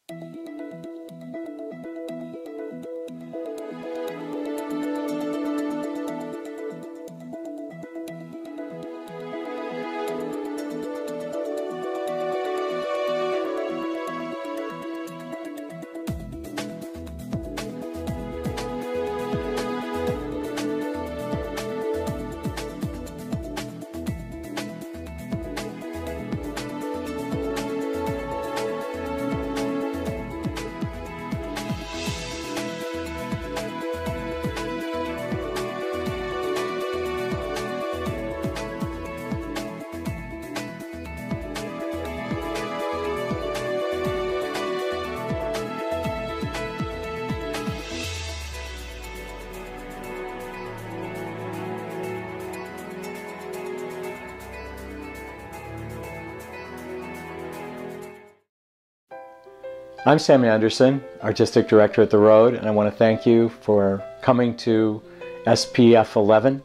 I'm Sam Anderson, Artistic Director at The Road, and I want to thank you for coming to SPF11.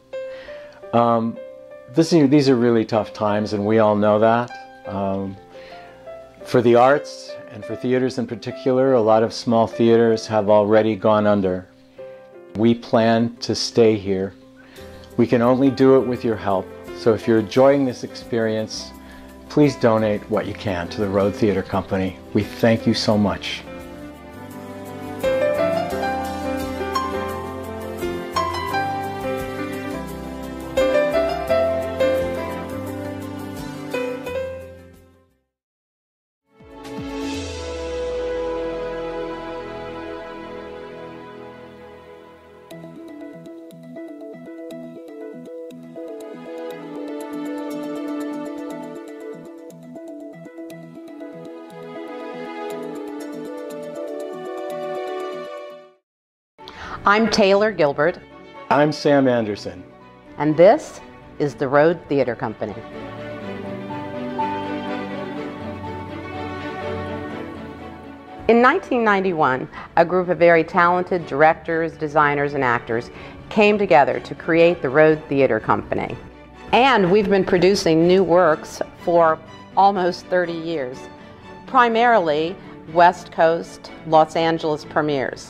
These are really tough times, and we all know that. For the arts, and for theaters in particular, a lot of small theaters have already gone under. We plan to stay here. We can only do it with your help, so if you're enjoying this experience, please donate what you can to the Road Theatre Company. We thank you so much. I'm Taylor Gilbert. I'm Sam Anderson. And this is the Road Theatre Company. In 1991, a group of very talented directors, designers, and actors came together to create the Road Theatre Company. And we've been producing new works for almost 30 years, primarily West Coast, Los Angeles premieres.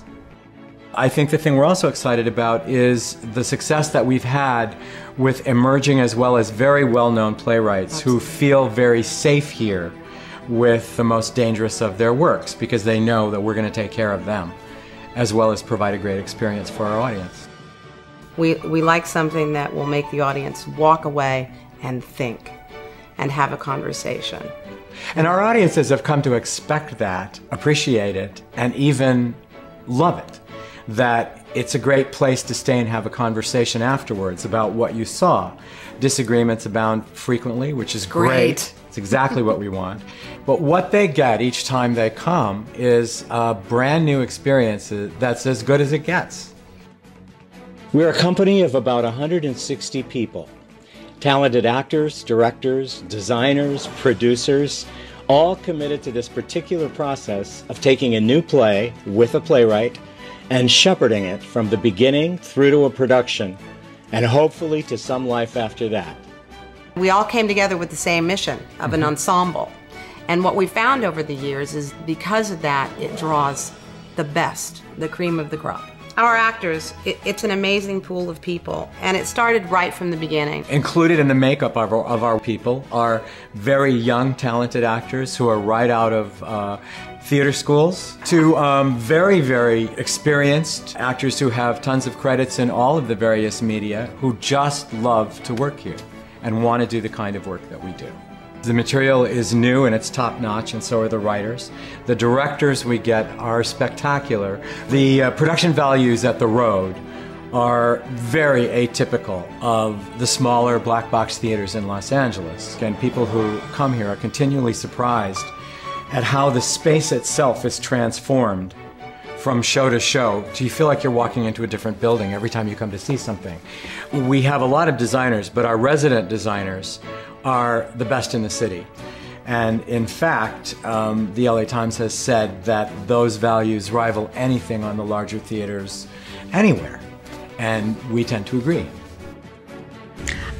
I think the thing we're also excited about is the success that we've had with emerging as well as very well-known playwrights who feel very safe here with the most dangerous of their works because they know that we're going to take care of them as well as provide a great experience for our audience. We like something that will make the audience walk away and think and have a conversation. And our audiences have come to expect that, appreciate it, and even love it. That it's a great place to stay and have a conversation afterwards about what you saw. Disagreements abound frequently, which is great. It's exactly what we want. But what they get each time they come is a brand new experience that's as good as it gets. We're a company of about 160 people. Talented actors, directors, designers, producers, all committed to this particular process of taking a new play with a playwright and shepherding it from the beginning through to a production, and hopefully to some life after that. We all came together with the same mission of an ensemble. And what we found over the years is because of that, it draws the best, the cream of the crop. Our actors, it's an amazing pool of people, and it started right from the beginning. Included in the makeup of our people are very young, talented actors who are right out of theater schools to very, very experienced actors who have tons of credits in all of the various media who just love to work here and want to do the kind of work that we do. The material is new and it's top-notch, and so are the writers. The directors we get are spectacular. The production values at the Road are very atypical of the smaller black box theaters in Los Angeles. And people who come here are continually surprised at how the space itself is transformed from show to show. So you feel like you're walking into a different building every time you come to see something. We have a lot of designers, but our resident designers are the best in the city. And in fact, the LA Times has said that those values rival anything on the larger theaters anywhere. And we tend to agree.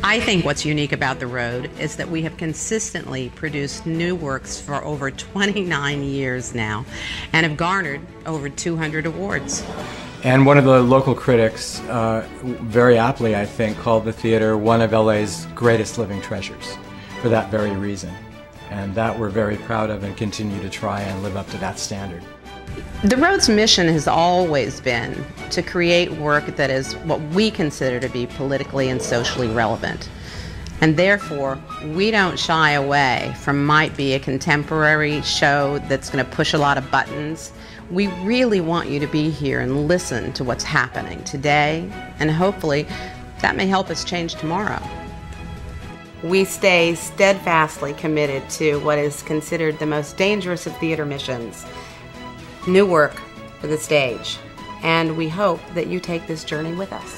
I think what's unique about the Road is that we have consistently produced new works for over 29 years now and have garnered over 200 awards. And one of the local critics, very aptly I think, called the theater one of LA's greatest living treasures for that very reason. And that we're very proud of and continue to try and live up to that standard. The Road's mission has always been to create work that is what we consider to be politically and socially relevant. And therefore, we don't shy away from might be a contemporary show that's going to push a lot of buttons. We really want you to be here and listen to what's happening today, and hopefully that may help us change tomorrow. We stay steadfastly committed to what is considered the most dangerous of theater missions, new work for the stage, and we hope that you take this journey with us.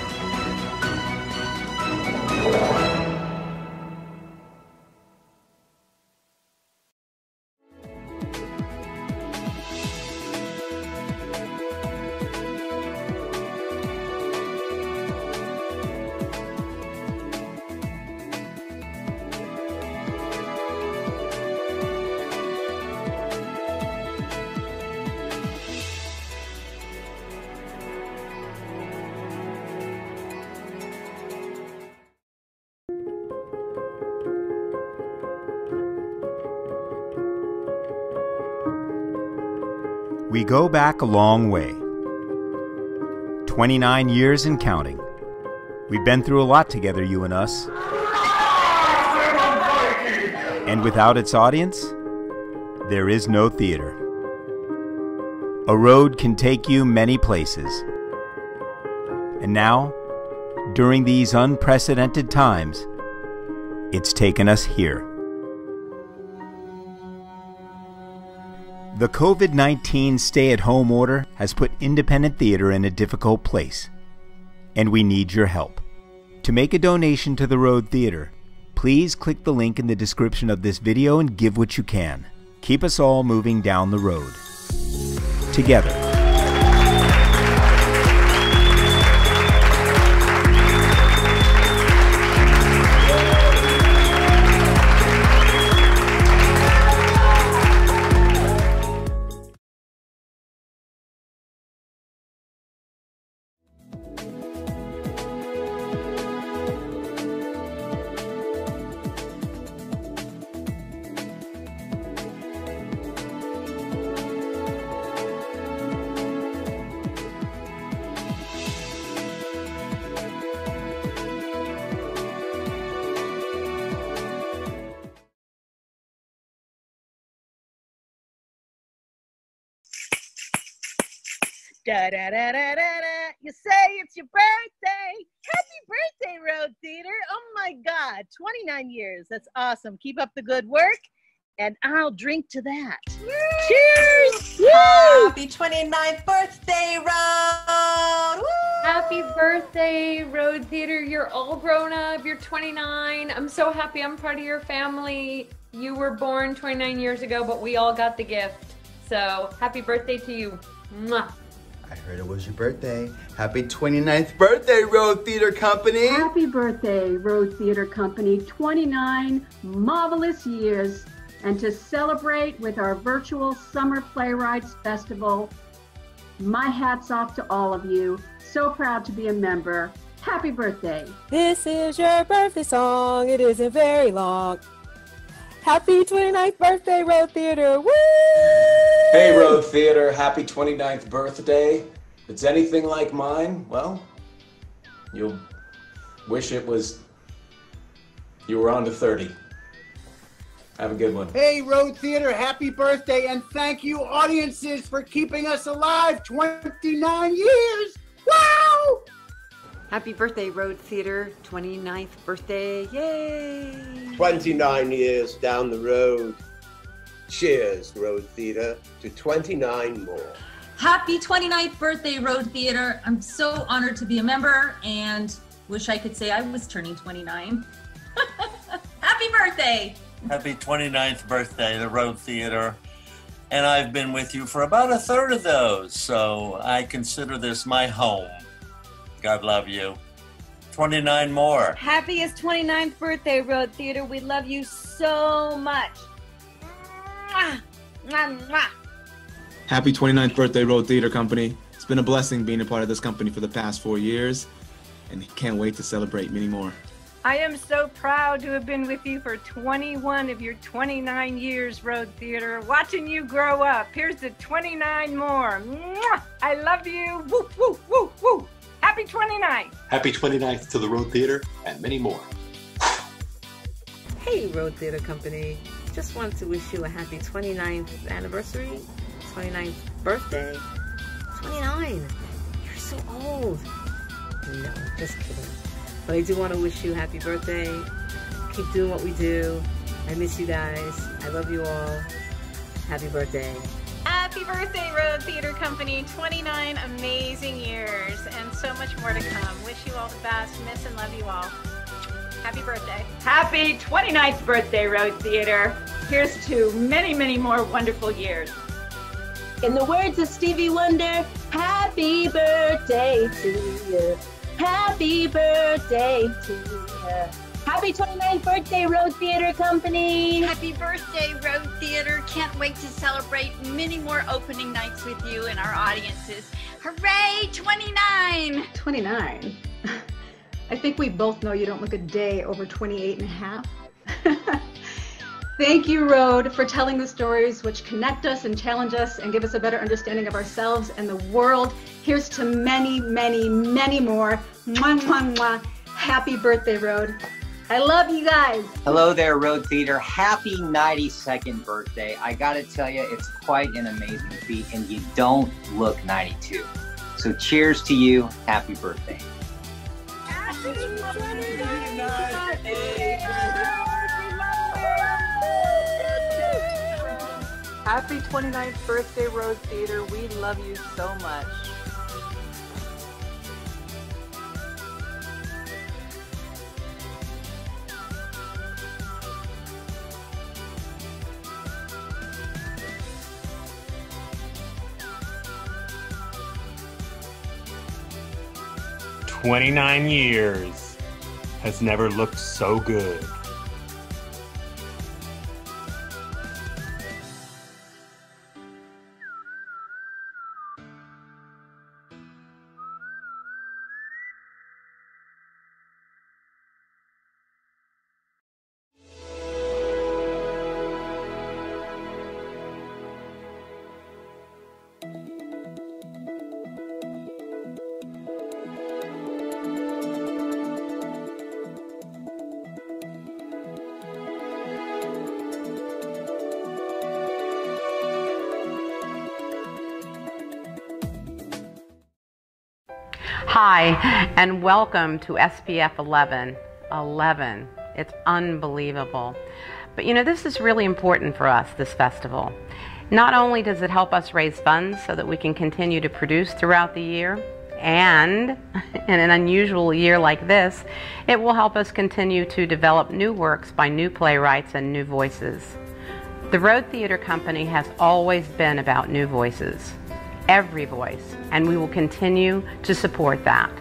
We go back a long way. 29 years and counting. We've been through a lot together, you and us. And without its audience, there is no theater. A road can take you many places. And now, during these unprecedented times, it's taken us here. The COVID-19 stay-at-home order has put independent theater in a difficult place, and we need your help. To make a donation to the Road Theater, please click the link in the description of this video and give what you can. Keep us all moving down the road. Together. Da, da, da, da, da, da. You say it's your birthday. Happy birthday, Road Theater. Oh my God, 29 years. That's awesome. Keep up the good work, and I'll drink to that. Cheers! Happy 29th birthday, Road! Woo! Happy birthday, Road Theater. You're all grown up. You're 29. I'm so happy I'm part of your family. You were born 29 years ago, but we all got the gift. So happy birthday to you. Mwah. I heard it was your birthday. Happy 29th birthday, Road Theater Company. Happy birthday, Road Theater Company. 29 marvelous years. And to celebrate with our virtual Summer Playwrights Festival, my hat's off to all of you. So proud to be a member. Happy birthday. This is your birthday song. It isn't very long. Happy 29th birthday, Road Theater. Woo! Hey, Road Theater. Happy 29th birthday. If it's anything like mine, well, you'll wish you were on to 30. Have a good one. Hey, Road Theater, happy birthday, and thank you, audiences, for keeping us alive 29 years. Wow! Happy birthday, Road Theater, 29th birthday, yay! 29 years down the road. Cheers, Road Theater, to 29 more. Happy 29th birthday, Road Theater. I'm so honored to be a member and wish I could say I was turning 29. Happy birthday! Happy 29th birthday, the Road Theater. And I've been with you for about a third of those, so I consider this my home. God love you. 29 more. Happiest 29th birthday, Road Theater. We love you so much. Mwah! Mwah, mwah. Happy 29th birthday, Road Theater Company. It's been a blessing being a part of this company for the past 4 years, and can't wait to celebrate many more. I am so proud to have been with you for 21 of your 29 years, Road Theater. Watching you grow up. Here's to 29 more. Mwah! I love you. Woo, woo, woo, woo. Happy 29th. Happy 29th to the Road Theater and many more. Hey, Road Theater Company. Just wanted to wish you a happy 29th anniversary, 29th birthday. 29. You're so old. No, just kidding. But I do want to wish you happy birthday. Keep doing what we do. I miss you guys. I love you all. Happy birthday. Happy birthday, Road Theater Company. 29 amazing years and so much more to come. Wish you all the best. Miss and love you all. Happy birthday. Happy 29th birthday, Road Theater. Here's to many, many more wonderful years. In the words of Stevie Wonder, happy birthday to you. Happy birthday to you. Happy 29th birthday, Road Theater Company. Happy birthday, Road Theater. Can't wait to celebrate many more opening nights with you and our audiences. Hooray, 29! 29? I think we both know you don't look a day over 28 and a half. Thank you, Road, for telling the stories which connect us and challenge us and give us a better understanding of ourselves and the world. Here's to many, many, many more. Mwah, mwah, mwah. Happy birthday, Road. I love you guys. Hello there, Road Theater. Happy 92nd birthday. I gotta tell you, it's quite an amazing feat, and you don't look 92. So cheers to you. Happy birthday. Happy 29th birthday, Road Theater. We love you so much. "29 years has never looked so good." Hi, and welcome to SPF11. 11. It's unbelievable. But you know, this is really important for us, this festival. Not only does it help us raise funds so that we can continue to produce throughout the year, and in an unusual year like this, it will help us continue to develop new works by new playwrights and new voices. The Road Theater Company has always been about new voices. Every voice, and we will continue to support that.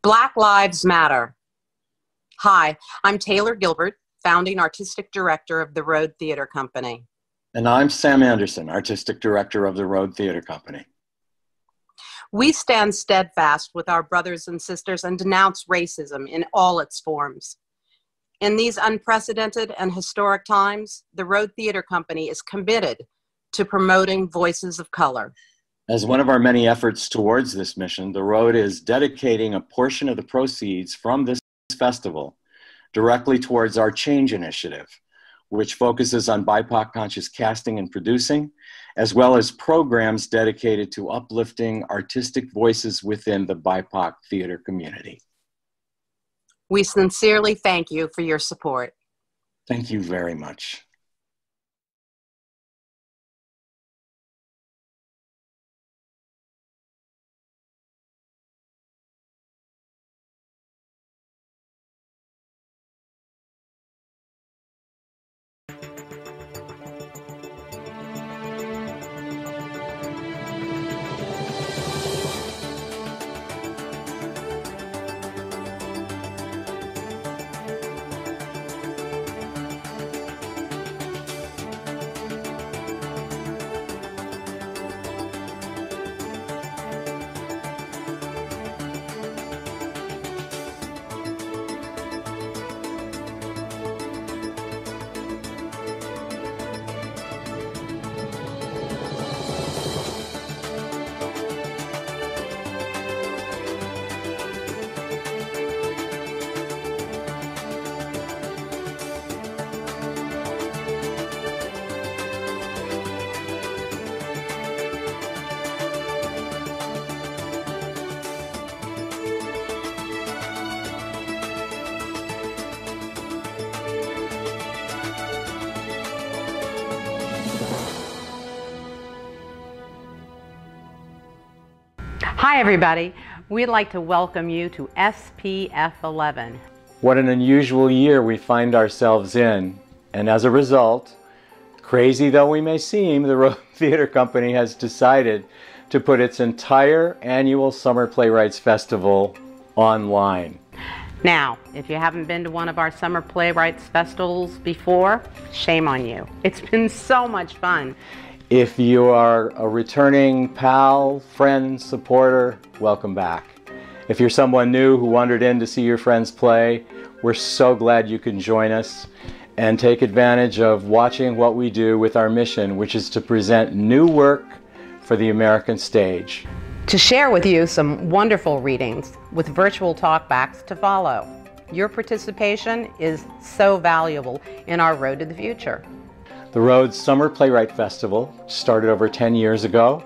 Black Lives Matter. Hi, I'm Taylor Gilbert, founding artistic director of the Road Theater Company. And I'm Sam Anderson, artistic director of the Road Theater Company. We stand steadfast with our brothers and sisters and denounce racism in all its forms. In these unprecedented and historic times, the Road Theater Company is committed to promoting voices of color. As one of our many efforts towards this mission, the Road is dedicating a portion of the proceeds from this festival directly towards our Change initiative, which focuses on BIPOC conscious casting and producing, as well as programs dedicated to uplifting artistic voices within the BIPOC theater community. We sincerely thank you for your support. Thank you very much. Hi everybody, we'd like to welcome you to SPF11. What an unusual year we find ourselves in, and as a result, crazy though we may seem, the Road Theater Company has decided to put its entire annual Summer Playwrights Festival online. Now, if you haven't been to one of our Summer Playwrights Festivals before, shame on you. It's been so much fun. If you are a returning pal, friend, supporter, welcome back. If you're someone new who wandered in to see your friends play, we're so glad you can join us and take advantage of watching what we do with our mission, which is to present new work for the American stage. To share with you some wonderful readings with virtual talkbacks to follow. Your participation is so valuable in our road to the future. The Road's Summer Playwright Festival started over 10 years ago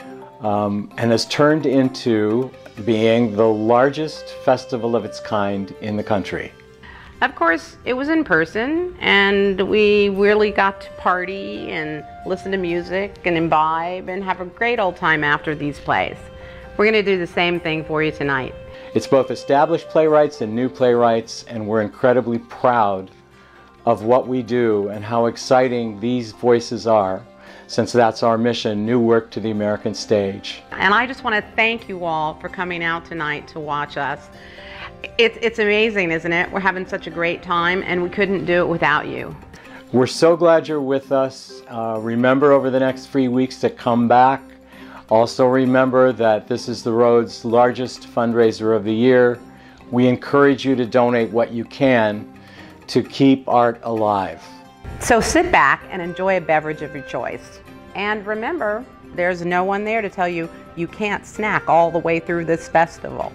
and has turned into being the largest festival of its kind in the country. Of course, it was in person, and we really got to party and listen to music and imbibe and have a great old time after these plays. We're going to do the same thing for you tonight. It's both established playwrights and new playwrights, and we're incredibly proud of what we do and how exciting these voices are, since that's our mission, new work to the American stage. And I just want to thank you all for coming out tonight to watch us. It's amazing, isn't it? We're having such a great time, and we couldn't do it without you. We're so glad you're with us. Remember over the next 3 weeks to come back. Also remember that this is the Road's largest fundraiser of the year. We encourage you to donate what you can to keep art alive. So sit back and enjoy a beverage of your choice. And remember, there's no one there to tell you you can't snack all the way through this festival.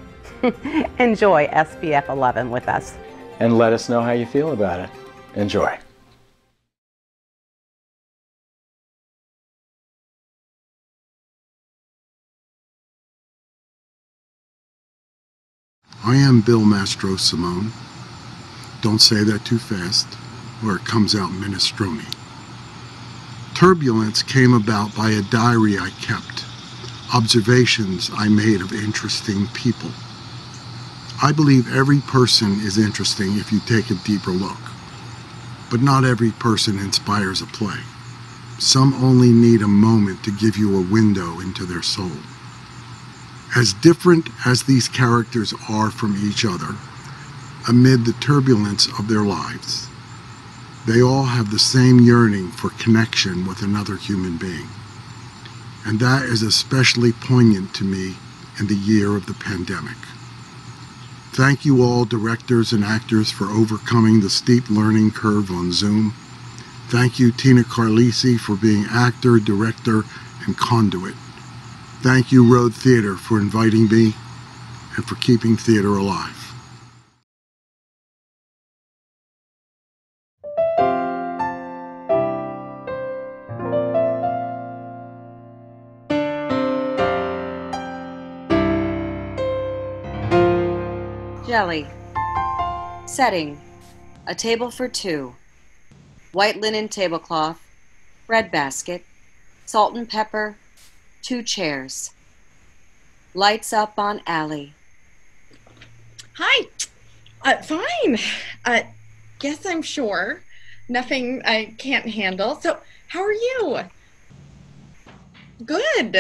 Enjoy SPF11 with us. And let us know how you feel about it. Enjoy. I am Bill Mastrosimone. Don't say that too fast, or it comes out minestrone. Turbulence came about by a diary I kept, observations I made of interesting people. I believe every person is interesting if you take a deeper look, but not every person inspires a play. Some only need a moment to give you a window into their soul. As different as these characters are from each other, amid the turbulence of their lives, they all have the same yearning for connection with another human being. And that is especially poignant to me in the year of the pandemic. Thank you all, directors and actors, for overcoming the steep learning curve on Zoom. Thank you, Tina Carlisi, for being actor, director, and conduit. Thank you, Road Theater, for inviting me and for keeping theater alive. Jelly. Setting. A table for two. White linen tablecloth. Bread basket. Salt and pepper. 2 chairs. Lights up on alley. Hi. Fine. Guess I'm sure. Nothing I can't handle. So, how are you? Good.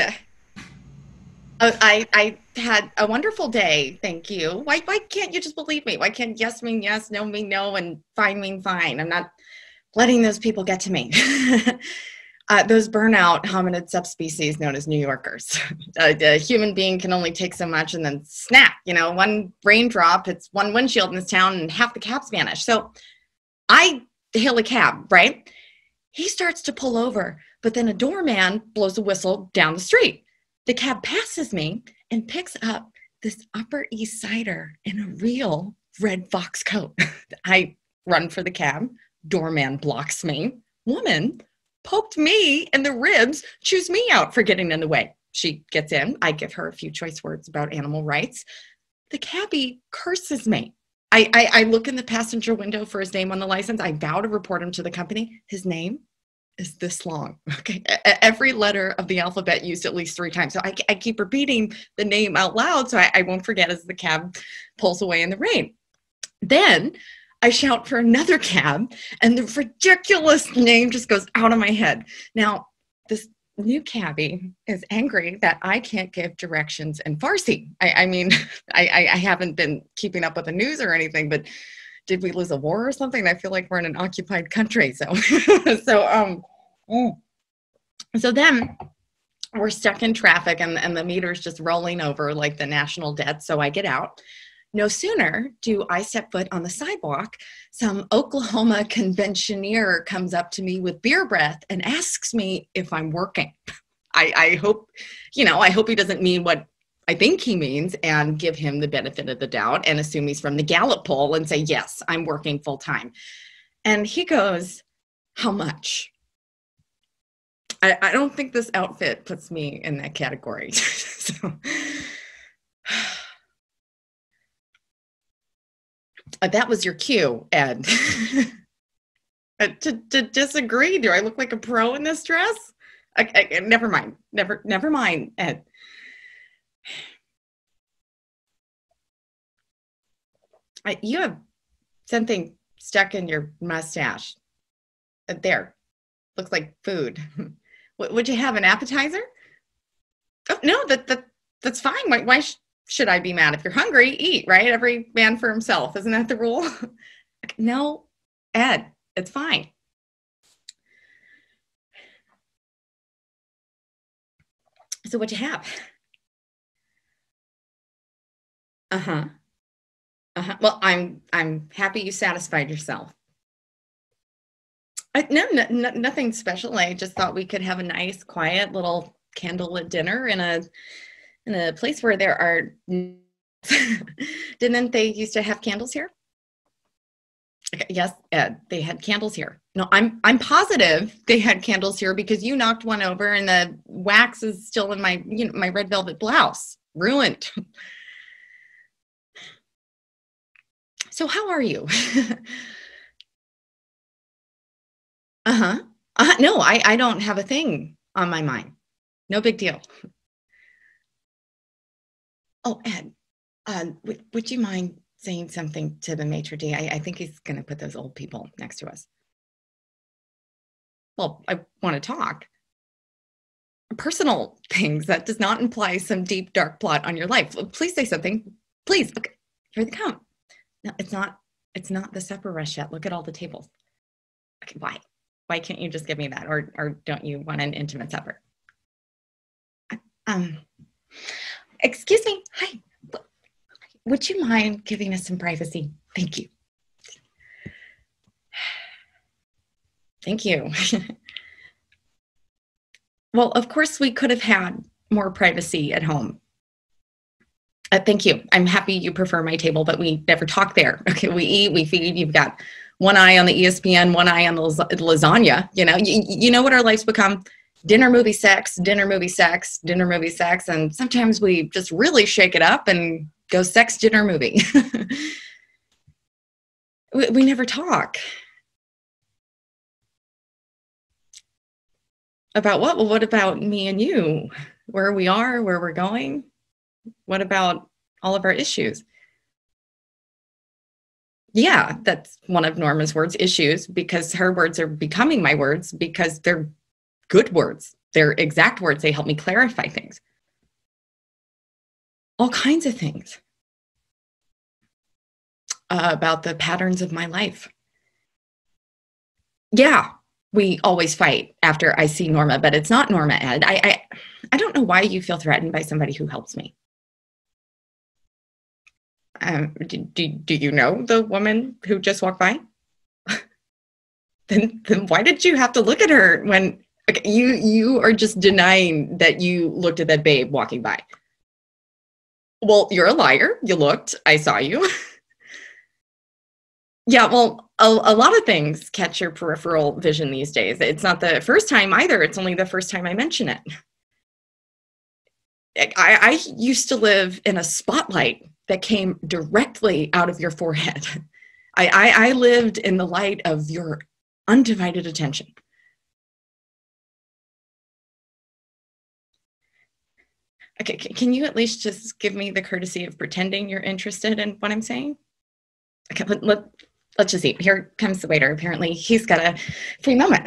I had a wonderful day, thank you. Why can't you just believe me? Why can't yes mean yes, no mean no, and fine mean fine? I'm not letting those people get to me. Those burnout hominid subspecies known as New Yorkers. A human being can only take so much and then snap, you know, one raindrop, it's one windshield in this town and half the cabs vanish. So I hail a cab, right? He starts to pull over, but then a doorman blows a whistle down the street. The cab passes me and picks up this Upper East Sider in a real red fox coat. I run for the cab. Doorman blocks me. Woman poked me in the ribs, chews me out for getting in the way. She gets in. I give her a few choice words about animal rights. The cabbie curses me. I look in the passenger window for his name on the license. I vow to report him to the company. His name is this long. Okay, every letter of the alphabet used at least 3 times. So I keep repeating the name out loud so I won't forget as the cab pulls away in the rain. Then I shout for another cab and the ridiculous name just goes out of my head. Now, this new cabbie is angry that I can't give directions in Farsi. I mean, I haven't been keeping up with the news or anything, but did we lose a war or something? I feel like we're in an occupied country. So, so then we're stuck in traffic and the meter's just rolling over like the national debt. So I get out. No sooner do I step foot on the sidewalk, some Oklahoma conventioneer comes up to me with beer breath and asks me if I'm working. I hope, you know, I hope he doesn't mean what I think he means and give him the benefit of the doubt and assume he's from the Gallup poll and say, yes, I'm working full time. And he goes, how much? I don't think this outfit puts me in that category. So, that was your cue, Ed. To disagree. Do I look like a pro in this dress? Never mind. Never mind, Ed. You have something stuck in your mustache. There. Looks like food. Would you have an appetizer? Oh, no, that's fine. Why should I be mad? If you're hungry, eat, right? Every man for himself. Isn't that the rule? No, Ed, it's fine. So what'd you have? Uh-huh. Uh-huh. Well, I'm happy you satisfied yourself. No, nothing special. I just thought we could have a nice, quiet little candlelit dinner in a place where there are. Didn't they used to have candles here? Yes, Ed, they had candles here. No, I'm positive they had candles here because you knocked one over and the wax is still in my my red velvet blouse. Ruined. So how are you? No, I don't have a thing on my mind. No big deal. Oh, Ed, would you mind saying something to the maitre d'? I think he's going to put those old people next to us. Well, I want to talk. personal things. That does not imply some deep, dark plot on your life. Please say something. Please. Okay, here they come. No, it's not the supper rush yet. Look at all the tables. Okay, why? Why can't you just give me that? Or don't you want an intimate supper? Excuse me. Hi. Would you mind giving us some privacy? Thank you. Thank you. Well, of course, we could have had more privacy at home. Thank you. I'm happy you prefer my table, but we never talk there. Okay, we eat, we feed. You've got one eye on the ESPN, one eye on the lasagna. You know, you know what our lives become? Dinner, movie, sex, dinner, movie, sex, dinner, movie, sex. And sometimes we just really shake it up and go sex, dinner, movie. We never talk. About what? Well, what about me and you? Where we are, where we're going? What about all of our issues? Yeah, that's one of Norma's words, issues, because her words are becoming my words because they're good words. They're exact words. They help me clarify things. All kinds of things about the patterns of my life. Yeah. We always fight after I see Norma, but it's not Norma, Ed. I don't know why you feel threatened by somebody who helps me. Do you know the woman who just walked by? then why did you have to look at her when okay, you are just denying that you looked at that babe walking by? Well, you're a liar. You looked. I saw you. Yeah, well, a lot of things catch your peripheral vision these days. It's not the first time either. It's only the first time I mention it. I used to live in a spotlight that came directly out of your forehead. I lived in the light of your undivided attention. Okay, can you at least just give me the courtesy of pretending you're interested in what I'm saying? Okay, let's just eat. Here comes the waiter. Apparently, he's got a free moment.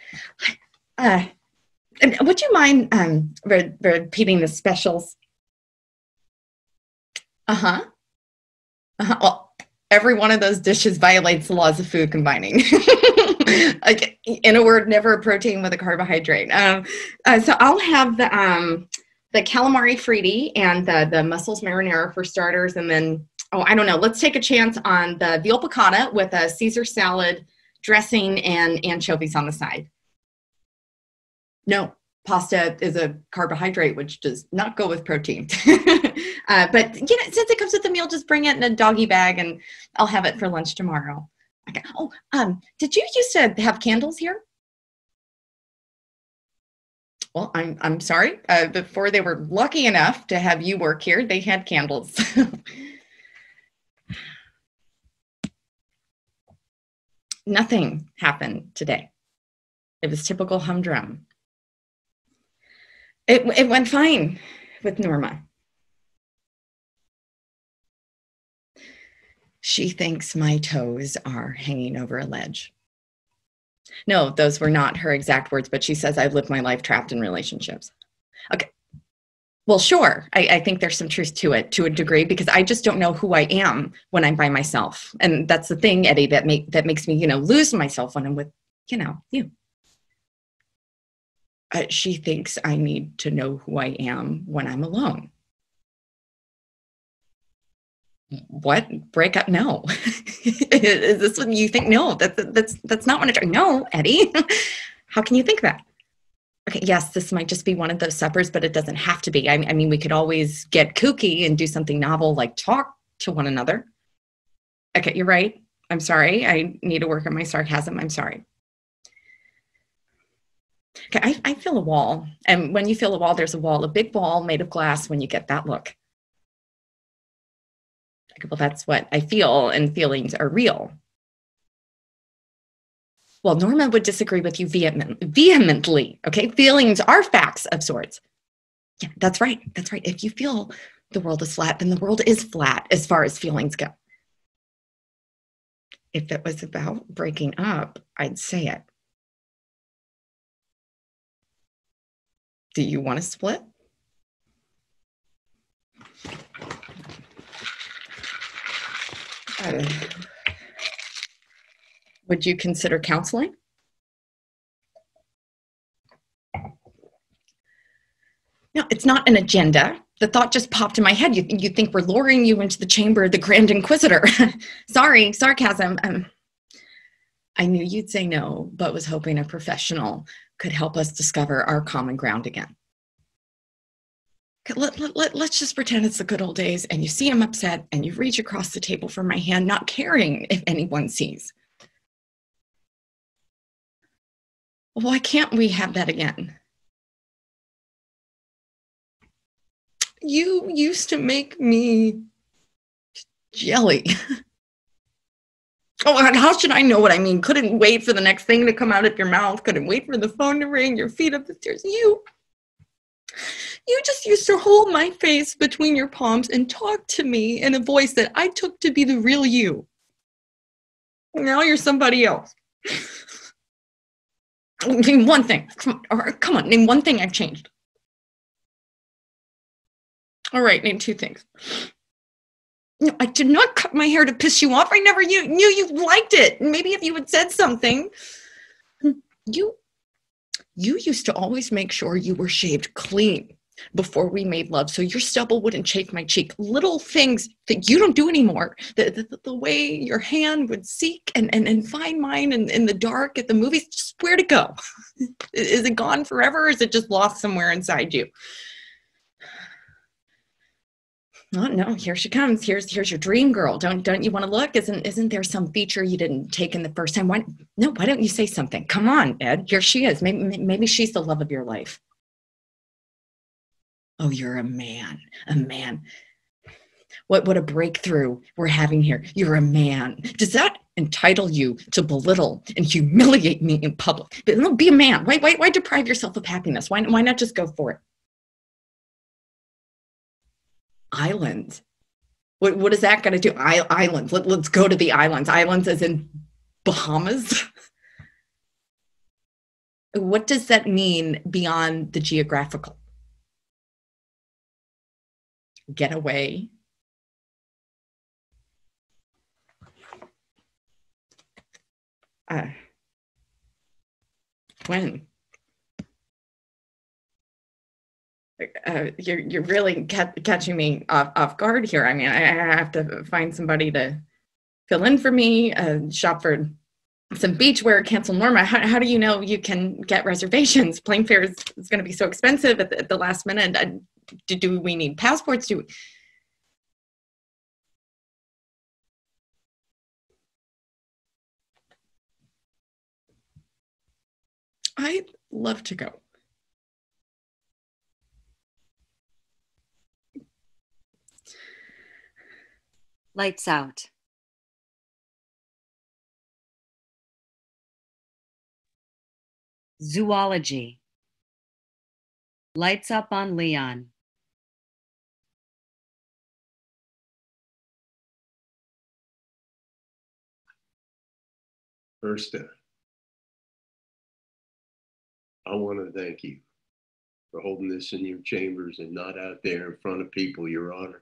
Would you mind repeating the specials? Well, every one of those dishes violates the laws of food combining. Like, in a word, never a protein with a carbohydrate. So I'll have the calamari fritti and the mussels marinara for starters, and then oh, I don't know. Let's take a chance on the veal piccata with a Caesar salad, dressing, and anchovies on the side. No, pasta is a carbohydrate, which does not go with protein. But you know, since it comes with the meal, just bring it in a doggy bag, and I'll have it for lunch tomorrow. Okay. Oh, did you used to have candles here? Well, I'm sorry. Before they were lucky enough to have you work here, they had candles. Nothing happened today. It was typical humdrum. It went fine with Norma. She thinks my toes are hanging over a ledge. No, those were not her exact words, but she says I've lived my life trapped in relationships. Okay. Well, sure. I think there's some truth to it to a degree, because I just don't know who I am when I'm by myself. And that's the thing, Eddie, that makes me, you know, lose myself when I'm with, you know, you. She thinks I need to know who I am when I'm alone. What? Break up? No. Is this what you think? No, that's not what I do. No, Eddie. How can you think that? Okay, yes, this might just be one of those suppers, but it doesn't have to be. I mean, we could always get kooky and do something novel, like talk to one another. Okay, you're right. I'm sorry. I need to work on my sarcasm. I'm sorry. Okay, I feel a wall. And when you feel a wall, there's a wall, a big wall made of glass when you get that look. Okay, well, that's what I feel, and feelings are real. Well, Norma would disagree with you vehemently, okay? Feelings are facts of sorts. Yeah, that's right. That's right. If you feel the world is flat, then the world is flat as far as feelings go. If it was about breaking up, I'd say it. Do you want to split? Would you consider counseling? No, it's not an agenda. The thought just popped in my head. You think we're luring you into the chamber of the Grand Inquisitor. Sorry, sarcasm. I knew you'd say no, but was hoping a professional could help us discover our common ground again. Let's just pretend it's the good old days and you see I'm upset and you reach across the table for my hand, not caring if anyone sees. Why can't we have that again? You used to make me jelly. Oh, and how should I know what I mean? Couldn't wait for the next thing to come out of your mouth. Couldn't wait for the phone to ring, your feet up the stairs. You just used to hold my face between your palms and talk to me in a voice that I took to be the real you. Now you're somebody else. Name one thing. Come on, name one thing I've changed. All right, name two things. No, I did not cut my hair to piss you off. I never knew you liked it. Maybe if you had said something. You used to always make sure you were shaved clean before we made love so your stubble wouldn't chafe my cheek. Little things that you don't do anymore. The way your hand would seek and find mine in the dark at the movies. Just where'd it go? Is it gone forever or is it just lost somewhere inside you? Oh no, here she comes. Here's your dream girl. Don't you want to look? Isn't there some feature you didn't take in the first time? Why don't you say something? Come on, Ed. Here she is. Maybe she's the love of your life. Oh, you're a man. A man. What a breakthrough we're having here. You're a man. Does that entitle you to belittle and humiliate me in public? But no, be a man. Why deprive yourself of happiness? Why not just go for it? Islands. What is that going to do? Islands. Let's go to the islands. Islands as in Bahamas. What does that mean beyond the geographical? Get away. When? You're really catching me off guard here. I mean, I have to find somebody to fill in for me, shop for some beachwear, cancel Norma. How do you know you can get reservations? Plane fare is going to be so expensive at the last minute. Do we need passports? I'd love to go. Lights out. Zoology. Lights up on Leon. First, I want to thank you for holding this in your chambers and not out there in front of people, Your Honor.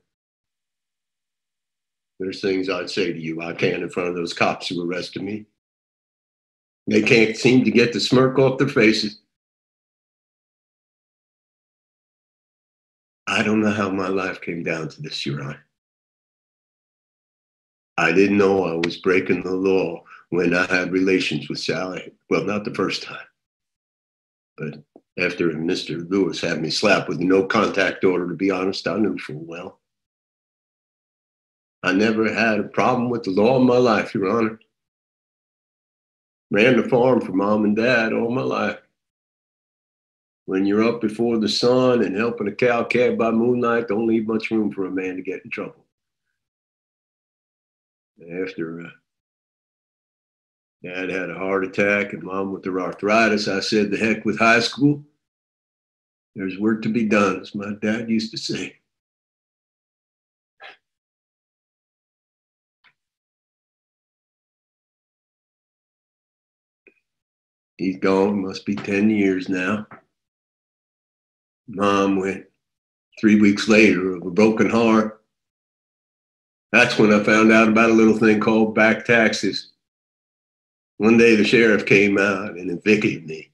There's things I'd say to you I can't in front of those cops who arrested me. They can't seem to get the smirk off their faces. I don't know how my life came down to this, Your Honor. I didn't know I was breaking the law when I had relations with Sally. Well, not the first time. But after Mr. Lewis had me slapped with a no contact order, to be honest, I knew full well. I never had a problem with the law in my life, Your Honor. Ran the farm for Mom and Dad all my life. When you're up before the sun and helping a cow calve by moonlight, don't leave much room for a man to get in trouble. After Dad had a heart attack and Mom with her arthritis, I said, the heck with high school. There's work to be done, as my dad used to say. He's gone, must be 10 years now. Mom went 3 weeks later of a broken heart. That's when I found out about a little thing called back taxes. One day the sheriff came out and evicted me.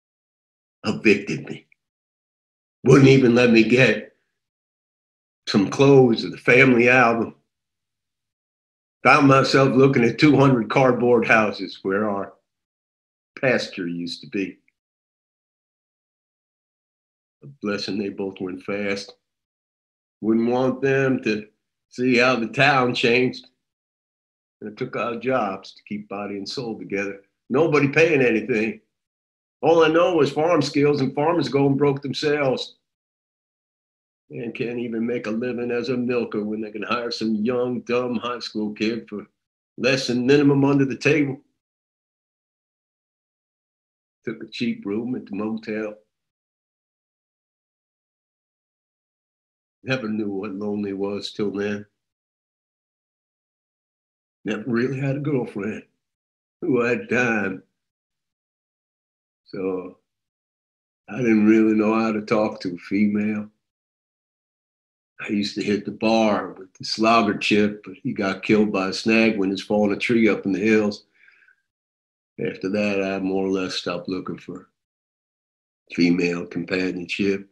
Wouldn't even let me get some clothes or the family album. Found myself looking at 200 cardboard houses where our pastor used to be. A blessing they both went fast. Wouldn't want them to see how the town changed. And I took out jobs to keep body and soul together. Nobody paying anything. All I know was farm skills, and farmers going broke themselves. And can't even make a living as a milker when they can hire some young, dumb high school kid for less than minimum under the table. Took a cheap room at the motel. Never knew what lonely was till then. Never really had a girlfriend who had time. So I didn't really know how to talk to a female. I used to hit the bar with the slogger chip, but he got killed by a snag when it's falling a tree up in the hills. After that, I more or less stopped looking for female companionship.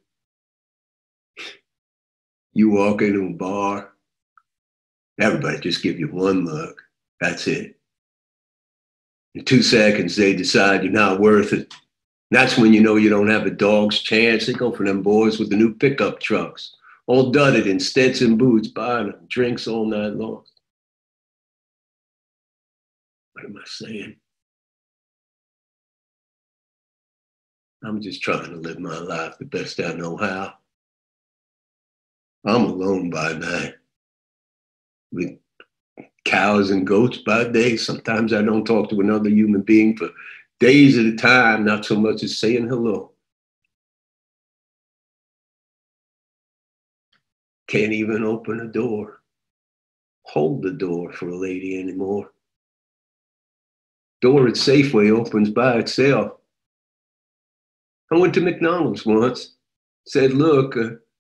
You walk into a bar, everybody just give you one look. That's it. In 2 seconds, they decide you're not worth it. That's when you know you don't have a dog's chance. They go for them boys with the new pickup trucks, all dudded in Stetson boots, buying them drinks all night long. What am I saying? I'm just trying to live my life the best I know how. I'm alone by night, with cows and goats by day. Sometimes I don't talk to another human being for days at a time, not so much as saying hello. Can't even open a door, hold the door for a lady anymore. Door at Safeway opens by itself. I went to McDonald's once, said, look,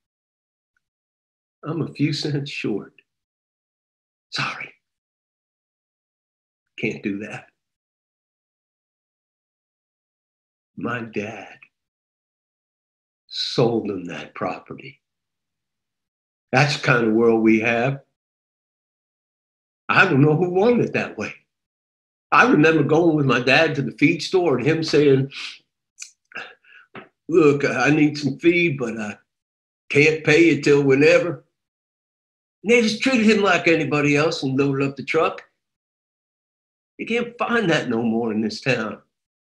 I'm a few cents short. Sorry. Can't do that. My dad sold them that property. That's the kind of world we have. I don't know who wanted it that way. I remember going with my dad to the feed store and him saying, look, I need some feed, but I can't pay you till whenever. And they just treated him like anybody else and loaded up the truck. You can't find that no more in this town.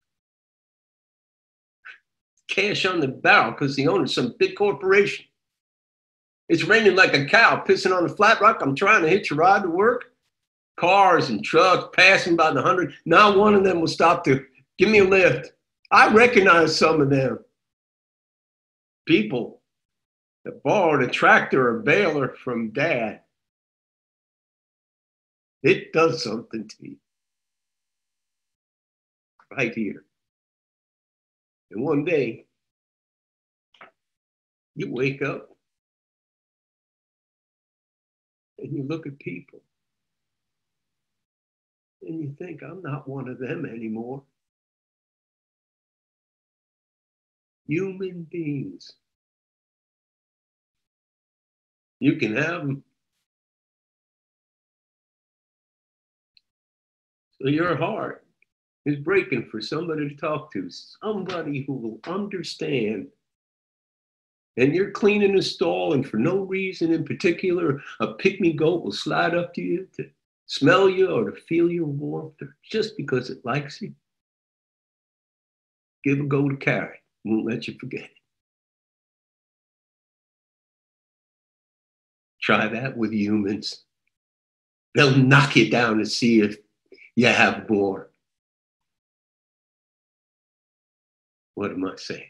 Cash on the barrel because the owner's some big corporation. It's raining like a cow pissing on a flat rock. I'm trying to hitch a ride to work. Cars and trucks passing by the 100. Not one of them will stop to give me a lift. I recognize some of them. People that borrowed a tractor or baler from dad. It does something to you. Right here. And one day, you wake up and you look at people and you think, I'm not one of them anymore. Human beings. You can have them. So your heart is breaking for somebody to talk to, somebody who will understand. And you're cleaning a stall, and for no reason in particular, a pygmy goat will slide up to you to smell you or to feel your warmth, or just because it likes you. Give a go to Kari. Won't let you forget it. Try that with humans. They'll knock you down to see if you have more. What am I saying?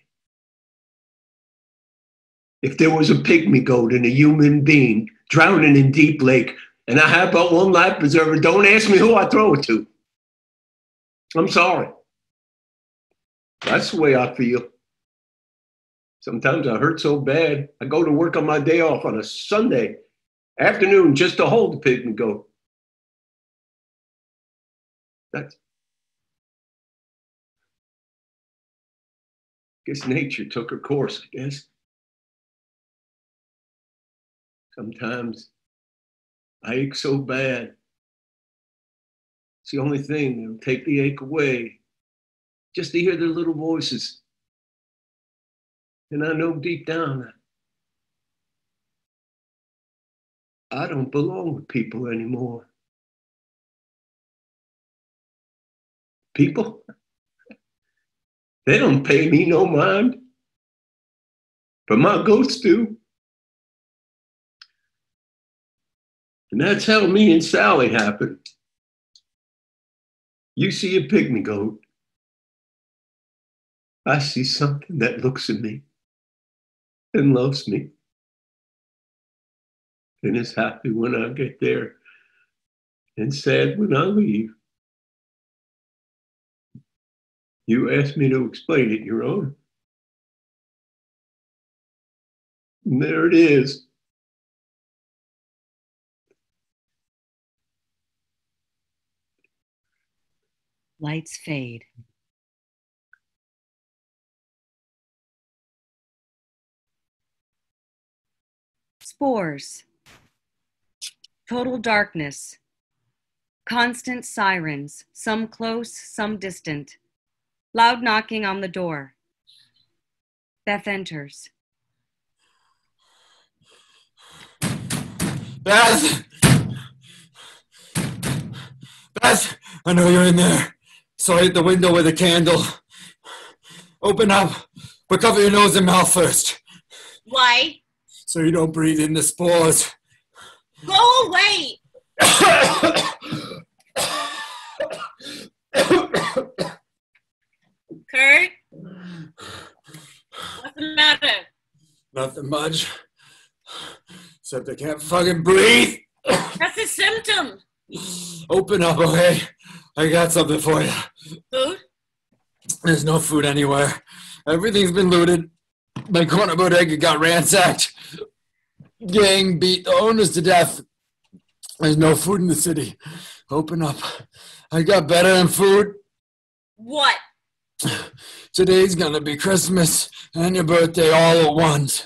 If there was a pygmy goat and a human being drowning in deep lake, and I have but one life preserver, don't ask me who I throw it to. I'm sorry. That's the way I feel. Sometimes I hurt so bad, I go to work on my day off on a Sunday afternoon just to hold the pygmy goat. That's, I guess nature took her course, I guess. Sometimes I ache so bad. It's the only thing that'll take the ache away, just to hear their little voices. And I know deep down I don't belong with people anymore. People, they don't pay me no mind, but my goats do. And that's how me and Sally happened. You see a pygmy goat, I see something that looks at me and loves me and is happy when I get there and sad when I leave. You asked me to explain it your own. And there it is. Lights fade. Spores. Total darkness. Constant sirens, some close, some distant. Loud knocking on the door. Beth enters. Beth! Beth! I know you're in there. So I hit the window with a candle. Open up, but cover your nose and mouth first. Why? So you don't breathe in the spores. Go away! Kurt? What's the matter? Nothing much. Except I can't fucking breathe. That's a symptom. Open up, okay? I got something for you. Food? There's no food anywhere. Everything's been looted. My corner bodega got ransacked. Gang beat the owners to death. There's no food in the city. Open up. I got better than food. What? Today's gonna be Christmas and your birthday all at once.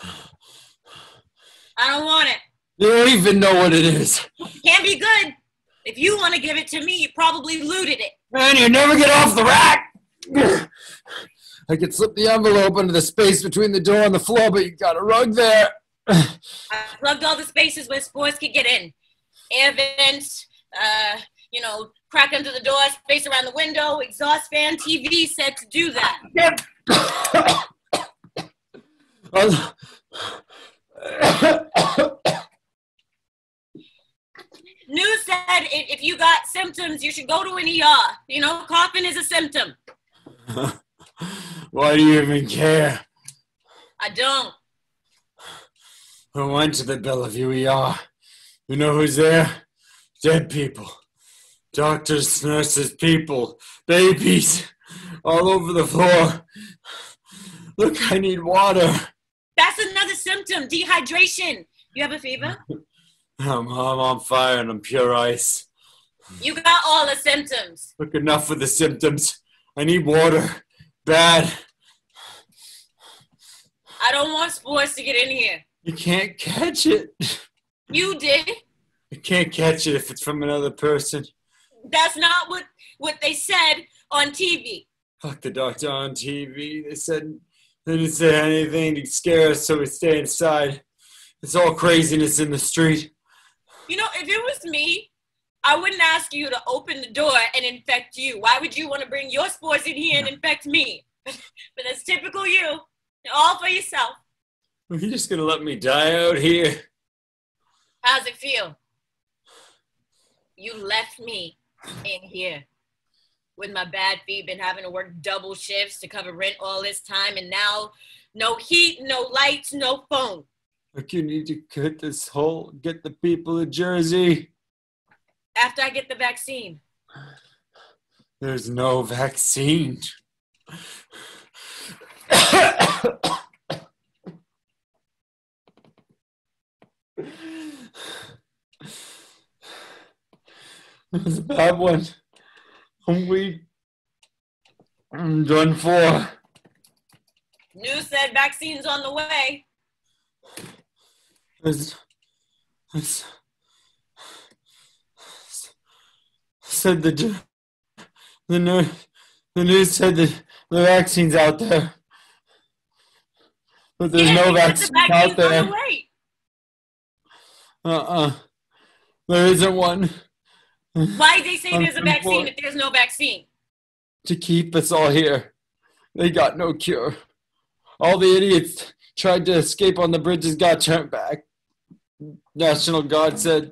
I don't want it. You don't even know what it is. Can't be good. If you want to give it to me, you probably looted it. Man, you never get off the rack! I could slip the envelope into the space between the door and the floor, but you got a rug there. I plugged all the spaces where spores could get in. Air vents, crack under the door, space around the window, exhaust fan, TV set to do that. News said if you got symptoms, you should go to an ER. Coughing is a symptom. Why do you even care? I don't. I went to the Bellevue ER. You know who's there? Dead people. Doctors, nurses, people, babies, all over the floor. Look, I need water. That's another symptom, dehydration. You have a fever? I'm on fire and I'm pure ice. You got all the symptoms. Look, enough with the symptoms. I need water. Bad. I don't want spores to get in here. You can't catch it. You did. You can't catch it if it's from another person. That's not what they said on TV. Fuck the doctor on TV. They didn't say anything to scare us, so we stay inside. It's all craziness in the street. If it was me, I wouldn't ask you to open the door and infect you. Why would you want to bring your spores in here and infect me? But that's typical you. All for yourself. Are you just gonna let me die out here? How's it feel? You left me in here with my bad feet, been having to work double shifts to cover rent all this time, and now no heat, no lights, no phone. Like you need to cut this hole, get the people of Jersey. After I get the vaccine. There's no vaccine. It was a bad one. I'm weak. I'm done for. News said vaccines on the way. Said the news said that the vaccine's out there, but there's no vaccine out there. On the way. There isn't one. Why did they say there's a vaccine if there's no vaccine? To keep us all here. They got no cure. All the idiots tried to escape on the bridges got turned back. National Guard said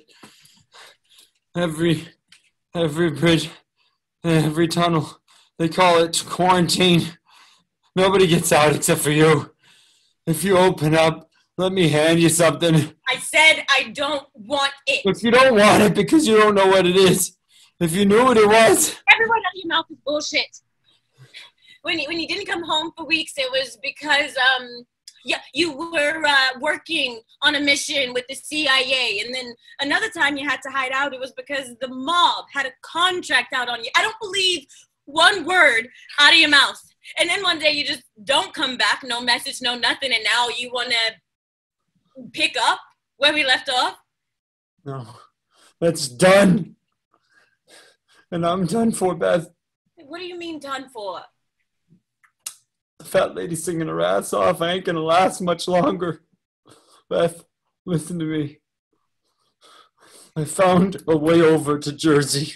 every bridge, every tunnel, they call it quarantine. Nobody gets out except for you. If you open up, let me hand you something. I said I don't want it. If you don't want it because you don't know what it is, if you knew what it was. Everyone out of your mouth is bullshit. When you didn't come home for weeks, it was because you were working on a mission with the CIA, and then another time you had to hide out. It was because the mob had a contract out on you. I don't believe one word out of your mouth. And then one day you just don't come back, no message, no nothing, and now you want to pick up where we left off? No, that's done. And I'm done for, Beth. What do you mean done for? The fat lady singing her ass off. I ain't gonna last much longer. Beth, listen to me. I found a way over to Jersey.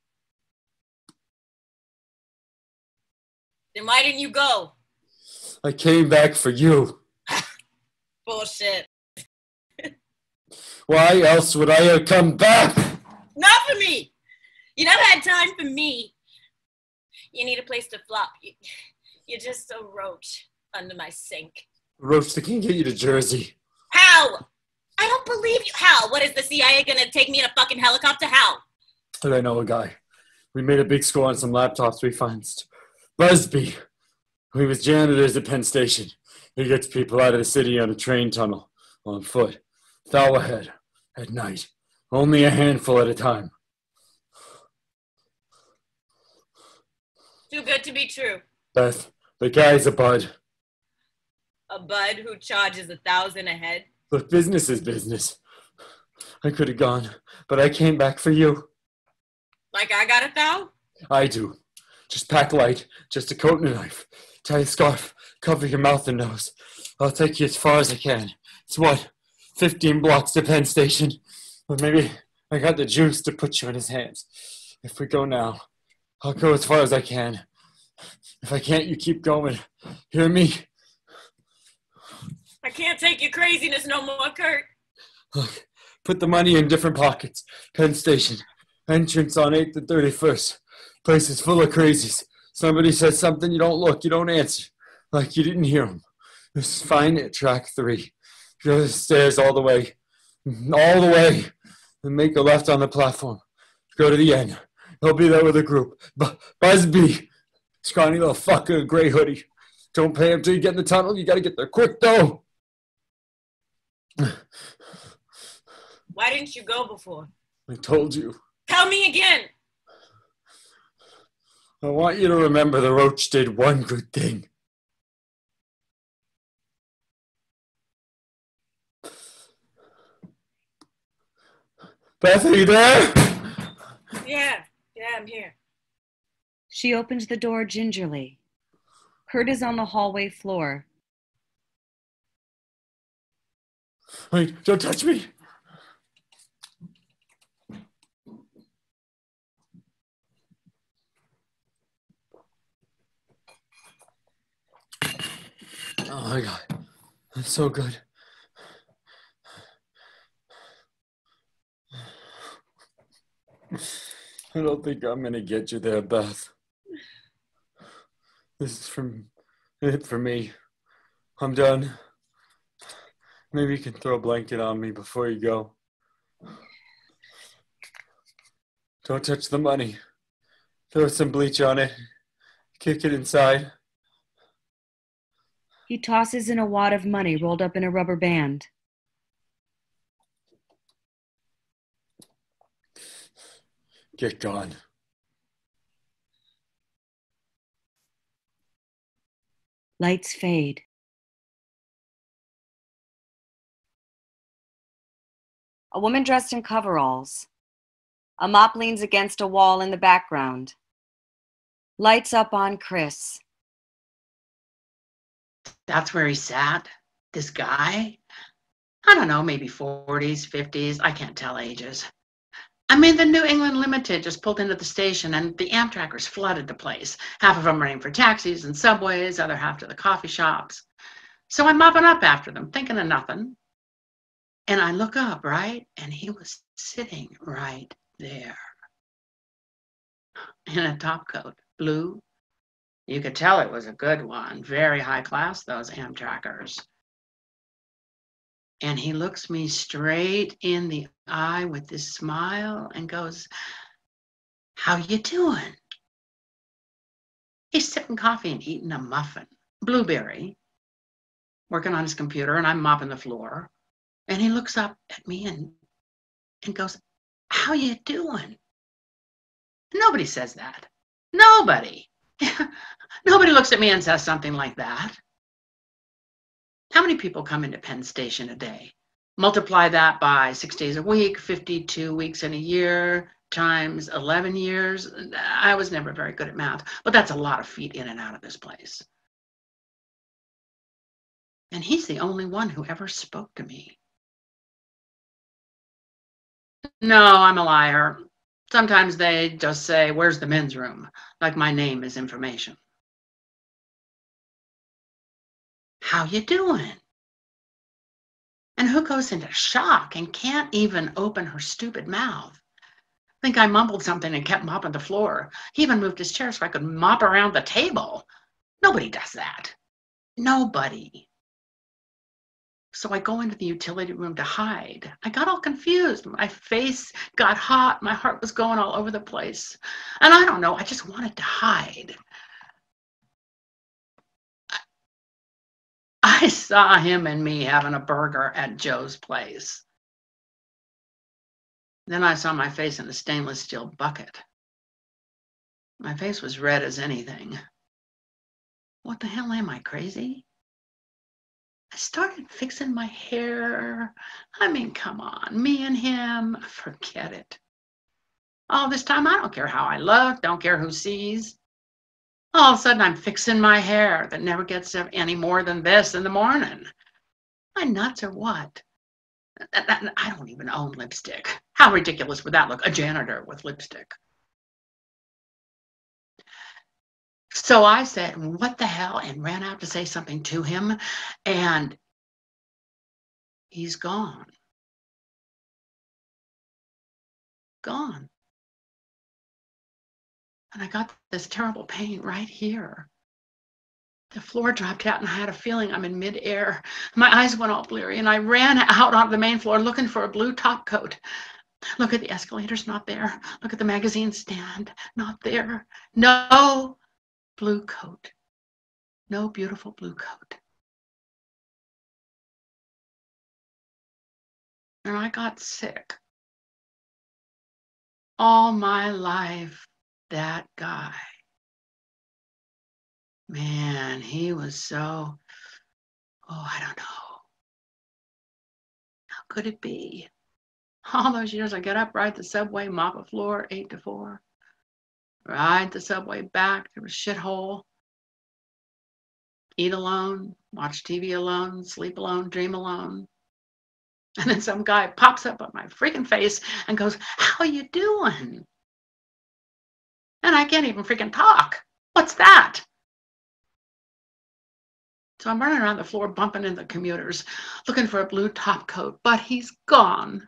Then why didn't you go? I came back for you. Bullshit. Why else would I have come back? Not for me. You never had time for me. You need a place to flop. You're just a roach under my sink. Roach, they can't get you to Jersey. How? I don't believe you. How? What, is the CIA gonna take me in a fucking helicopter? How? But I know a guy. We made a big score on some laptops we financed. Busby. He was janitors at Penn Station. He gets people out of the city on a train tunnel, on foot, thou ahead, at night. Only a handful at a time. Too good to be true. Beth, the guy's a bud. A bud who charges $1,000 a head? Look, business is business. I could have gone, but I came back for you. Like I got a thou? I do. Just pack light, just a coat and a knife. Tie a scarf, cover your mouth and nose. I'll take you as far as I can. It's what, 15 blocks to Penn Station? Or maybe I got the juice to put you in his hands. If we go now, I'll go as far as I can. If I can't, you keep going. Hear me? I can't take your craziness no more, Kurt. Look, put the money in different pockets. Penn Station. Entrance on 8th and 31st. Place is full of crazies. Somebody says something, you don't look, you don't answer. Like you didn't hear them. Just find it, track 3. Go to the stairs all the way. And make a left on the platform. Go to the end. He'll be there with a group. Busby. Scrawny little fucker, gray hoodie. Don't pay him till you get in the tunnel. You gotta get there quick, though. Why didn't you go before? I told you. Tell me again. I want you to remember the roach did one good thing. Beth, are you there? Yeah, I'm here. She opens the door gingerly. Kurt is on the hallway floor. Wait, don't touch me. Oh my God, that's so good. I don't think I'm gonna get you there, Beth. This is it for me. I'm done. Maybe you can throw a blanket on me before you go. Don't touch the money. Throw some bleach on it. Kick it inside. He tosses in a wad of money rolled up in a rubber band. Get gone. Lights fade. A woman dressed in coveralls. A mop leans against a wall in the background. Lights up on Chris. That's where he sat? This guy? I don't know, maybe 40s, 50s. I can't tell ages. I mean, the New England Limited just pulled into the station and the Amtrakers flooded the place. Half of them running for taxis and subways, other half to the coffee shops. So I'm mopping up after them, thinking of nothing. And I look up, right? And he was sitting right there in a top coat, blue. You could tell it was a good one. Very high class, those Amtrakers. And he looks me straight in the eye with this smile and goes, "How you doing?" He's sipping coffee and eating a muffin, blueberry, working on his computer, and I'm mopping the floor. And he looks up at me and goes, "How you doing?" Nobody says that. Nobody. Nobody looks at me and says something like that. How many people come into Penn Station a day? Multiply that by 6 days a week, 52 weeks in a year, times 11 years. I was never very good at math, but that's a lot of feet in and out of this place. And he's the only one who ever spoke to me. No, I'm a liar. Sometimes they just say, "Where's the men's room?" Like my name is information. "How you doing?" And who goes into shock and can't even open her stupid mouth? I think I mumbled something and kept mopping the floor. He even moved his chair so I could mop around the table. Nobody does that. Nobody. So I go into the utility room to hide. I got all confused. My face got hot. My heart was going all over the place. And I don't know, I just wanted to hide. I saw him and me having a burger at Joe's place. Then I saw my face in a stainless steel bucket. My face was red as anything. What the hell am I, crazy? I started fixing my hair. I mean, come on, me and him, forget it. All this time, I don't care how I look, don't care who sees. All of a sudden, I'm fixing my hair that never gets any more than this in the morning. My nuts or what? I don't even own lipstick. How ridiculous would that look? A janitor with lipstick. So I said, "What the hell?" and ran out to say something to him, and he's gone. Gone. And I got this terrible pain right here. The floor dropped out and I had a feeling I'm in midair. My eyes went all bleary and I ran out onto the main floor looking for a blue top coat. Look at the escalators, not there. Look at the magazine stand, not there. No blue coat. No beautiful blue coat. And I got sick. All my life, that guy. Man, he was so, I don't know. How could it be? All those years I get up, ride the subway, mop a floor, 8 to 4. Ride the subway back to a shithole. Eat alone, watch TV alone, sleep alone, dream alone. And then some guy pops up on my freaking face and goes, "How you doing?" And I can't even freaking talk. What's that? So I'm running around the floor, bumping into the commuters, looking for a blue top coat, but he's gone.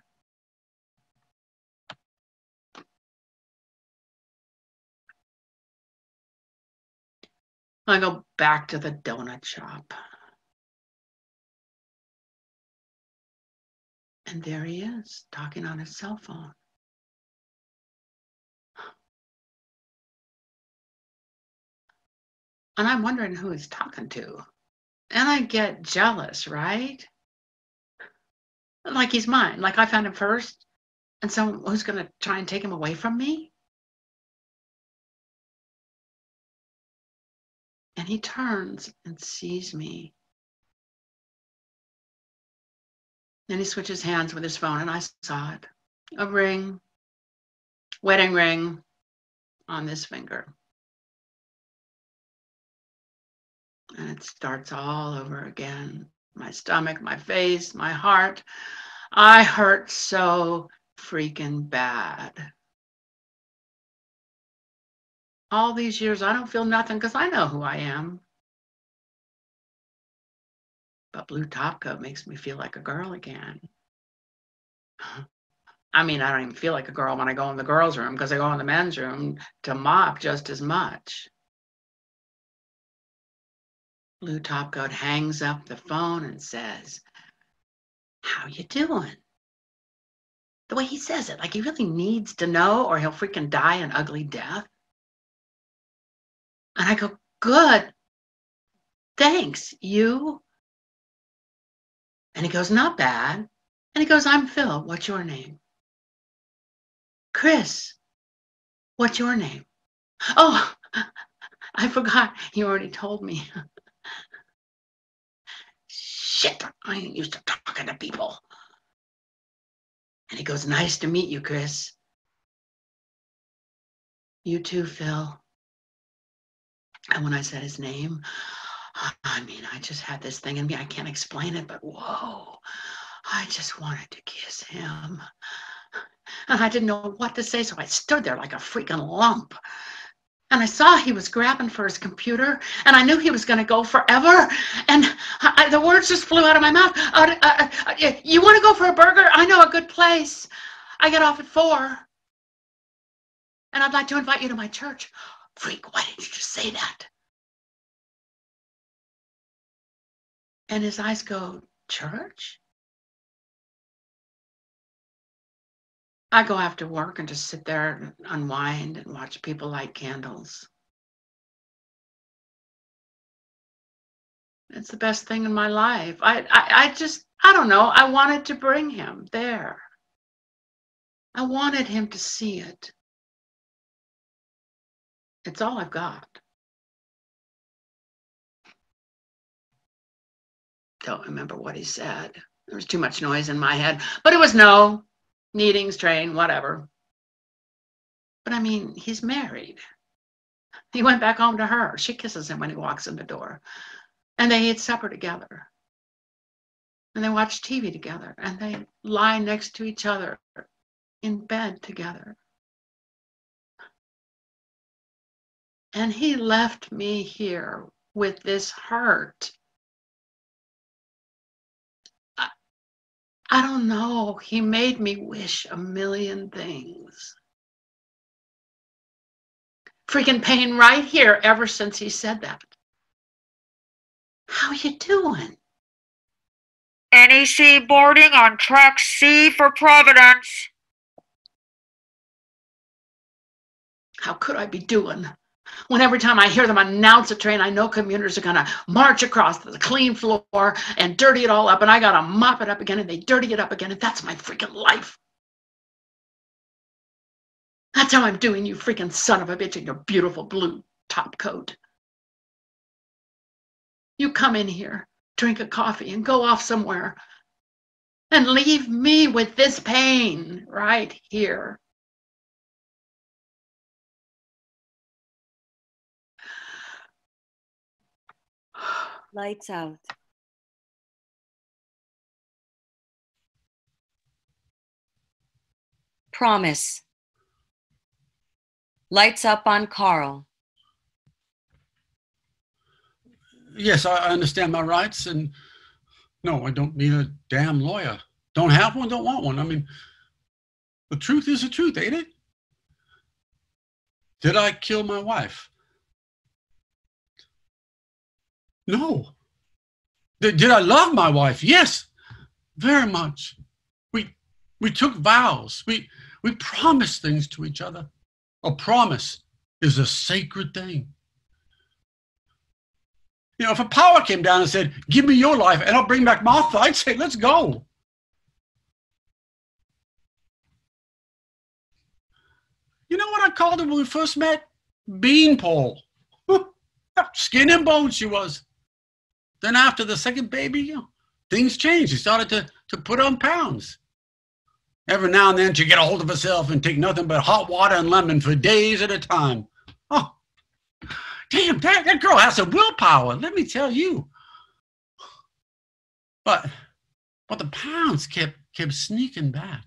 I go back to the donut shop. And there he is, talking on his cell phone. And I'm wondering who he's talking to. And I get jealous, right? Like he's mine, like I found him first. And so who's going to try and take him away from me? And he turns and sees me. Then he switches hands with his phone, and I saw it. A ring, wedding ring on this finger. And it starts all over again. My stomach, my face, my heart. I hurt so freaking bad. All these years, I don't feel nothing because I know who I am. But blue top coat makes me feel like a girl again. I mean, I don't even feel like a girl when I go in the girls' room because I go in the men's room to mop just as much. Blue top coat hangs up the phone and says, "How you doing?" The way he says it, like he really needs to know or he'll freaking die an ugly death. And I go, "Good. Thanks. You?" And he goes, "Not bad." And he goes, "I'm Phil. What's your name?" "Chris. What's your name?" "Oh, I forgot. You already told me." Shit, I ain't used to talking to people. And he goes, "Nice to meet you, Chris." "You too, Phil." And when I said his name, I mean, I just had this thing in me. I can't explain it, but whoa, I just wanted to kiss him. And I didn't know what to say, so I stood there like a freaking lump. And I saw he was grabbing for his computer, and I knew he was going to go forever. And the words just flew out of my mouth. "You want to go for a burger? I know a good place. I get off at 4. And I'd like to invite you to my church." Freak, why didn't you just say that? And his eyes go, "Church?" I go after work and just sit there and unwind and watch people light candles. It's the best thing in my life. I don't know. I wanted to bring him there. I wanted him to see it. It's all I've got. Don't remember what he said. There was too much noise in my head, but it was no. Meetings, train, whatever. But I mean, he's married. He went back home to her. She kisses him when he walks in the door. And they eat supper together. And they watch TV together. And they lie next to each other in bed together. And he left me here with this hurt. I don't know. He made me wish a million things. Freaking pain right here ever since he said that. "How you doing?" NEC boarding on track C for Providence. How could I be doing? When every time I hear them announce a train, I know commuters are going to march across the clean floor and dirty it all up, and I got to mop it up again, and they dirty it up again, and that's my freaking life. That's how I'm doing, you freaking son of a bitch in your beautiful blue top coat. You come in here, drink a coffee, and go off somewhere, and leave me with this pain right here. Lights out. Promise. Lights up on Karl. Yes, I understand my rights, and no, I don't need a damn lawyer. Don't have one, don't want one. I mean, the truth is the truth, ain't it? Did I kill my wife? No. Did I love my wife? Yes, very much. We took vows. We promised things to each other. A promise is a sacred thing. You know, if a power came down and said, "Give me your life and I'll bring back Martha," I'd say, "Let's go." You know what I called him when we first met? Beanpole. Skin and bone she was. Then after the second baby, you know, things changed. She started to put on pounds. Every now and then she'd get a hold of herself and take nothing but hot water and lemon for days at a time. Oh, damn, that girl has some willpower, let me tell you. But the pounds kept sneaking back.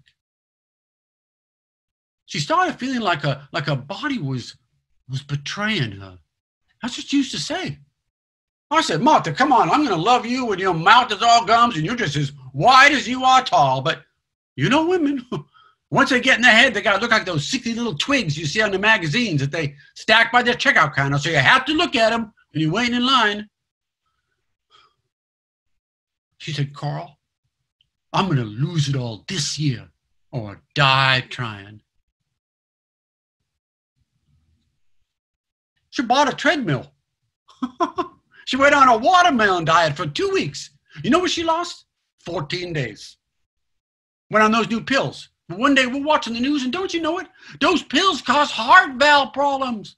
She started feeling like her body was betraying her. That's what she used to say. I said, Martha, come on, I'm going to love you when your mouth is all gums and you're just as wide as you are tall. But you know women, once they get in their head, they got to look like those 60 little twigs you see on the magazines that they stack by their checkout counter. So you have to look at them when you're waiting in line. She said, Carl, I'm going to lose it all this year or die trying. She bought a treadmill. She went on a watermelon diet for 2 weeks. You know what she lost? 14 days. Went on those new pills. But one day we're watching the news and don't you know it? Those pills cause heart valve problems.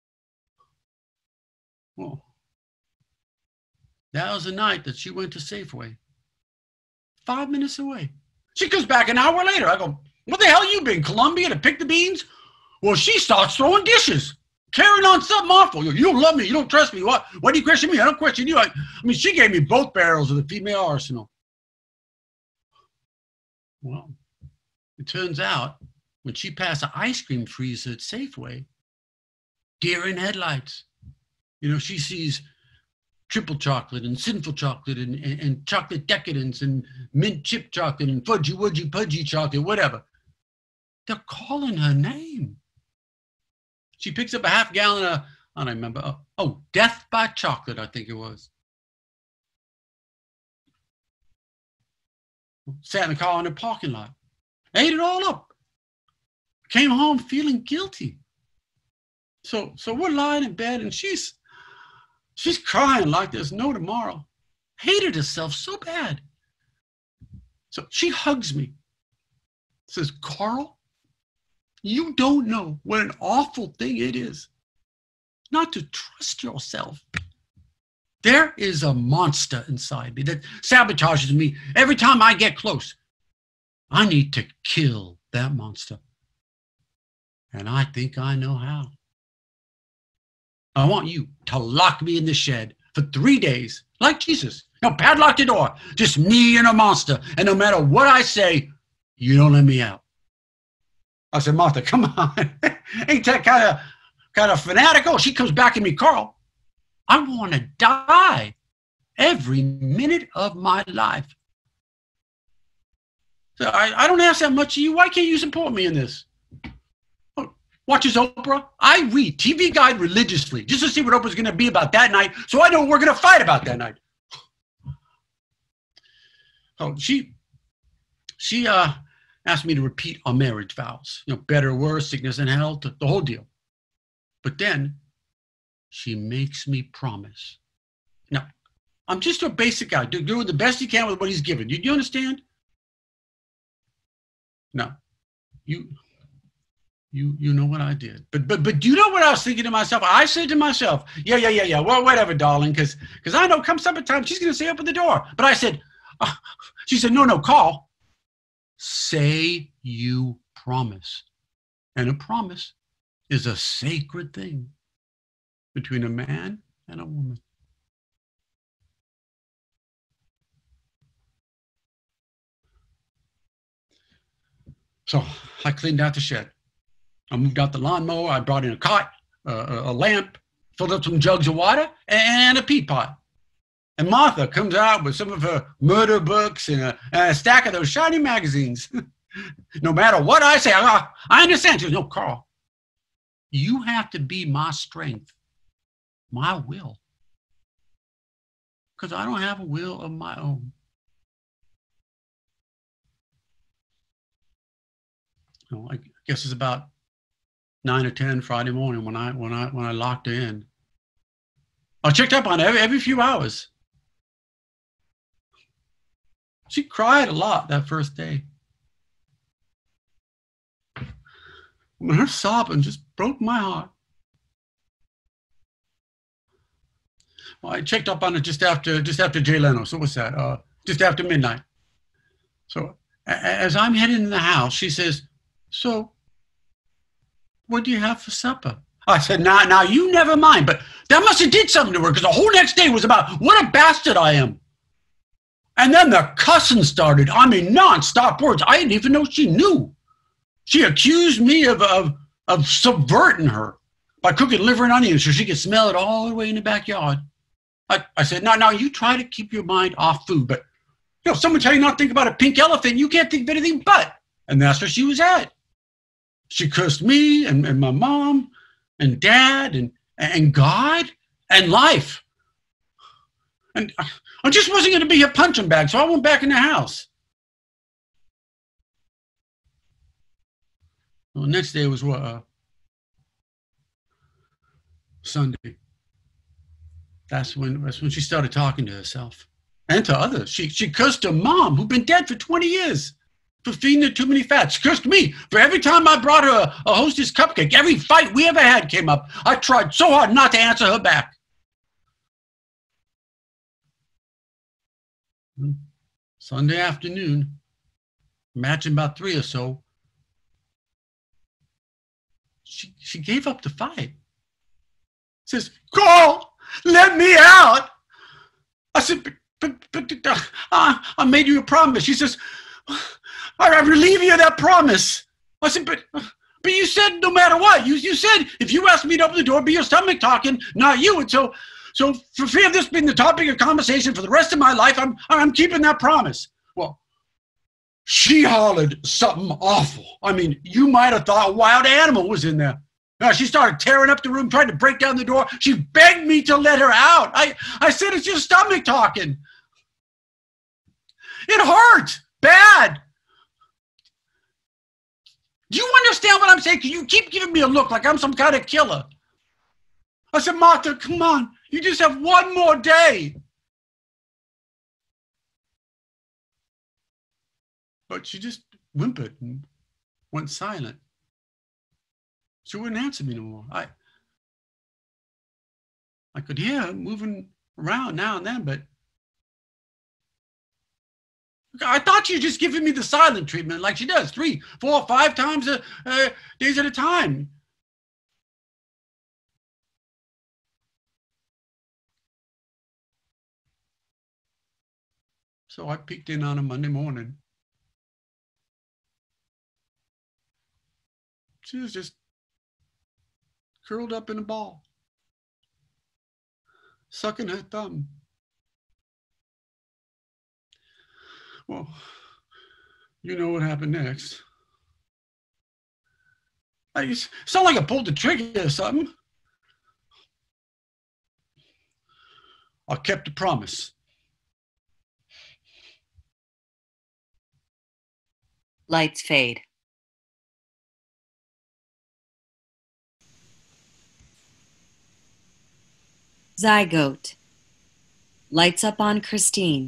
Well, that was the night that she went to Safeway. 5 minutes away. She comes back an hour later. I go, what the hell you been, Colombia to pick the beans? Well, she starts throwing dishes. Carrying on something awful. You don't love me. You don't trust me. Why do you question me? I don't question you. I mean, she gave me both barrels of the female arsenal. Well, it turns out when she passed an ice cream freezer at Safeway, deer in headlights. You know, she sees triple chocolate and sinful chocolate and chocolate decadence and mint chip chocolate and fudgy wudgy pudgy chocolate, whatever. They're calling her name. She picks up a half gallon of, I don't remember, Death by Chocolate, I think it was. Sat in the car in the parking lot. Ate it all up. Came home feeling guilty. So we're lying in bed and she's crying like there's no tomorrow. Hated herself so bad. So she hugs me. Says, Carl, you don't know what an awful thing it is not to trust yourself. There is a monster inside me that sabotages me every time I get close. I need to kill that monster. And I think I know how. I want you to lock me in the shed for 3 days, like Jesus. Now padlock the door, just me and a monster. And no matter what I say, you don't let me out. I said, Martha, come on. Ain't that kind of fanatical? She comes back at me, Carl, I want to die every minute of my life. So I don't ask that much of you. Why can't you support me in this? Watches Oprah. I read TV Guide religiously just to see what Oprah's going to be about that night so I know what we're going to fight about that night. Oh, she asked me to repeat our marriage vows. You know, better, worse, sickness and health, the whole deal. But then she makes me promise. Now, I'm just a basic guy, doing the best he can with what he's given. You understand? No, you know what I did. But do you know what I was thinking to myself? I said to myself, yeah. Well, whatever, darling, because I know come summertime she's going to say open the door. But I said, she said, no, Carl. Say you promise. And a promise is a sacred thing between a man and a woman. So I cleaned out the shed. I moved out the lawnmower. I brought in a cot, a lamp, filled up some jugs of water, and a peat pot. And Martha comes out with some of her murder books and a stack of those shiny magazines. No matter what I say, I understand. She goes, no, Carl, you have to be my strength, my will. Because I don't have a will of my own. You know, I guess it's about 9 or 10 Friday morning when I locked her in. I checked up on her every few hours. She cried a lot that first day. When her sobbing just broke my heart. Well, I checked up on it just after Jay Leno. So what's that? Just after midnight. So as I'm heading in the house, she says, "So, what do you have for supper?" I said, now you never mind, but that must have did something to her, because the whole next day was about what a bastard I am. And then the cussing started. I mean, non-stop words. I didn't even know she knew. She accused me of subverting her by cooking liver and onions so she could smell it all the way in the backyard. I said, now you try to keep your mind off food, but you know, someone tell you not to think about a pink elephant, you can't think of anything but. And that's where she was at. She cursed me and my mom and dad and God and life. And I just wasn't going to be a punching bag, so I went back in the house. Well, the next day was what? Sunday. That's when she started talking to herself and to others. She cursed her mom, who'd been dead for 20 years, for feeding her too many fats. She cursed me for every time I brought her a Hostess cupcake. Every fight we ever had came up. I tried so hard not to answer her back. Sunday afternoon, imagine about 3 or so, she gave up the fight. Says, "Carl, let me out." I said, but I made you a promise. She says, "I relieve you of that promise." I said, but you said no matter what. You said if you asked me to open the door, it'd be your stomach talking, not you. And so for fear of this being the topic of conversation for the rest of my life, I'm keeping that promise. Well, she hollered something awful. I mean, you might have thought a wild animal was in there. Now, she started tearing up the room, trying to break down the door. She begged me to let her out. I said, "It's your stomach talking." It hurt bad. Do you understand what I'm saying? Because you keep giving me a look like I'm some kind of killer. I said, "Martha, come on. You just have one more day." But she just whimpered and went silent. She wouldn't answer me no more. I could hear her moving around now and then, but I thought she was just giving me the silent treatment like she does 3, 4, 5 times days at a time. So I peeked in on a Monday morning. She was just curled up in a ball, sucking her thumb. Well, you know what happened next. It sounded like I pulled the trigger or something. I kept the promise. Lights fade. Zygote. Lights up on Christine.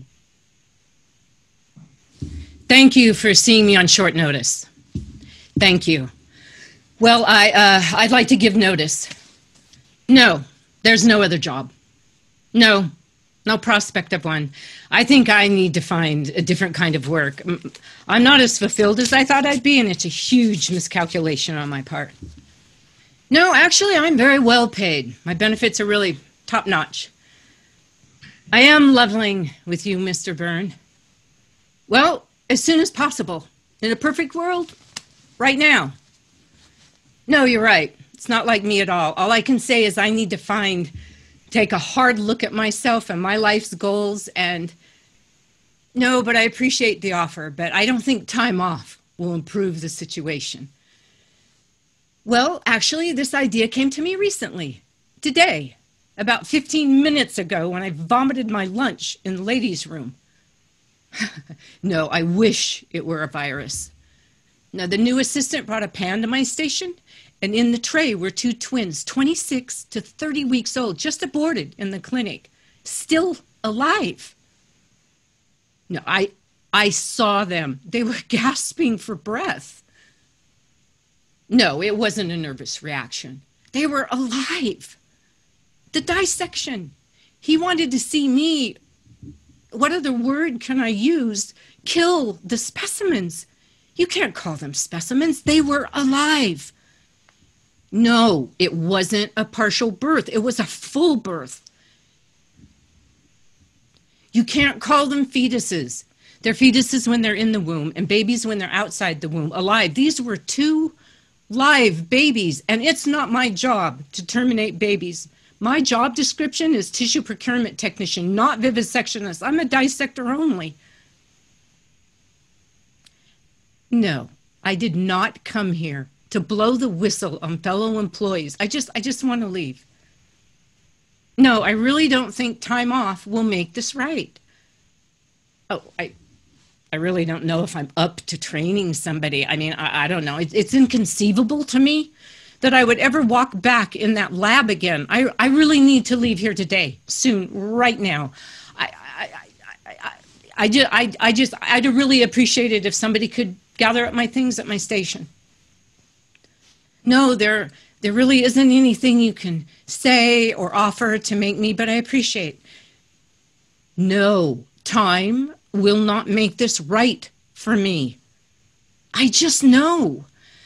Thank you for seeing me on short notice. Thank you. Well, I'd like to give notice. No, there's no other job. No prospect of one. I think I need to find a different kind of work. I'm not as fulfilled as I thought I'd be, and it's a huge miscalculation on my part. No, actually, I'm very well paid. My benefits are really top-notch. I am leveling with you, Mr. Byrne. Well, as soon as possible. In a perfect world, right now. No, you're right. It's not like me at all. All I can say is I need to take a hard look at myself and my life's goals, and no, but I appreciate the offer, but I don't think time off will improve the situation. Well, actually, this idea came to me recently, today, about 15 minutes ago when I vomited my lunch in the ladies' room. No, I wish it were a virus. Now, the new assistant brought a pan to my station, and in the tray were 2 twins, 26 to 30 weeks old, just aborted in the clinic, still alive. No, I saw them. They were gasping for breath. No, it wasn't a nervous reaction. They were alive. The dissection. He wanted to see me, what other word can I use, kill the specimens. You can't call them specimens. They were alive. No, it wasn't a partial birth. It was a full birth. You can't call them fetuses. They're fetuses when they're in the womb and babies when they're outside the womb, alive. These were 2 live babies, and it's not my job to terminate babies. My job description is tissue procurement technician, not vivisectionist. I'm a dissector only. No, I did not come here to blow the whistle on fellow employees. I just want to leave. No, I really don't think time off will make this right. Oh, I really don't know if I'm up to training somebody. I mean, I don't know. It's inconceivable to me that I would ever walk back in that lab again. I really need to leave here today, soon, right now. I'd really appreciate it if somebody could gather up my things at my station. No, there really isn't anything you can say or offer to make me, but I appreciate. No, time will not make this right for me. I just know.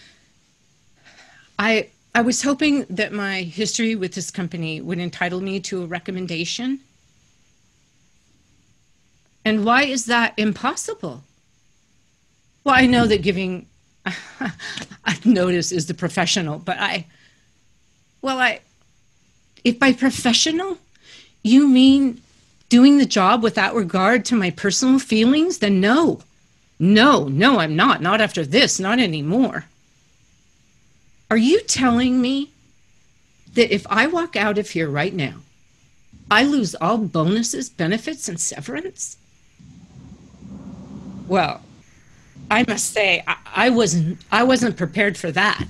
I was hoping that my history with this company would entitle me to a recommendation. And why is that impossible? Well, I know that giving notice is the professional, but if by professional you mean doing the job without regard to my personal feelings, then no, I'm not after this, not anymore. Are you telling me that if I walk out of here right now, I lose all bonuses, benefits, and severance? Well, I must say, I wasn't prepared for that.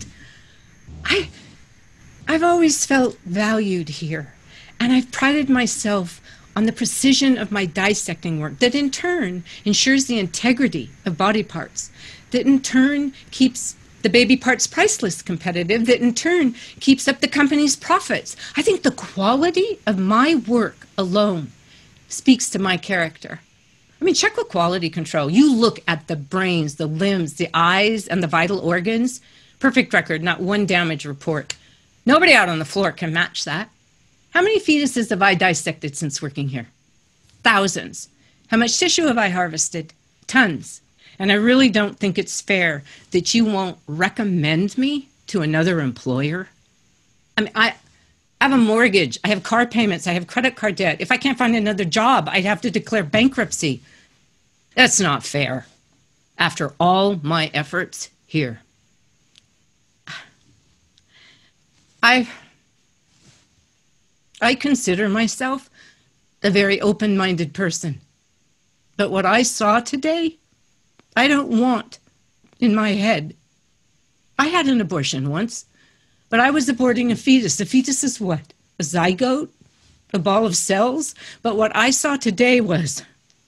I've always felt valued here, and I've prided myself on the precision of my dissecting work that in turn ensures the integrity of body parts, that in turn keeps the baby parts price list competitive, that in turn keeps up the company's profits. I think the quality of my work alone speaks to my character. I mean, check with quality control. You look at the brains, the limbs, the eyes, and the vital organs. Perfect record, not one damage report. Nobody out on the floor can match that. How many fetuses have I dissected since working here? Thousands. How much tissue have I harvested? Tons. And I really don't think it's fair that you won't recommend me to another employer. I mean, I have a mortgage, I have car payments, I have credit card debt. If I can't find another job, I'd have to declare bankruptcy. That's not fair. After all my efforts here. I consider myself a very open-minded person. But what I saw today, I don't want in my head. I had an abortion once, but I was aborting a fetus. A fetus is what? A zygote? A ball of cells? But what I saw today was,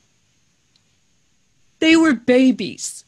they were babies.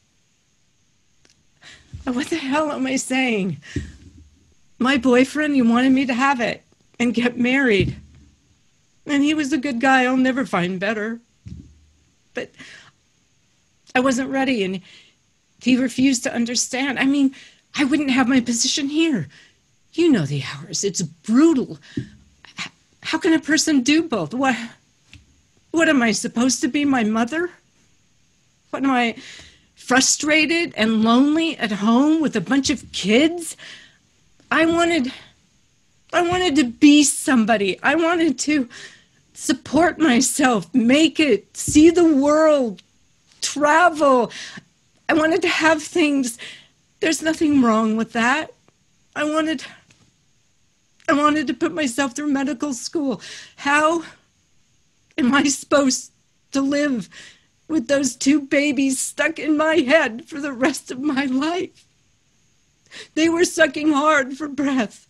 What the hell am I saying? My boyfriend, he wanted me to have it and get married. And he was a good guy. I'll never find better. But I wasn't ready, and he refused to understand. I mean, I wouldn't have my position here. You know the hours. It's brutal. How can a person do both? What am I supposed to be, my mother? What am I, frustrated and lonely at home with a bunch of kids? I wanted to be somebody. I wanted to support myself, make it, see the world, travel. I wanted to have things. There's nothing wrong with that. I wanted to put myself through medical school. How am I supposed to live with those 2 babies stuck in my head for the rest of my life? They were sucking hard for breath,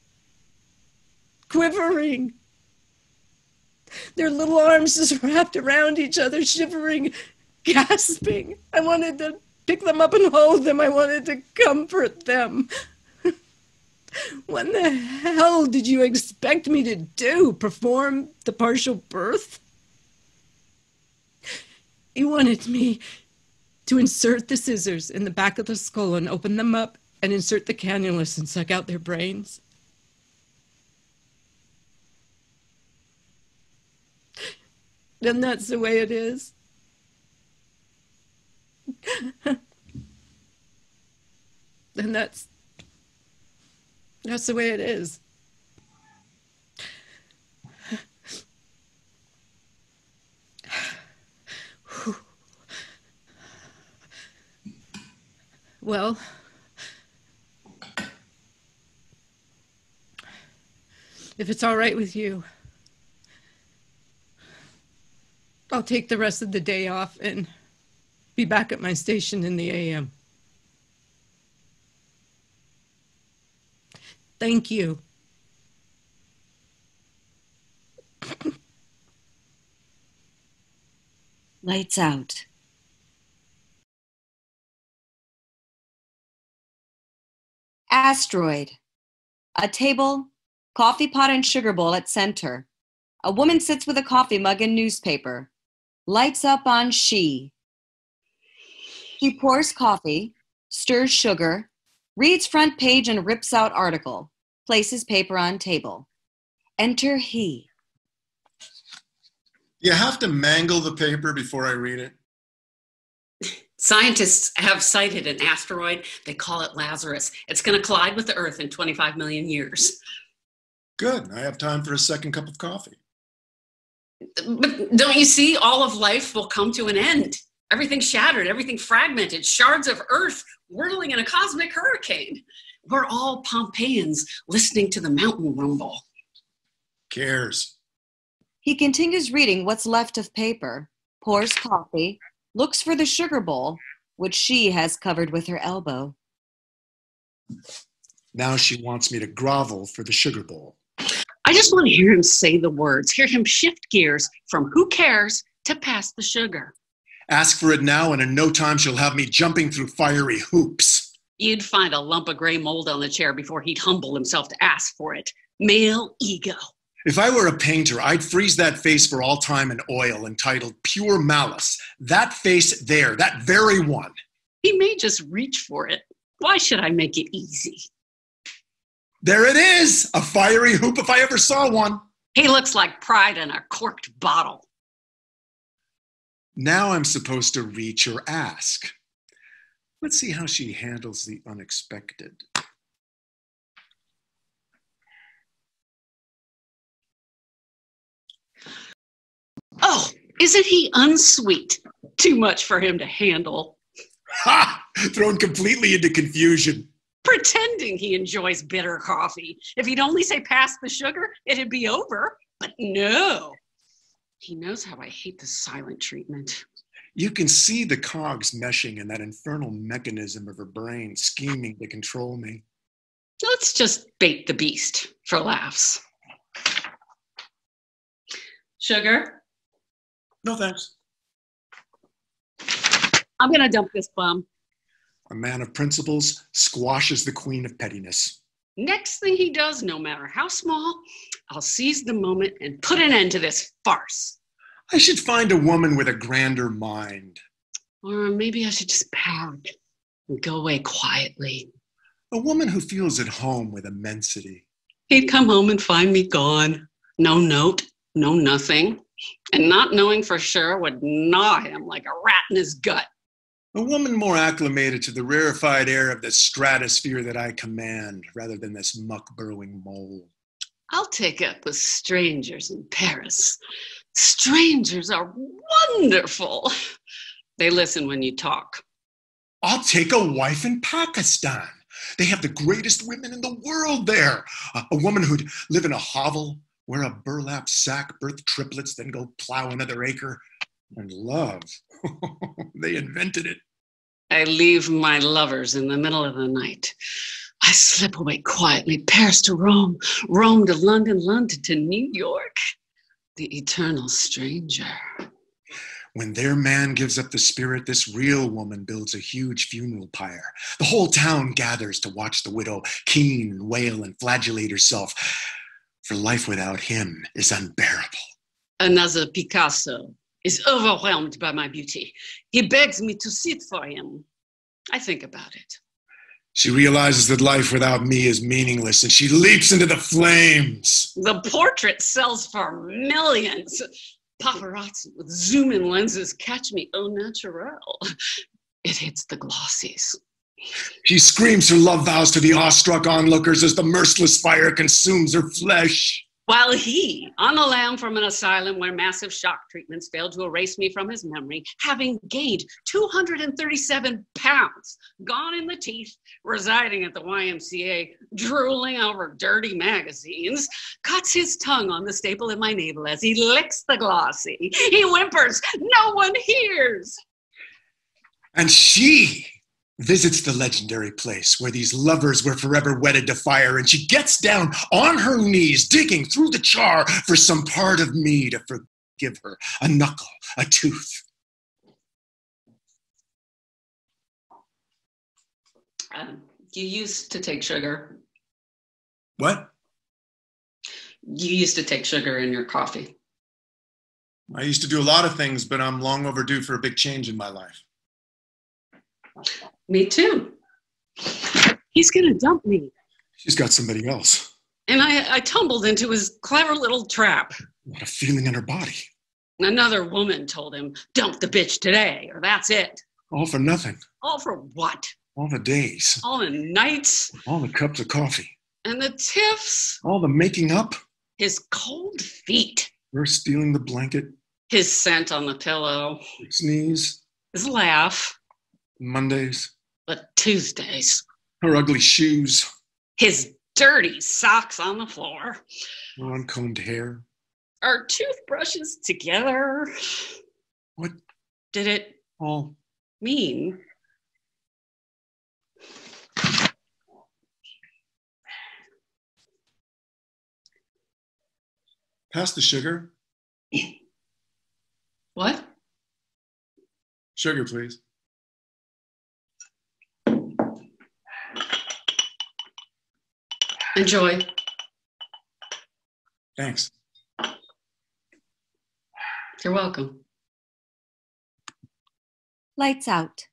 quivering. Their little arms just wrapped around each other, shivering, gasping. I wanted to pick them up and hold them. I wanted to comfort them. What the hell did you expect me to do? Perform the partial birth? You wanted me to insert the scissors in the back of the skull and open them up and insert the cannulas and suck out their brains. Then that's the way it is. And that's the way it is. Well, if it's all right with you, I'll take the rest of the day off and be back at my station in the AM. Thank you. Lights out. Asteroid. A table, coffee pot and sugar bowl at center. A woman sits with a coffee mug and newspaper. Lights up on she. She pours coffee, stirs sugar, reads front page and rips out article. Places paper on table. Enter he. You have to mangle the paper before I read it. Scientists have cited an asteroid. They call it Lazarus. It's going to collide with the Earth in 25 million years. Good. I have time for a second cup of coffee. But don't you see? All of life will come to an end. Everything shattered, everything fragmented, shards of Earth whirling in a cosmic hurricane. We're all Pompeians listening to the mountain rumble. Cares. He continues reading what's left of paper, pours coffee, looks for the sugar bowl, which she has covered with her elbow. Now she wants me to grovel for the sugar bowl. I just want to hear him say the words, hear him shift gears from who cares to pass the sugar. Ask for it now, and in no time she'll have me jumping through fiery hoops. You'd find a lump of gray mold on the chair before he'd humble himself to ask for it. Male ego. If I were a painter, I'd freeze that face for all time in oil, entitled Pure Malice. That face there, that very one. He may just reach for it. Why should I make it easy? There it is! A fiery hoop if I ever saw one. He looks like pride in a corked bottle. Now I'm supposed to reach or ask. Let's see how she handles the unexpected. Oh, isn't he unsweet? Too much for him to handle. Ha! Thrown completely into confusion. Pretending he enjoys bitter coffee. If he'd only say pass the sugar, it'd be over. But no. He knows how I hate the silent treatment. You can see the cogs meshing in that infernal mechanism of her brain scheming to control me. Let's just bait the beast for laughs. Sugar? No, thanks. I'm gonna dump this bum. A man of principles squashes the queen of pettiness. Next thing he does, no matter how small, I'll seize the moment and put an end to this farce. I should find a woman with a grander mind. Or maybe I should just pout and go away quietly. A woman who feels at home with immensity. He'd come home and find me gone. No note, no nothing. And not knowing for sure would gnaw him like a rat in his gut. A woman more acclimated to the rarefied air of the stratosphere that I command, rather than this muck-burrowing mole. I'll take up with strangers in Paris. Strangers are wonderful. They listen when you talk. I'll take a wife in Pakistan. They have the greatest women in the world there. A woman who'd live in a hovel, wear a burlap sack, birth triplets, then go plow another acre. And love. They invented it. I leave my lovers in the middle of the night. I slip away quietly, Paris to Rome, Rome to London, London to New York. The eternal stranger. When their man gives up the spirit, this real woman builds a huge funeral pyre. The whole town gathers to watch the widow keen and wail and flagellate herself. For life without him is unbearable. Another Picasso is overwhelmed by my beauty. He begs me to sit for him. I think about it. She realizes that life without me is meaningless, and she leaps into the flames. The portrait sells for millions. Paparazzi with zoom-in lenses catch me au naturel. It hits the glossies. She screams her love vows to the awestruck onlookers as the merciless fire consumes her flesh. While he, on a lam from an asylum where massive shock treatments failed to erase me from his memory, having gained 237 pounds, gone in the teeth, residing at the YMCA, drooling over dirty magazines, cuts his tongue on the staple in my navel as he licks the glossy. He whimpers, no one hears. And she visits the legendary place where these lovers were forever wedded to fire, and she gets down on her knees, digging through the char for some part of me to forgive her, a knuckle, a tooth. You used to take sugar. What? You used to take sugar in your coffee. I used to do a lot of things, but I'm long overdue for a big change in my life. Me too. He's gonna dump me. She's got somebody else. And I tumbled into his clever little trap. What a feeling in her body. Another woman told him, dump the bitch today, or that's it. All for nothing. All for what? All the days. All the nights. All the cups of coffee. And the tiffs. All the making up. His cold feet. Her stealing the blanket. His scent on the pillow. Sneeze. His laugh. Mondays. But Tuesdays. Her ugly shoes. His dirty socks on the floor. Her uncombed hair. Our toothbrushes together. What did it all mean? Pass the sugar. What? Sugar, please. Enjoy. Thanks. You're welcome. Lights out.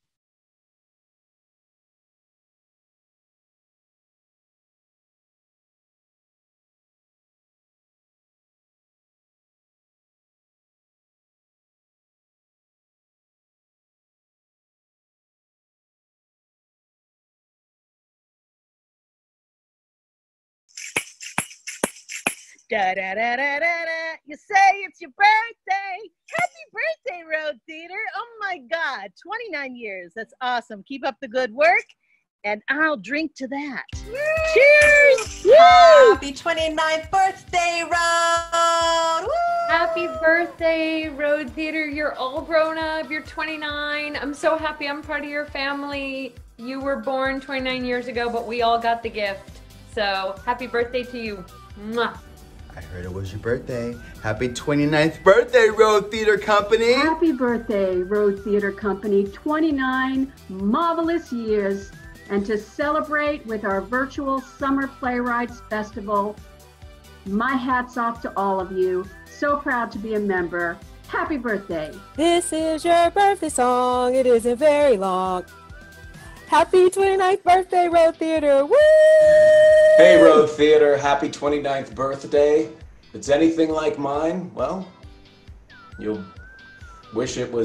Da da da da da da. You say it's your birthday. Happy birthday, Road Theater. Oh my God, 29 years. That's awesome. Keep up the good work, and I'll drink to that. Woo! Cheers! Woo! Happy 29th birthday, Road! Woo! Happy birthday, Road Theater. You're all grown up. You're 29. I'm so happy I'm part of your family. You were born 29 years ago, but we all got the gift. So happy birthday to you. Mwah. I heard it was your birthday. Happy 29th birthday, Road Theater Company. Happy birthday, Road Theater Company. 29 marvelous years. And to celebrate with our virtual Summer Playwrights Festival, my hat's off to all of you. So proud to be a member. Happy birthday. This is your birthday song. It isn't very long. Happy 29th birthday, Road Theater. Woo! Hey, Road Theater. Happy 29th birthday. If it's anything like mine, well, you'll wish you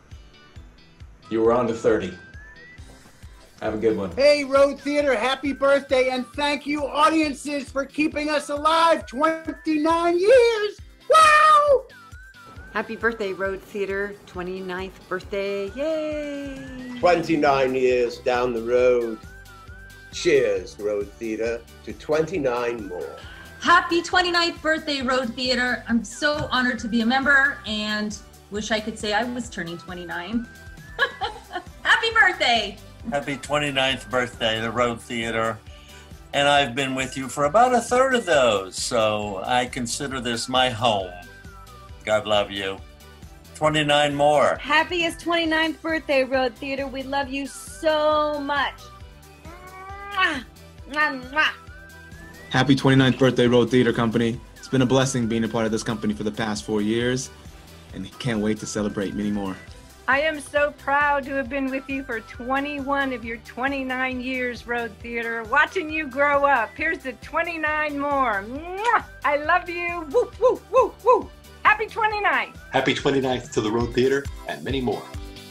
were on to 30. Have a good one. Hey, Road Theater, happy birthday, and thank you, audiences, for keeping us alive 29 years. Wow! Happy birthday, Road Theater. 29th birthday. Yay! 29 years down the road. Cheers, Road Theater, to 29 more. Happy 29th birthday, Road Theater. I'm so honored to be a member and wish I could say I was turning 29. Happy birthday! Happy 29th birthday, the Road Theater. And I've been with you for about a third of those, so I consider this my home. God love you. 29 more. Happiest 29th birthday, Road Theater. We love you so much. Mwah! Mwah, mwah. Happy 29th birthday, Road Theater Company. It's been a blessing being a part of this company for the past 4 years, and can't wait to celebrate many more. I am so proud to have been with you for 21 of your 29 years, Road Theater, watching you grow up. Here's the 29 more. Mwah! I love you. Woo, woo, woo, woo. Happy 29th. Happy 29th to the Road Theater and many more.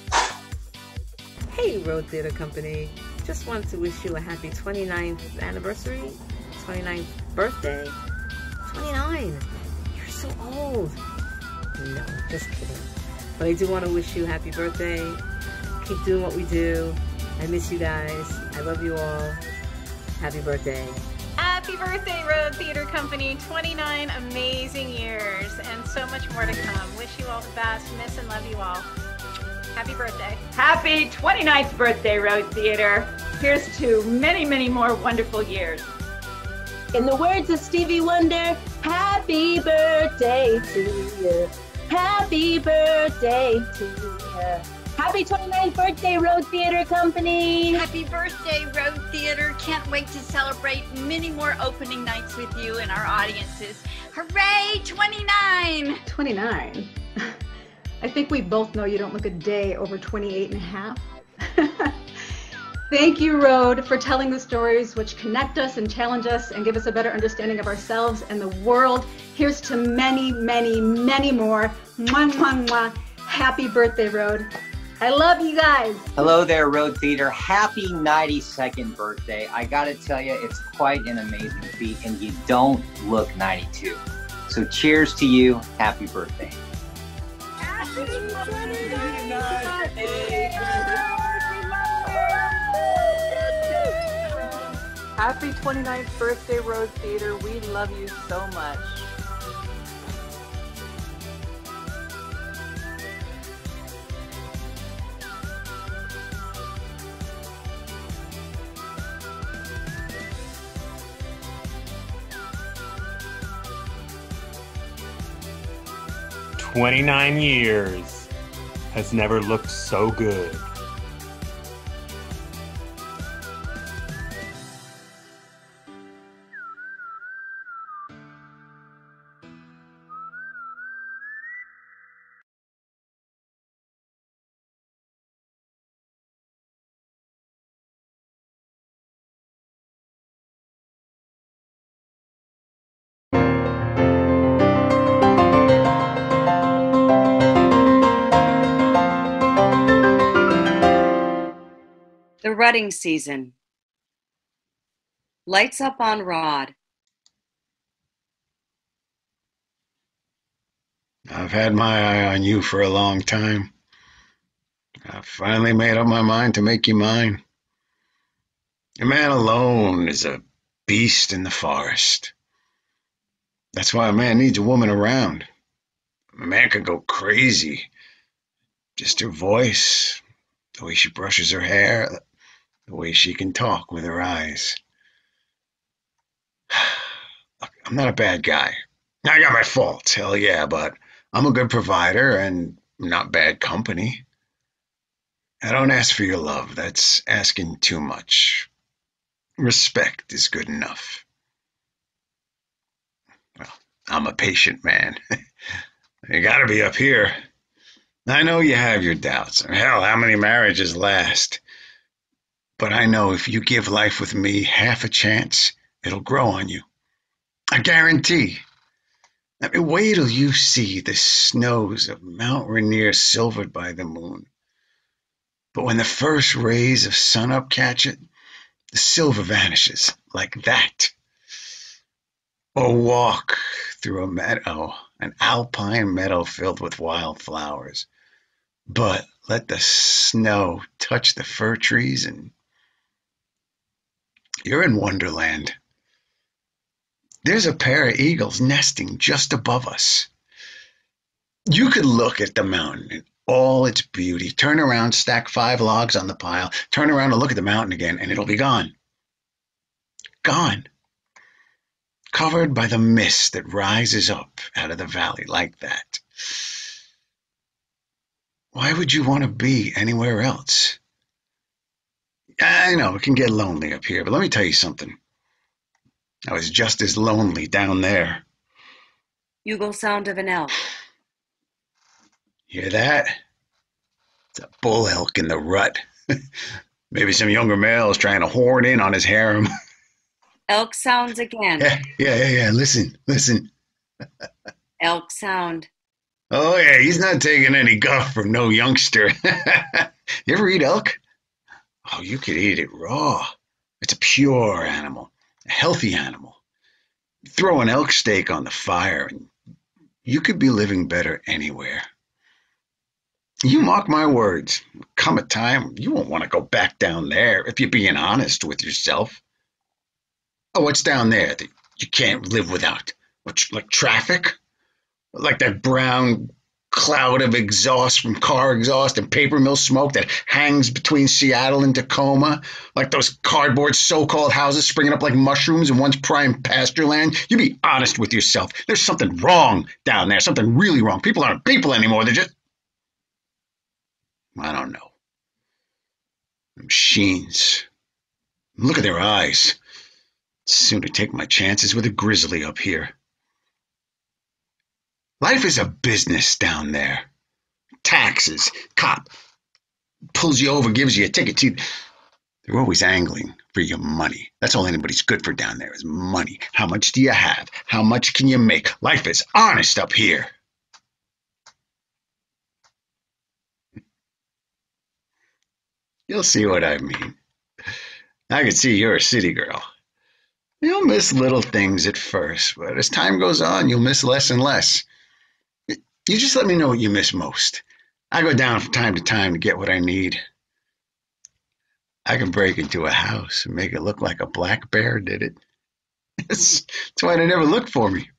Hey, Road Theater Company. Just want to wish you a happy 29th anniversary, 29th birthday. 29. You're so old. No, just kidding. But I do want to wish you happy birthday. Keep doing what we do. I miss you guys. I love you all. Happy birthday. Happy birthday, Road Theater Company. 29 amazing years and so much more to come. Wish you all the best. Miss and love you all. Happy birthday. Happy 29th birthday, Road Theater. Here's to many, many more wonderful years. In the words of Stevie Wonder, happy birthday to you. Happy birthday to you. Happy 29th birthday, Road Theater Company. Happy birthday, Road Theater. Can't wait to celebrate many more opening nights with you and our audiences. Hooray, 29! 29? I think we both know you don't look a day over 28 and a half. Thank you, Road, for telling the stories which connect us and challenge us and give us a better understanding of ourselves and the world. Here's to many, many, many more. Mwah, mwah, mwah. Happy birthday, Road. I love you guys. Hello there, Road Theater. Happy 92nd birthday. I gotta tell you, it's quite an amazing feat, and you don't look 92. So cheers to you. Happy birthday. Happy 29th birthday, Road Theater. We love you so much. "29 years has never looked so good." The rutting season. Lights up on Rod. I've had my eye on you for a long time. I finally made up my mind to make you mine. A man alone is a beast in the forest. That's why a man needs a woman around. A man can go crazy. Just her voice, the way she brushes her hair, the way she can talk with her eyes. Look, I'm not a bad guy. I got my faults, hell yeah, but I'm a good provider and not bad company. I don't ask for your love. That's asking too much. Respect is good enough. Well, I'm a patient man. You gotta be up here. I know you have your doubts. Hell, how many marriages last? But I know if you give life with me half a chance, it'll grow on you. I guarantee. I mean, wait till you see the snows of Mount Rainier silvered by the moon. But when the first rays of sunup catch it, the silver vanishes like that. Or walk through a meadow, an alpine meadow filled with wildflowers. But let the snow touch the fir trees and you're in Wonderland. There's a pair of eagles nesting just above us. You could look at the mountain in all its beauty, turn around, stack 5 logs on the pile, turn around and look at the mountain again, and it'll be gone. Gone. Covered by the mist that rises up out of the valley like that. Why would you want to be anywhere else? I know it can get lonely up here, but let me tell you something. I was just as lonely down there. Bugle sound of an elk. Hear that? It's a bull elk in the rut. Maybe some younger males trying to horn in on his harem. Elk sounds again. Yeah. Listen. Elk sound. Oh, yeah, he's not taking any guff from no youngster. You ever eat elk? Oh, you could eat it raw. It's a pure animal, a healthy animal. Throw an elk steak on the fire and you could be living better anywhere. You mark my words, come a time, you won't want to go back down there if you're being honest with yourself. Oh, what's down there that you can't live without? Like traffic? Like that brown cloud of exhaust from car exhaust and paper mill smoke that hangs between Seattle and Tacoma? Like those cardboard so-called houses springing up like mushrooms in one's prime pasture land? You be honest with yourself. There's something wrong down there, something really wrong. People aren't people anymore, they're just... I don't know. Machines. Look at their eyes. I'd sooner take my chances with a grizzly up here. Life is a business down there. Taxes. Cop pulls you over, gives you a ticket. They're always angling for your money. That's all anybody's good for down there is money. How much do you have? How much can you make? Life is honest up here. You'll see what I mean. I can see you're a city girl. You'll miss little things at first, but as time goes on, you'll miss less and less. You just let me know what you miss most. I go down from time to time to get what I need. I can break into a house and make it look like a black bear did it. That's why they never looked for me.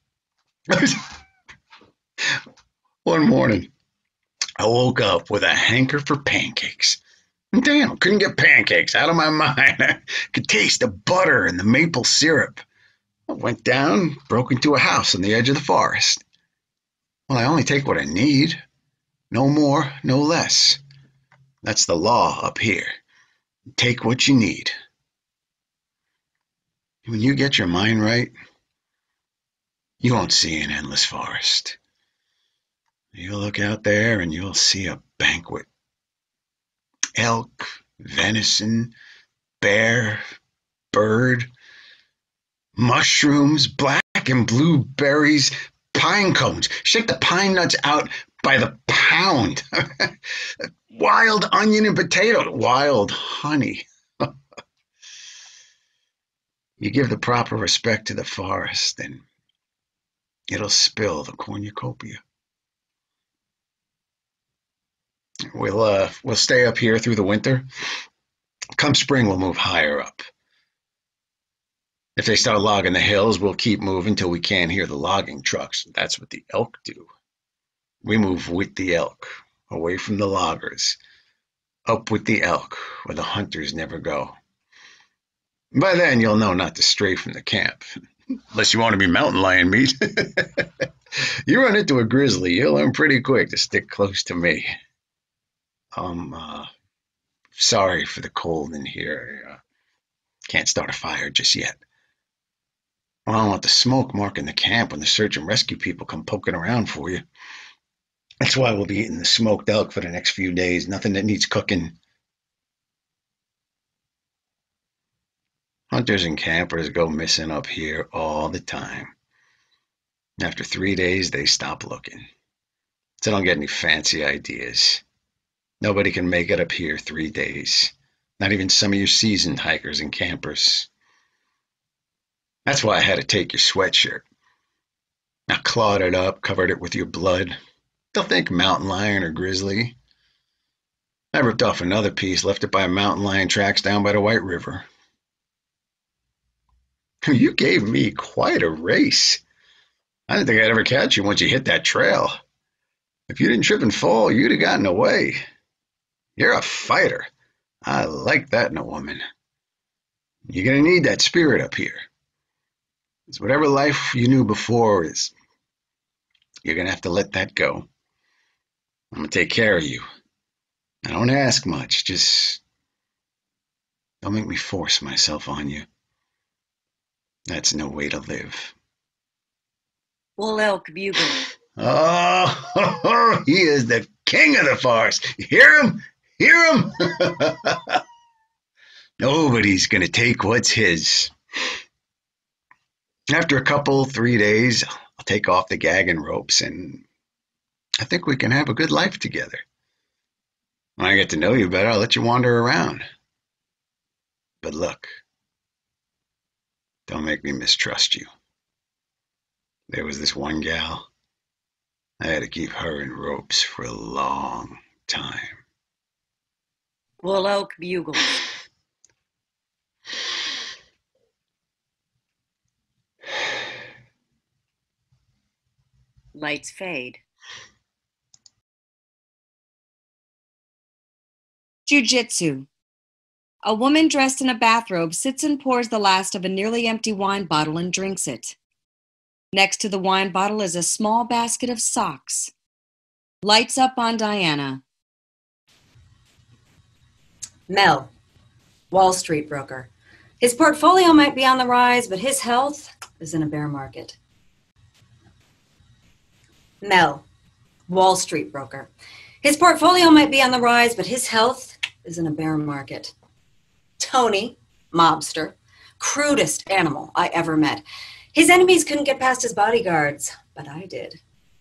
One morning, I woke up with a hanker for pancakes. Damn, couldn't get pancakes out of my mind. I could taste the butter and the maple syrup. I went down, broke into a house on the edge of the forest. Well, I only take what I need. No more, no less. That's the law up here. Take what you need. When you get your mind right, you won't see an endless forest. You'll look out there and you'll see a banquet. Elk, venison, bear, bird, mushrooms, black and blue berries, pine cones. Shake the pine nuts out by the pound. Wild onion and potato, wild honey. You give the proper respect to the forest and it'll spill the cornucopia. We'll stay up here through the winter. Come spring, we'll move higher up. If they start logging the hills, we'll keep moving till we can't hear the logging trucks. That's what the elk do. We move with the elk, away from the loggers, up with the elk, where the hunters never go. By then, you'll know not to stray from the camp, unless you want to be mountain lion meat. You run into a grizzly, you'll learn pretty quick to stick close to me. I'm sorry for the cold in here. Can't start a fire just yet. I don't want the smoke marking the camp when the search and rescue people come poking around for you. That's why we'll be eating the smoked elk for the next few days. Nothing that needs cooking. Hunters and campers go missing up here all the time. After 3 days, they stop looking. So don't get any fancy ideas. Nobody can make it up here 3 days. Not even some of your seasoned hikers and campers. That's why I had to take your sweatshirt. I clawed it up, covered it with your blood. They'll think mountain lion or grizzly. I ripped off another piece, left it by mountain lion tracks down by the White River. You gave me quite a race. I didn't think I'd ever catch you once you hit that trail. If you didn't trip and fall, you'd have gotten away. You're a fighter. I like that in a woman. You're going to need that spirit up here. It's whatever life you knew before is, you're going to have to let that go. I'm going to take care of you. I don't ask much, just don't make me force myself on you. That's no way to live. Bull Elk Bugle. Oh, he is the king of the farce. You hear him? Hear him? Nobody's gonna take what's his. After a couple, 3 days, I'll take off the gag and ropes, and I think we can have a good life together. When I get to know you better, I'll let you wander around. But look, don't make me mistrust you. There was this one gal. I had to keep her in ropes for a long time. Bull Elk Bugle. Lights fade. Jiu-jitsu. A woman dressed in a bathrobe sits and pours the last of a nearly empty wine bottle and drinks it. Next to the wine bottle is a small basket of socks. Lights up on Diana. Mel, Wall Street broker. His portfolio might be on the rise, but his health is in a bear market. Mel, Wall Street broker. His portfolio might be on the rise, but his health is in a bear market. Tony, mobster, crudest animal I ever met. His enemies couldn't get past his bodyguards, but I did.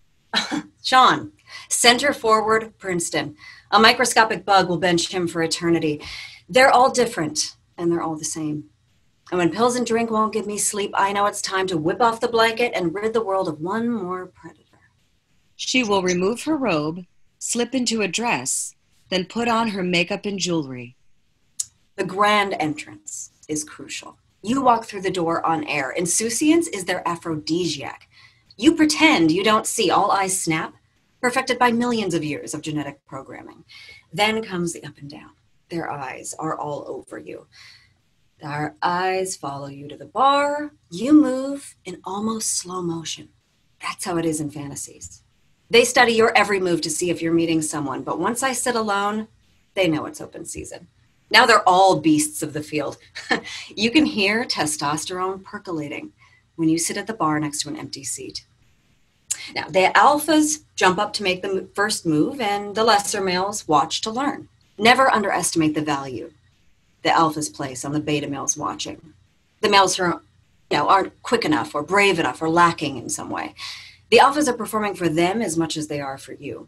Sean, center forward, Princeton. A microscopic bug will bench him for eternity. They're all different, and they're all the same. And when pills and drink won't give me sleep, I know it's time to whip off the blanket and rid the world of one more predator. She will remove her robe, slip into a dress, then put on her makeup and jewelry. The grand entrance is crucial. You walk through the door on air. Insouciance is their aphrodisiac. You pretend you don't see, all eyes snap, perfected by millions of years of genetic programming. Then comes the up and down. Their eyes are all over you. Their eyes follow you to the bar. You move in almost slow motion. That's how it is in fantasies. They study your every move to see if you're meeting someone, but once I sit alone, they know it's open season. Now they're all beasts of the field. You can hear testosterone percolating when you sit at the bar next to an empty seat. Now, the alphas jump up to make the first move, and the lesser males watch to learn. Never underestimate the value the alphas place on the beta males watching. The males who aren't quick enough or brave enough or lacking in some way. The alphas are performing for them as much as they are for you.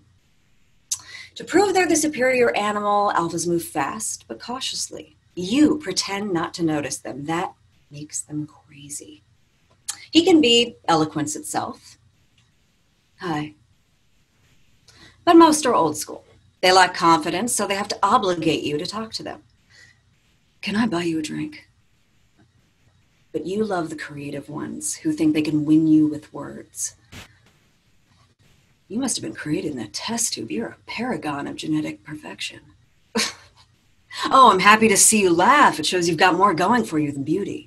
To prove they're the superior animal, alphas move fast but cautiously. You pretend not to notice them. That makes them crazy. He can be eloquence itself. Hi. But most are old school. They lack confidence, so they have to obligate you to talk to them. Can I buy you a drink? But you love the creative ones who think they can win you with words. You must have been created in a test tube. You're a paragon of genetic perfection. Oh, I'm happy to see you laugh. It shows you've got more going for you than beauty.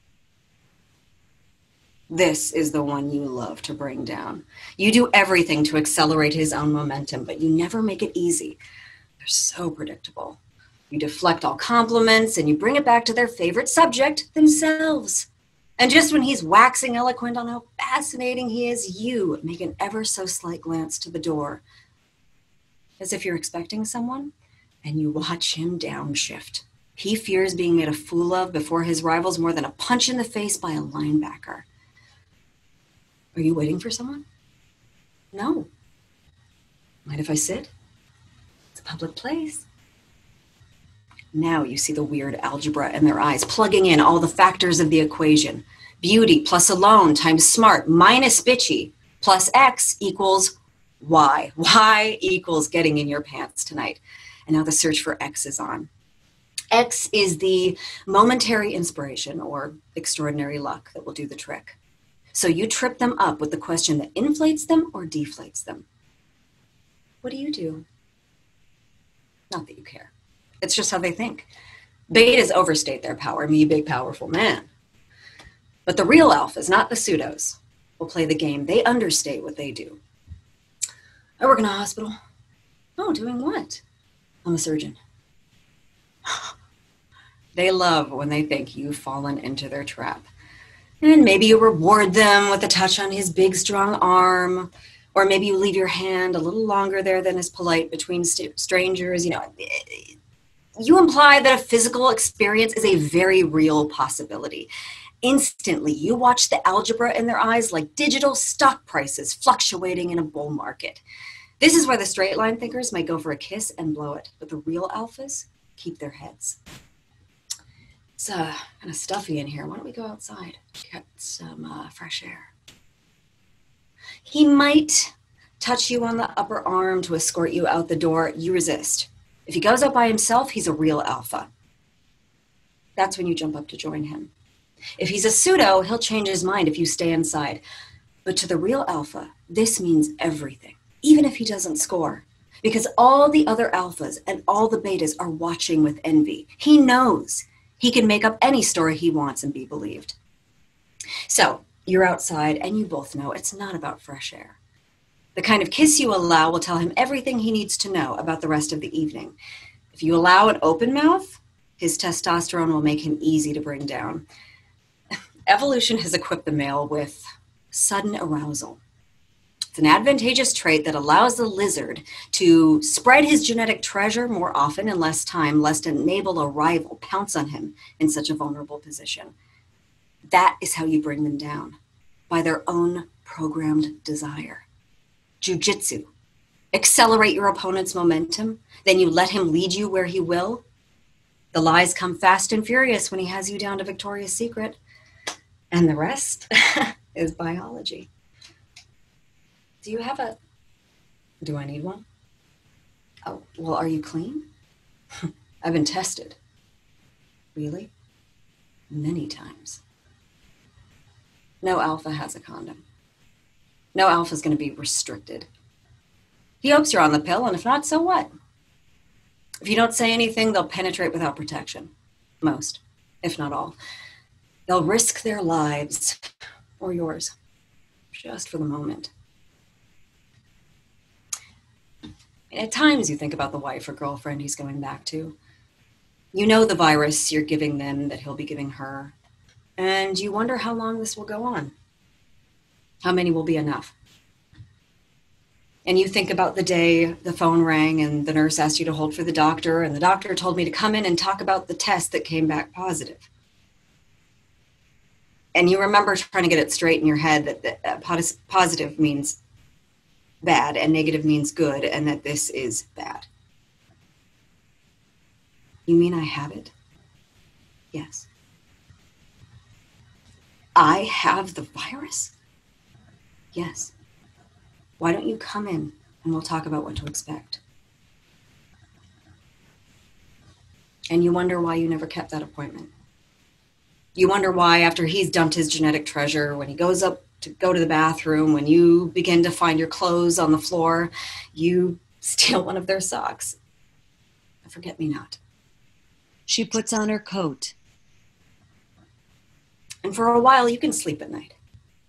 This is the one you love to bring down. You do everything to accelerate his own momentum, but you never make it easy. They're so predictable. You deflect all compliments and you bring it back to their favorite subject, themselves. And just when he's waxing eloquent on how fascinating he is, you make an ever so slight glance to the door, as if you're expecting someone, and you watch him downshift. He fears being made a fool of before his rivals more than a punch in the face by a linebacker. Are you waiting for someone? No. Mind if I sit? It's a public place. Now you see the weird algebra in their eyes, plugging in all the factors of the equation. Beauty plus alone times smart minus bitchy plus X equals Y. Y equals getting in your pants tonight. And now the search for X is on. X is the momentary inspiration or extraordinary luck that will do the trick. So you trip them up with the question that inflates them or deflates them. What do you do? Not that you care. It's just how they think. Betas overstate their power, me big powerful man. But the real alphas, not the pseudos, will play the game. They understate what they do. I work in a hospital. Oh, doing what? I'm a surgeon. They love when they think you've fallen into their trap. And maybe you reward them with a touch on his big, strong arm, or maybe you leave your hand a little longer there than is polite between strangers. You know, you imply that a physical experience is a very real possibility. Instantly, you watch the algebra in their eyes like digital stock prices fluctuating in a bull market. This is where the straight line thinkers might go for a kiss and blow it, but the real alphas keep their heads. It's kind of stuffy in here. Why don't we go outside, get some fresh air? He might touch you on the upper arm to escort you out the door. You resist. If he goes out by himself, he's a real alpha. That's when you jump up to join him. If he's a pseudo, he'll change his mind if you stay inside. But to the real alpha, this means everything, even if he doesn't score. Because all the other alphas and all the betas are watching with envy. He knows he can make up any story he wants and be believed. So you're outside and you both know it's not about fresh air. The kind of kiss you allow will tell him everything he needs to know about the rest of the evening. If you allow an open mouth, his testosterone will make him easy to bring down. Evolution has equipped the male with sudden arousal. It's an advantageous trait that allows the lizard to spread his genetic treasure more often in less time, lest enable a rival pounce on him in such a vulnerable position. That is how you bring them down, by their own programmed desire. Jiu-jitsu. Accelerate your opponent's momentum, then you let him lead you where he will. The lies come fast and furious when he has you down to Victoria's Secret. And the rest is biology. Do you have a... Do I need one? Oh, well, are you clean? I've been tested. Really? Many times. No alpha has a condom. No alpha's going to be restricted. He hopes you're on the pill, and if not, so what? If you don't say anything, they'll penetrate without protection. Most, if not all. They'll risk their lives, or yours, just for the moment. At times you think about the wife or girlfriend he's going back to. You know the virus you're giving them that he'll be giving her. And you wonder how long this will go on. How many will be enough? And you think about the day the phone rang and the nurse asked you to hold for the doctor, and the doctor told me to come in and talk about the test that came back positive. And you remember trying to get it straight in your head that positive means bad and negative means good, and that this is bad. You mean I have it? Yes. I have the virus? Yes. Why don't you come in and we'll talk about what to expect? And you wonder why you never kept that appointment. You wonder why, after he's dumped his genetic treasure, when he goes up to go to the bathroom, when you begin to find your clothes on the floor, you steal one of their socks. A forget-me-not. She puts on her coat. And for a while, you can sleep at night.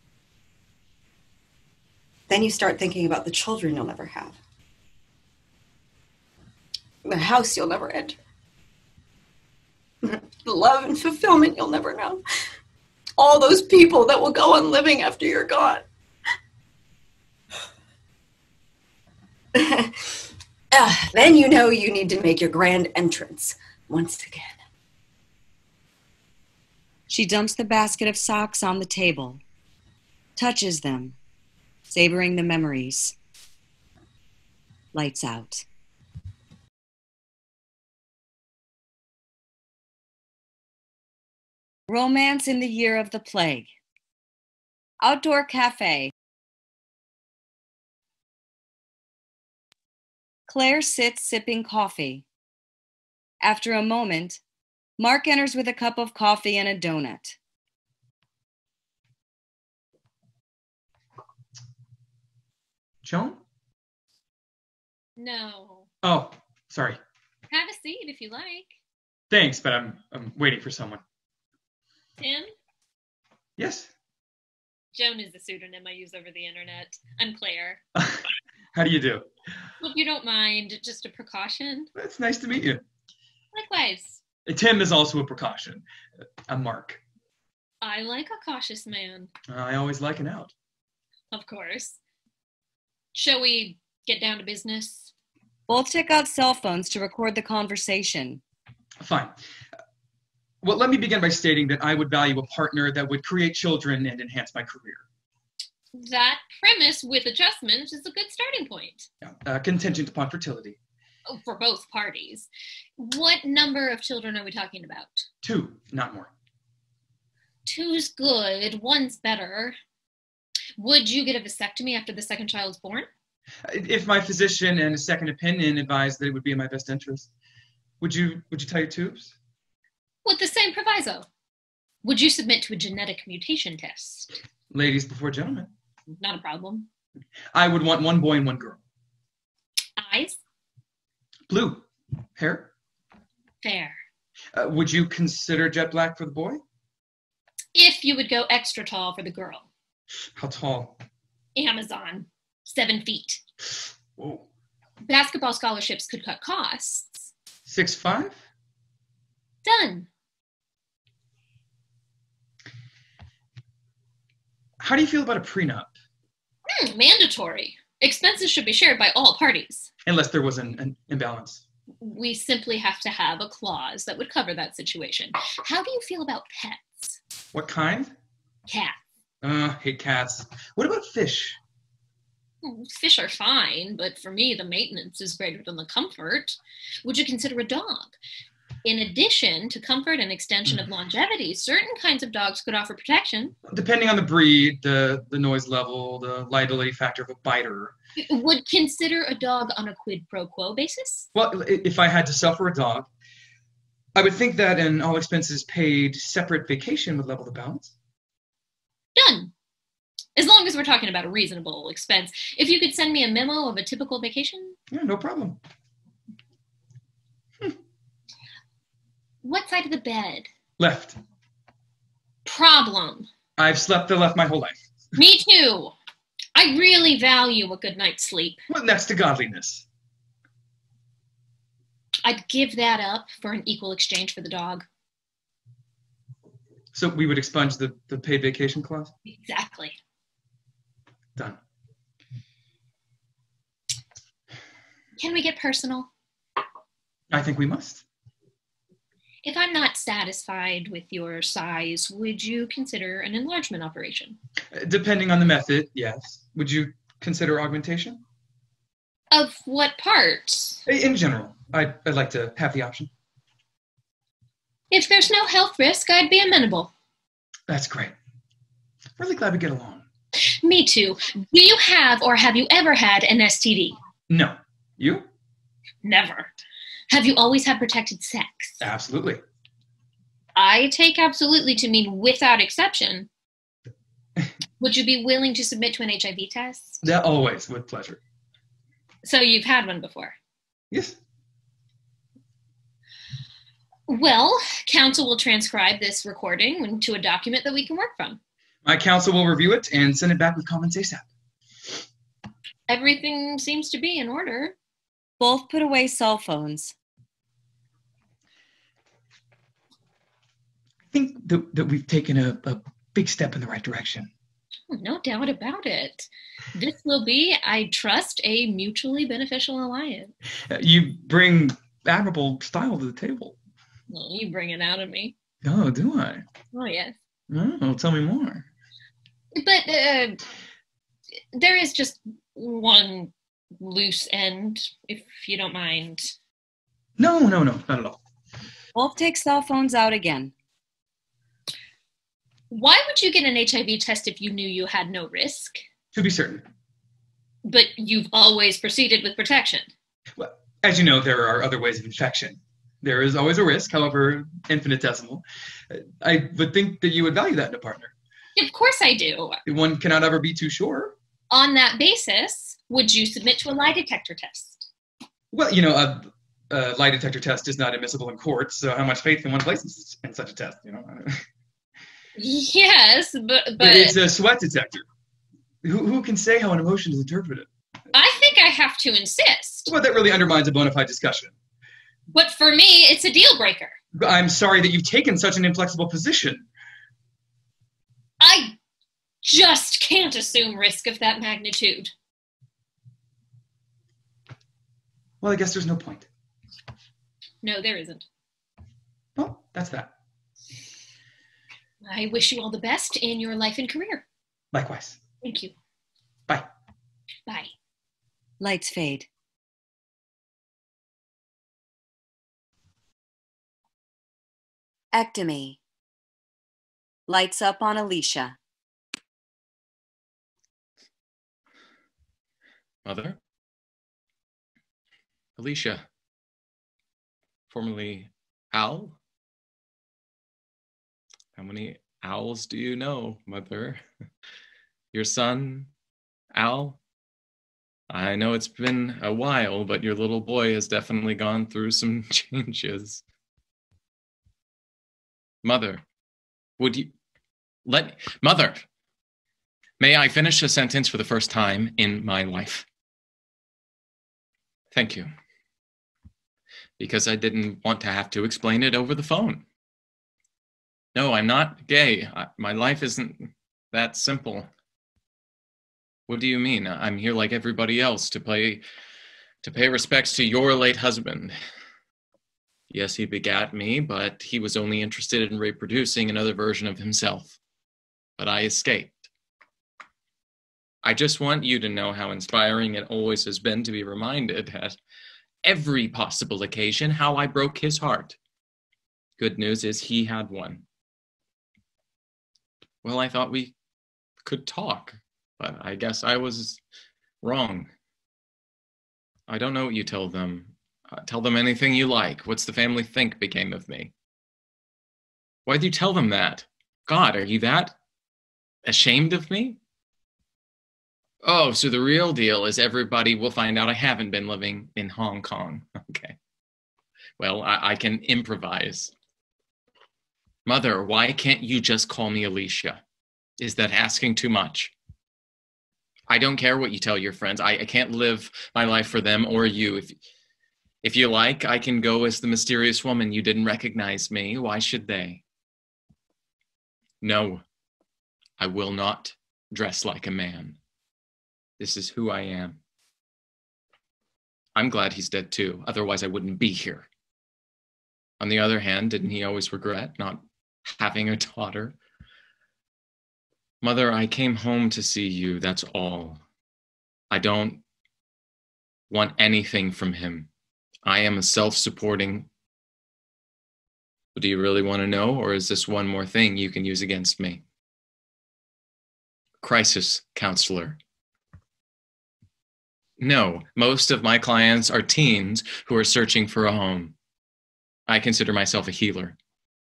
Then you start thinking about the children you'll never have. The house you'll never enter. The love and fulfillment you'll never know. All those people that will go on living after you're gone. Then you know you need to make your grand entrance once again. She dumps the basket of socks on the table, touches them, savoring the memories. Lights out. Romance in the year of the plague. Outdoor cafe. Claire sits sipping coffee. After a moment, Mark enters with a cup of coffee and a donut. Joan? No. Oh, sorry. Have a seat if you like. Thanks, but I'm waiting for someone. Tim? Yes. Joan is the pseudonym I use over the internet. I'm Claire. How do you do? We'll you don't mind, just a precaution. It's nice to meet you. Likewise. Tim is also a precaution. I'm Mark. I like a cautious man. I always like an out. Of course. Shall we get down to business? Both take out cell phones to record the conversation. Fine. Well, let me begin by stating that I would value a partner that would create children and enhance my career. That premise with adjustments is a good starting point. Contingent upon fertility. Oh, for both parties. What number of children are we talking about? 2, not more. 2's good, 1's better. Would you get a vasectomy after the second child's born? If my physician and a second opinion advised that it would be in my best interest. Would you tie your tubes? With the same proviso. Would you submit to a genetic mutation test? Ladies before gentlemen. Not a problem. I would want 1 boy and 1 girl. Eyes? Blue. Hair? Fair. Would you consider jet black for the boy? If you would go extra tall for the girl. How tall? Amazon. 7 feet. Whoa. Basketball scholarships could cut costs. 6'5"? Done. How do you feel about a prenup? Mandatory. Expenses should be shared by all parties. Unless there was an imbalance. We simply have to have a clause that would cover that situation. How do you feel about pets? What kind? Cats. Hate cats. What about fish? Fish are fine, but for me, the maintenance is greater than the comfort. Would you consider a dog? In addition to comfort and extension of longevity, certain kinds of dogs could offer protection. Depending on the breed, the noise level, the liability factor of a biter. Would consider a dog on a quid pro quo basis? Well, if I had to suffer a dog, I would think that an all expenses paid separate vacation would level the balance. Done. As long as we're talking about a reasonable expense. If you could send me a memo of a typical vacation? Yeah, no problem. What side of the bed? Left. Problem. I've slept the left my whole life. Me too. I really value a good night's sleep. Well, next to godliness. I'd give that up for an equal exchange for the dog. So we would expunge the paid vacation clause? Exactly. Done. Can we get personal? I think we must. If I'm not satisfied with your size, would you consider an enlargement operation? Depending on the method, yes. Would you consider augmentation? Of what part? In general, I'd like to have the option. If there's no health risk, I'd be amenable. That's great. Really glad we get along. Me too. Do you have or have you ever had an STD? No. You? Never. Have you always had protected sex? Absolutely. I take absolutely to mean without exception. Would you be willing to submit to an HIV test? Yeah, always, with pleasure. So you've had one before? Yes. Well, counsel will transcribe this recording into a document that we can work from. My counsel will review it and send it back with comments ASAP. Everything seems to be in order. Both put away cell phones. I think that we've taken a big step in the right direction. No doubt about it. This will be, I trust, a mutually beneficial alliance. You bring admirable style to the table. Well, you bring it out of me. Oh, do I? Oh, yes. Oh, tell me more. But there is just one loose end, if you don't mind. No, not at all. Both take cell phones out again. Why would you get an HIV test if you knew you had no risk? To be certain. But you've always proceeded with protection. Well, as you know, there are other ways of infection. There is always a risk, however infinitesimal. I would think that you would value that in a partner. Of course I do. One cannot ever be too sure. On that basis, would you submit to a lie detector test? Well, you know, a lie detector test is not admissible in court, so how much faith can one place in such a test, you know? Yes, but it's a sweat detector. Who can say how an emotion is interpreted? I think I I have to insist. Well, that really undermines a bona fide discussion. But for me, it's a deal breaker. I'm sorry that you've taken such an inflexible position. I just can't assume risk of that magnitude. Well, I guess there's no point. No, there isn't. Well, that's that. I wish you all the best in your life and career. Likewise. Thank you. Bye. Bye. Lights fade. ECTOMY. Lights up on Alicia. Mother? Alicia. Formerly Al? How many owls do you know, Mother? Your son, Al? I know it's been a while, but your little boy has definitely gone through some changes. Mother, would you Mother, may I finish a sentence for the first time in my life? Thank you. Because I didn't want to have to explain it over the phone. No, I'm not gay. My life isn't that simple. What do you mean? I'm here like everybody else to pay respects to your late husband. Yes, he begat me, but he was only interested in reproducing another version of himself. But I escaped. I just want you to know how inspiring it always has been to be reminded at every possible occasion how I broke his heart. Good news is he had one. Well, I thought we could talk, but I guess I was wrong. I don't know what you tell them. Tell them anything you like. What's the family think became of me? Why'd you tell them that? God, are you that ashamed of me? Oh, so the real deal is everybody will find out I haven't been living in Hong Kong. Okay. Well, I can improvise. Mother, why can't you just call me Alicia? Is that asking too much? I don't care what you tell your friends. I can't live my life for them or you. If you like, I can go as the mysterious woman you didn't recognize me. Why should they? No, I will not dress like a man. This is who I am. I'm glad he's dead too. Otherwise, I wouldn't be here. On the other hand, didn't he always regret not having a daughter? Mother, I came home to see you, that's all. I don't want anything from him. I am a self-supporting... Do you really want to know, or is this one more thing you can use against me? Crisis counselor. No, most of my clients are teens who are searching for a home. I consider myself a healer.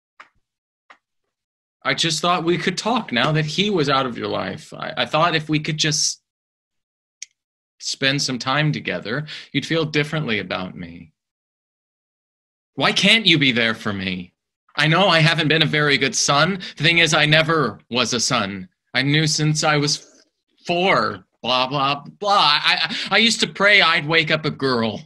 I just thought we could talk now that he was out of your life. I thought if we could just spend some time together, you'd feel differently about me. Why can't you be there for me? I know I haven't been a very good son. The thing is, I never was a son. I knew since I was 4, blah, blah, blah. I used to pray I'd wake up a girl.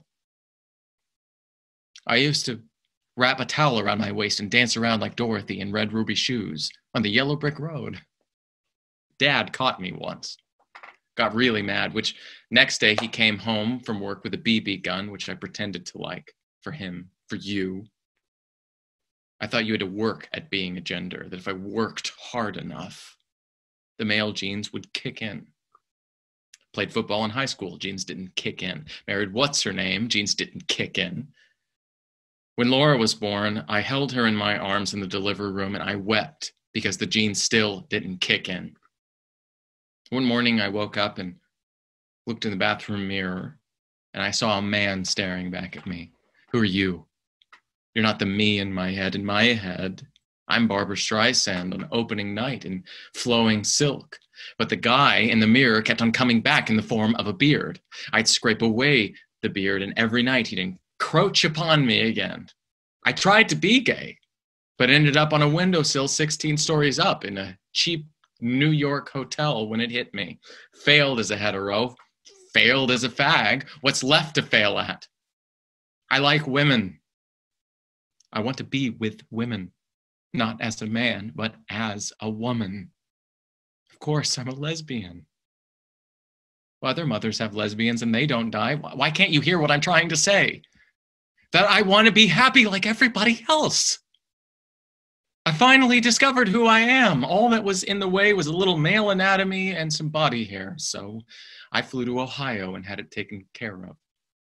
I used to wrap a towel around my waist and dance around like Dorothy in red ruby shoes on the yellow brick road. Dad caught me once. Got really mad, which next day he came home from work with a BB gun, which I pretended to like for him, for you. I thought you had to work at being a gender, that if I worked hard enough, the male genes would kick in. Played football in high school, genes didn't kick in. Married what's-her-name, genes didn't kick in. When Laura was born, I held her in my arms in the delivery room and I wept because the genes still didn't kick in. One morning I woke up and looked in the bathroom mirror and I saw a man staring back at me. Who are you? You're not the me in my head. In my head, I'm Barbra Streisand on opening night in flowing silk. But the guy in the mirror kept on coming back in the form of a beard. I'd scrape away the beard and every night he'd encroach upon me again. I tried to be gay, but ended up on a windowsill 16 stories up in a cheap New York hotel when it hit me. Failed as a hetero, failed as a fag. What's left to fail at? I like women. I want to be with women, not as a man, but as a woman. Of course, I'm a lesbian. Well, other mothers have lesbians and they don't die. Why can't you hear what I'm trying to say? That I want to be happy like everybody else. I finally discovered who I am. All that was in the way was a little male anatomy and some body hair. So I flew to Ohio and had it taken care of.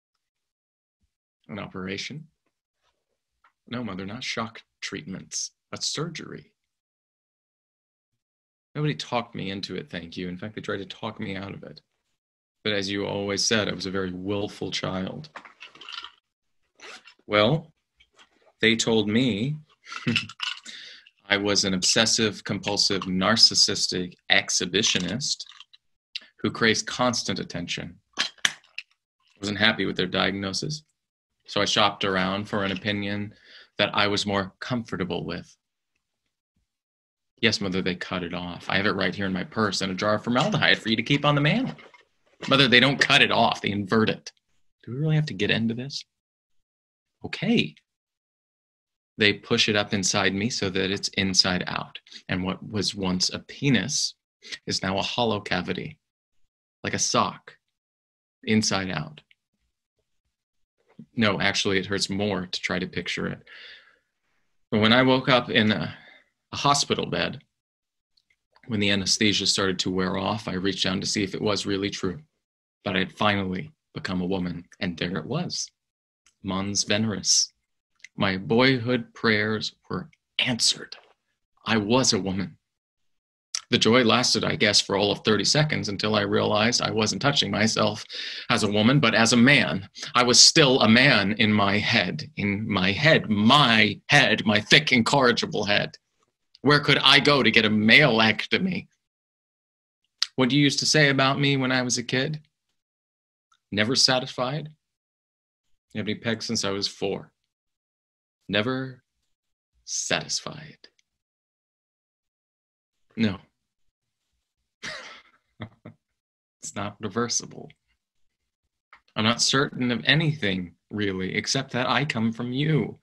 An operation? No, mother, not shock treatments, but surgery. Nobody talked me into it, thank you. In fact, they tried to talk me out of it. But as you always said, I was a very willful child. Well, they told me I was an obsessive, compulsive, narcissistic exhibitionist who craved constant attention. I wasn't happy with their diagnosis, so I shopped around for an opinion that I was more comfortable with. Yes, mother, they cut it off. I have it right here in my purse and a jar of formaldehyde for you to keep on the mantle. Mother, they don't cut it off, they invert it. Do we really have to get into this? Okay. They push it up inside me so that it's inside out. And what was once a penis is now a hollow cavity, like a sock, inside out. No, actually, it hurts more to try to picture it. But when I woke up in a hospital bed, when the anesthesia started to wear off, I reached down to see if it was really true. But I had finally become a woman, and there it was. Mons Veneris. My boyhood prayers were answered. I was a woman. The joy lasted, I guess, for all of 30 seconds until I realized I wasn't touching myself as a woman, but as a man. I was still a man in my head, my thick, incorrigible head. Where could I go to get a male-ectomy? What do you used to say about me when I was a kid? Never satisfied? You had me pegged since I was 4. Never satisfied. No. It's not reversible. I'm not certain of anything, really, except that I come from you.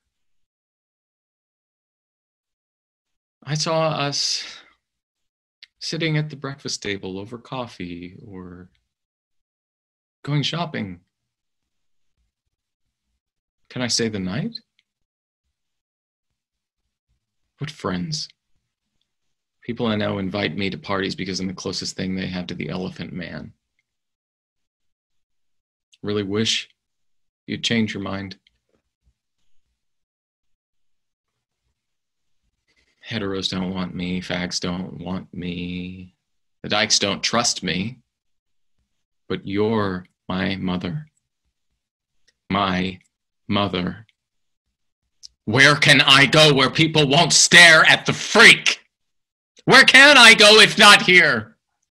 I saw us sitting at the breakfast table over coffee or going shopping. Can I say the night? What friends? People I know invite me to parties because I'm the closest thing they have to the Elephant Man. Really wish you'd change your mind. Heteros don't want me, fags don't want me, the dykes don't trust me, but you're my mother. My mother. Where can I go where people won't stare at the freak? Where can I go if not here?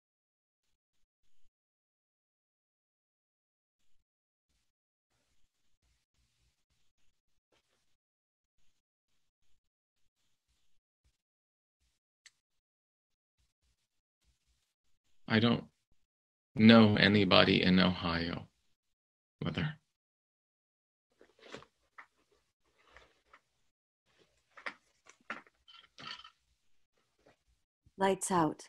I don't know anybody in Ohio, Mother. Lights out.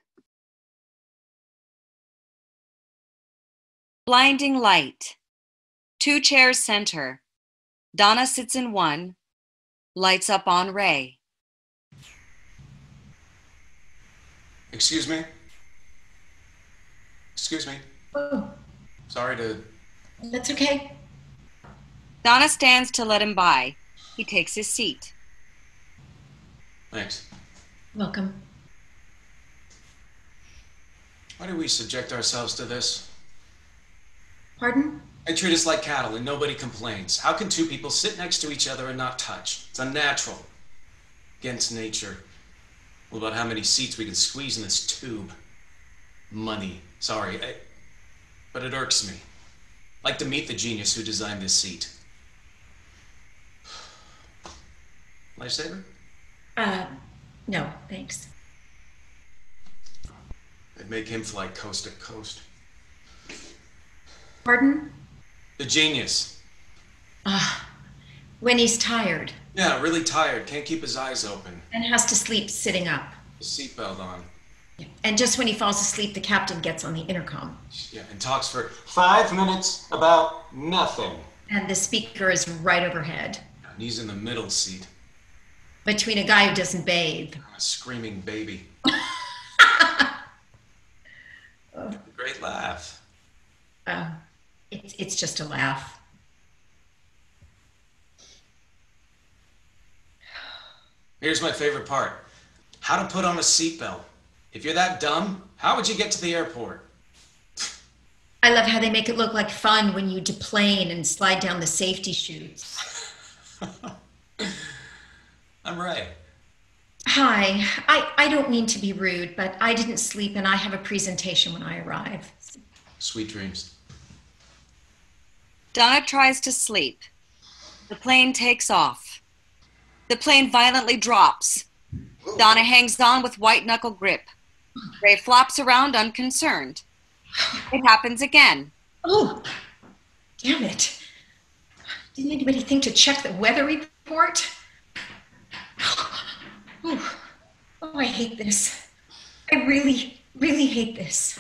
Blinding light. 2 chairs center. Donna sits in one. Lights up on Ray. Excuse me? Excuse me. Oh, Sorry to... that's okay. Donna stands to let him by. He takes his seat. Thanks. Welcome. Why do we subject ourselves to this? Pardon? I treat us like cattle and nobody complains. How can 2 people sit next to each other and not touch? It's unnatural. Against nature. What about how many seats we can squeeze in this tube? Money. Sorry, but it irks me. I'd like to meet the genius who designed this seat. Lifesaver? No, thanks. I'd make him fly coast to coast. Pardon? The genius. When he's tired Yeah, really tired. Can't keep his eyes open. and has to sleep sitting up. His seatbelt on. And just when he falls asleep, the captain gets on the intercom. Yeah, and talks for 5 minutes about nothing. And the speaker is right overhead. And he's in the middle seat. Between a guy who doesn't bathe. A screaming baby. Great laugh. It's just a laugh. Here's my favorite part. How to put on a seatbelt. If you're that dumb, how would you get to the airport? I love how they make it look like fun when you deplane and slide down the safety chutes. I'm Ray. Hi, I don't mean to be rude, but I didn't sleep and I have a presentation when I arrive. Sweet dreams. Donna tries to sleep. The plane takes off. The plane violently drops. Donna hangs on with white-knuckle grip. Ray flops around unconcerned. It happens again. Oh, damn it. Didn't anybody think to check the weather report? Oh, I hate this. I really, really hate this.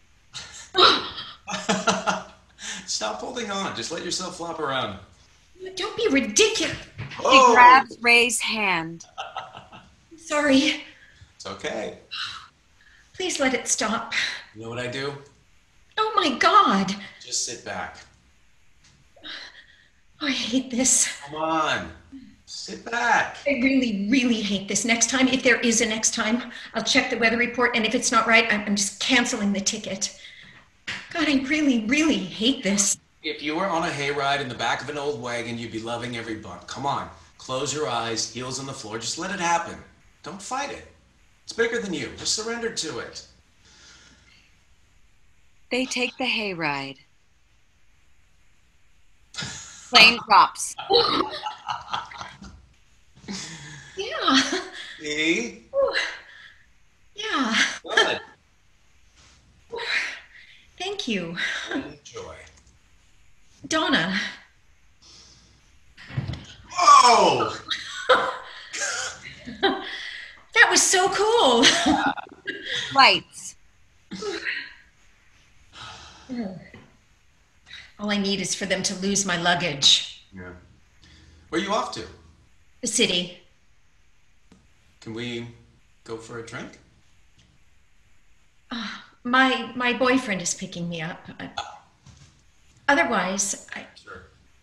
Stop holding on. Just let yourself flop around. Don't be ridiculous. She grabs Ray's hand. Sorry. It's okay. Please let it stop. You know what I do? Oh my God. Just sit back. Oh, I hate this. Come on. Sit back. I really, really hate this. Next time, if there is a next time, I'll check the weather report, and if it's not right, I'm just canceling the ticket. God, I really, really hate this. If you were on a hayride in the back of an old wagon, you'd be loving every bump. Come on. Close your eyes, heels on the floor. Just let it happen. Don't fight it. It's bigger than you. Just surrender to it. They take the hayride. Plane drops. Yeah. See? Yeah. Good. Thank you. Enjoy. Donna. Oh! That was so cool. Lights. All I need is for them to lose my luggage. Yeah. Where are you off to? The city. Can we go for a drink? My boyfriend is picking me up. Otherwise, Sure.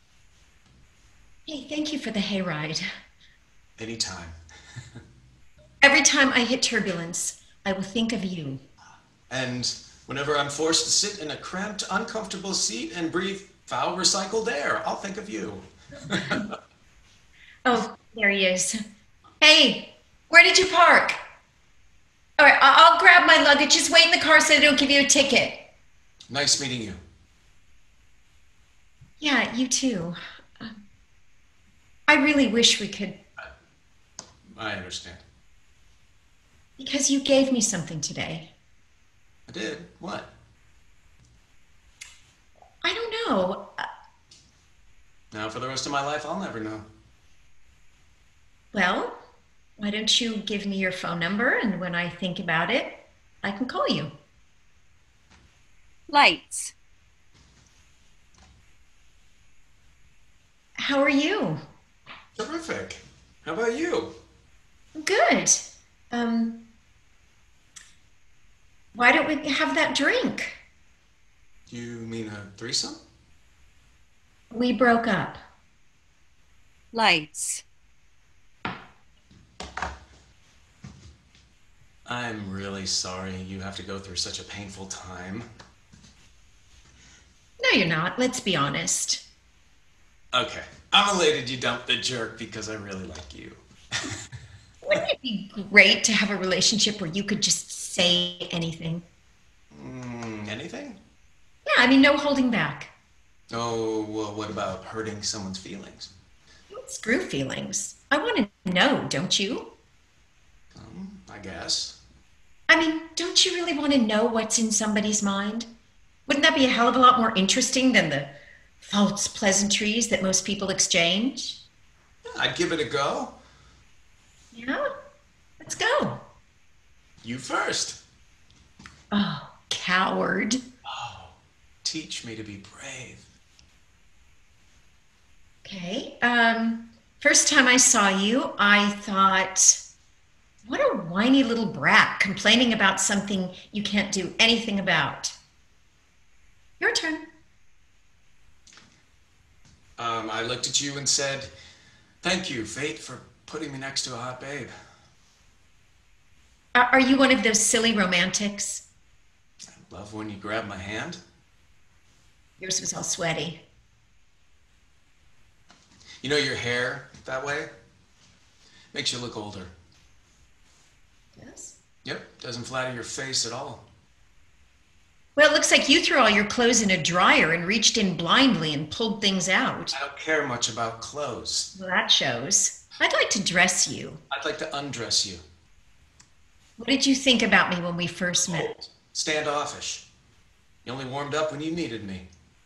Hey, thank you for the hayride. Anytime. Every time I hit turbulence, I will think of you. And whenever I'm forced to sit in a cramped, uncomfortable seat and breathe foul recycled air, I'll think of you. Oh, there he is. Hey, where did you park? All right, I'll grab my luggage. Just wait in the car so they don't give you a ticket. Nice meeting you. Yeah, you too. I really wish we could, I understand. because you gave me something today. I did? What? I don't know. Now for the rest of my life, I'll never know. Well, why don't you give me your phone number, and when I think about it, I can call you. Lights. How are you? Terrific. How about you? Good. Why don't we have that drink? You mean a threesome? We broke up. Lights. I'm really sorry you have to go through such a painful time. No, you're not. Let's be honest. Okay. I'm elated you dumped the jerk because I really like you. Wouldn't it be great to have a relationship where you could just say anything? Anything? Yeah, I mean, no holding back. Oh, well, what about hurting someone's feelings? Screw feelings. I want to know, don't you? I guess. I mean, don't you really want to know what's in somebody's mind? Wouldn't that be a hell of a lot more interesting than the false pleasantries that most people exchange? I'd give it a go. Yeah? Let's go. You first. Oh, coward. Oh, teach me to be brave. Okay. First time I saw you, I thought, what a whiny little brat complaining about something you can't do anything about. Your turn. I looked at you and said, thank you, fate, for putting me next to a hot babe. Are you one of those silly romantics? I love when you grab my hand. Yours was all sweaty. You know your hair that way? Makes you look older. Yes? Yep, doesn't flatter your face at all. Well, it looks like you threw all your clothes in a dryer and reached in blindly and pulled things out. I don't care much about clothes. Well, that shows. I'd like to dress you. I'd like to undress you. What did you think about me when we first met? Standoffish. You only warmed up when you needed me.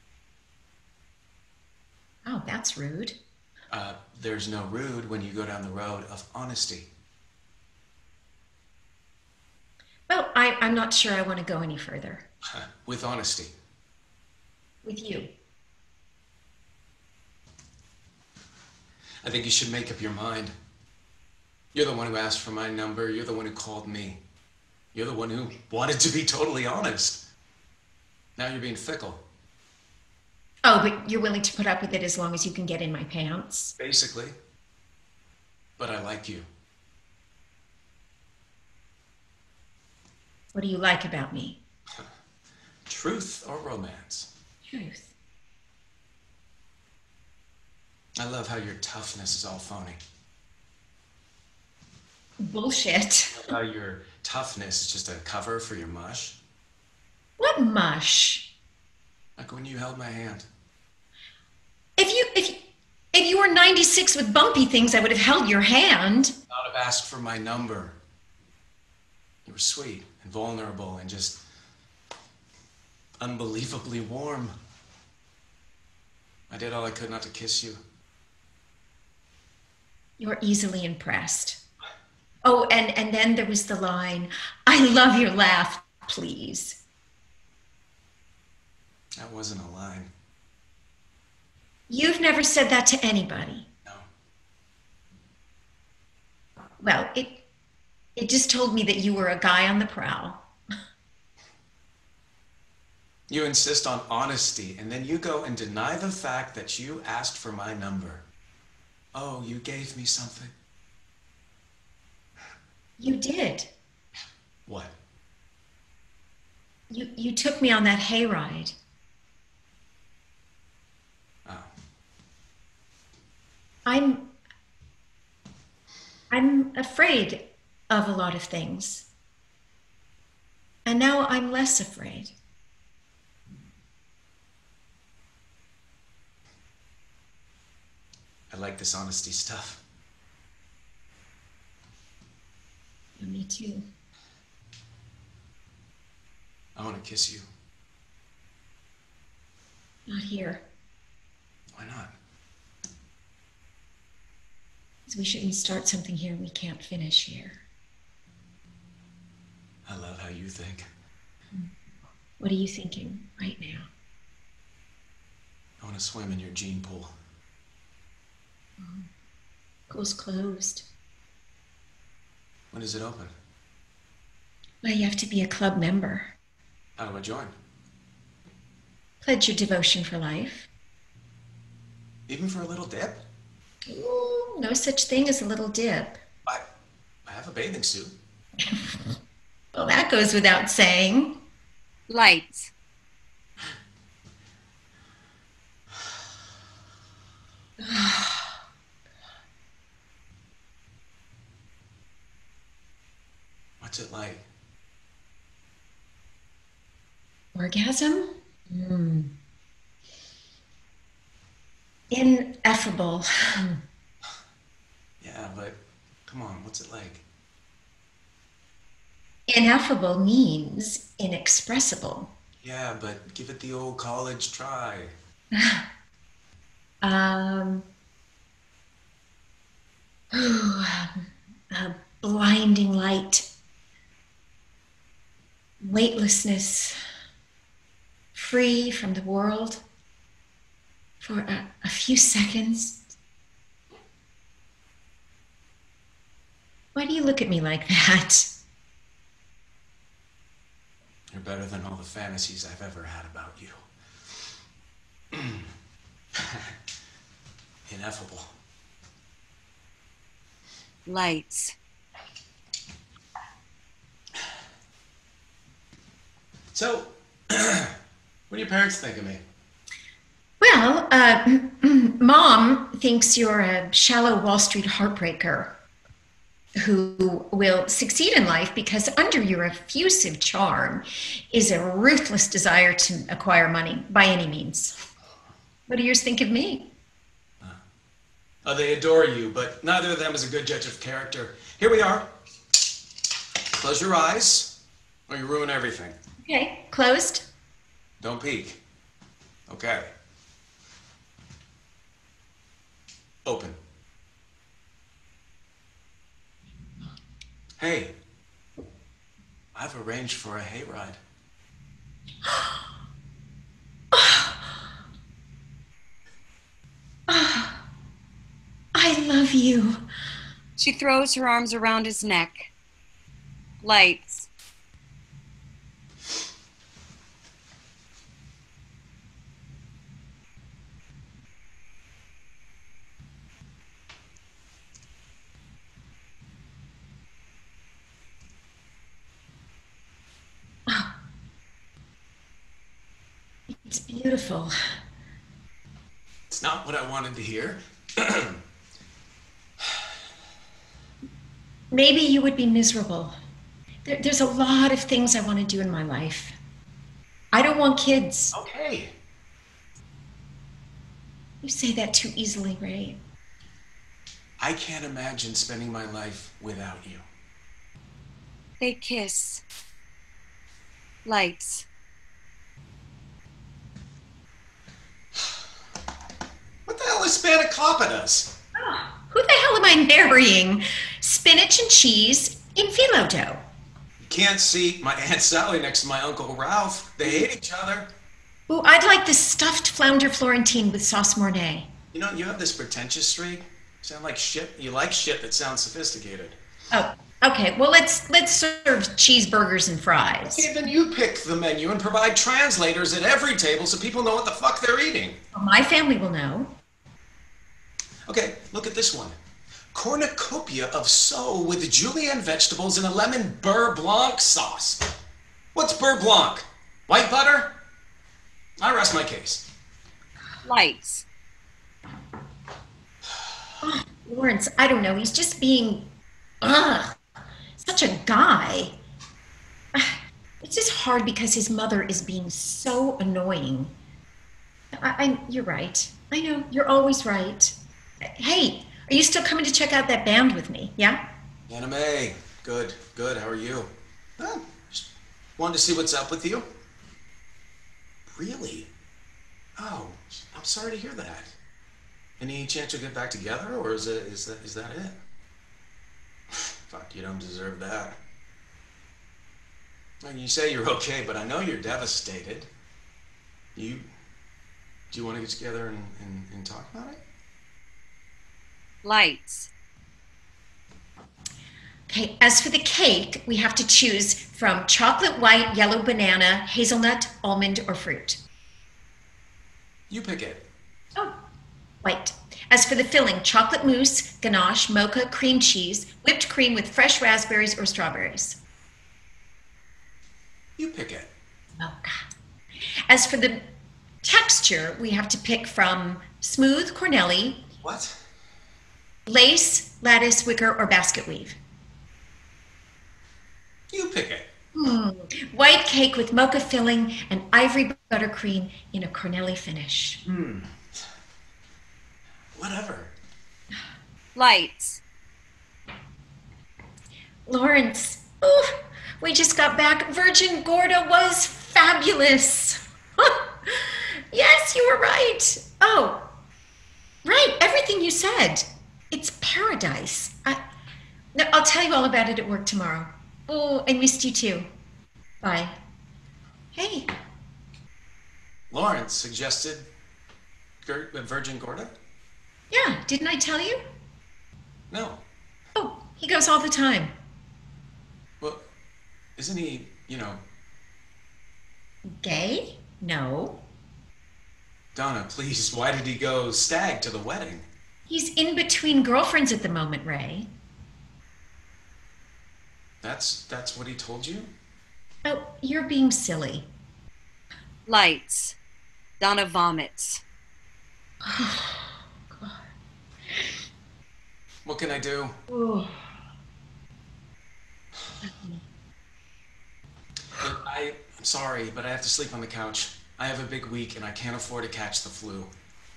Oh, that's rude. There's no rude when you go down the road of honesty. Well, I'm not sure I want to go any further. With honesty. With you. I think you should make up your mind. You're the one who asked for my number. You're the one who called me. You're the one who wanted to be totally honest. Now you're being fickle. Oh, but you're willing to put up with it as long as you can get in my pants? Basically. But I like you. What do you like about me? Truth or romance? Truth. I love how your toughness is all phony. Bullshit. How your toughness is just a cover for your mush. What mush? Like when you held my hand. If you were 96 with bumpy things, I would have held your hand. Not have asked for my number. You were sweet and vulnerable and just unbelievably warm. I did all I could not to kiss you. You're easily impressed. Oh, and then there was the line, I love your laugh, please. That wasn't a line. You've never said that to anybody. No. Well, it just told me that you were a guy on the prowl. You insist on honesty, and then you go and deny the fact that you asked for my number. Oh, you gave me something. You did. What? You took me on that hayride. Oh. I'm afraid of a lot of things. And now I'm less afraid. I like this honesty stuff. Yeah, me too. I want to kiss you. Not here. Why not? Because we shouldn't start something here we can't finish here. I love how you think. What are you thinking right now? I want to swim in your gene pool. Pool's closed. When does it open? Well, you have to be a club member. How do I join? Pledge your devotion for life. Even for a little dip? Ooh, no such thing as a little dip. I have a bathing suit. Well, that goes without saying. Lights. What's it like? Orgasm? Ineffable. Yeah, but come on, what's it like? Ineffable means inexpressible. Yeah, but give it the old college try. A blinding light, weightlessness, free from the world for a few seconds. Why do you look at me like that? You're better than all the fantasies I've ever had about you. Ineffable. Lights. So, what do your parents think of me? Well, Mom thinks you're a shallow Wall Street heartbreaker who will succeed in life because under your effusive charm is a ruthless desire to acquire money by any means. What do yours think of me? Oh, they adore you, but neither of them is a good judge of character. Here we are. Close your eyes, or you ruin everything. Okay, closed. Don't peek. Okay. Open. Hey, I've arranged for a hayride. I love you. She throws her arms around his neck. Lights. It's beautiful. It's not what I wanted to hear. Maybe you would be miserable. There's a lot of things I want to do in my life. I don't want kids. Okay. You say that too easily, Ray. I can't imagine spending my life without you. They kiss. Lights. What the hell is spanakopita's? Oh, who the hell am I marrying? Spinach and cheese in phyllo dough. You can't see my Aunt Sally next to my Uncle Ralph. They hate each other. Ooh, I'd like the stuffed flounder Florentine with sauce Mornay. You know, you have this pretentious streak. You sound like shit. You like shit that sounds sophisticated. Oh, okay. Well, let's serve cheeseburgers and fries. Okay, then you pick the menu and provide translators at every table so people know what the fuck they're eating. Well, my family will know. Okay, look at this one. Cornucopia of sole with julienne vegetables and a lemon beurre blanc sauce. What's beurre blanc? White butter? I rest my case. Lights. Oh, Lawrence, I don't know. He's just being, such a guy. It's just hard because his mother is being so annoying. You're right. I know, you're always right. Hey, are you still coming to check out that band with me? Yeah? Anime. Good, good. How are you? Just wanted to see what's up with you. Really? Oh, I'm sorry to hear that. Any chance you'll get back together, or is that it? Fuck, you don't deserve that. I mean, you say you're okay, but I know you're devastated. Do you want to get together and talk about it? Lights. Okay, as for the cake, we have to choose from chocolate white, yellow banana, hazelnut, almond, or fruit. You pick it. Oh, white. As for the filling, chocolate mousse, ganache, mocha, cream cheese, whipped cream with fresh raspberries or strawberries. You pick it. Mocha. As for the texture, we have to pick from smooth corneli. What? Lace, lattice, wicker, or basket weave. You pick it. White cake with mocha filling and ivory buttercream in a corneli finish. Whatever. Lights. Lawrence, ooh, we just got back. Virgin Gorda was fabulous. Yes, you were right. Oh, right. Everything you said. It's paradise. No, I'll tell you all about it at work tomorrow. Oh, I missed you too. Bye. Hey. Lawrence suggested Virgin Gorda? Yeah, didn't I tell you? No. Oh, he goes all the time. Well, isn't he, Gay? No. Donna, please, why did he go stag to the wedding? He's in between girlfriends at the moment, Ray. That's what he told you? Oh, you're being silly. Lights. Donna vomits. What can I do? Oh. Look, I'm sorry, but I have to sleep on the couch. I have a big week and I can't afford to catch the flu.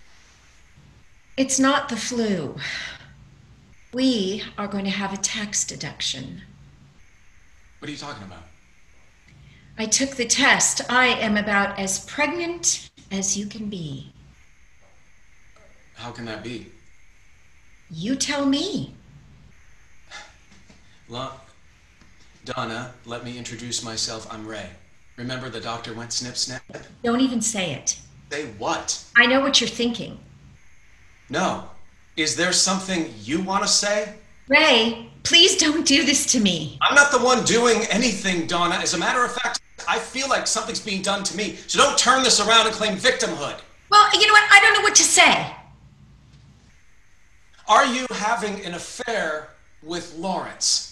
It's not the flu. We are going to have a tax deduction. What are you talking about? I took the test. I am about as pregnant as you can be. How can that be? You tell me. Donna, let me introduce myself. I'm Ray. Remember the doctor went snip snap? Don't even say it. Say what? I know what you're thinking. No. Is there something you want to say? Ray, please don't do this to me. I'm not the one doing anything, Donna. As a matter of fact, I feel like something's being done to me. So don't turn this around and claim victimhood. Well, you know what? I don't know what to say. Are you having an affair with Lawrence?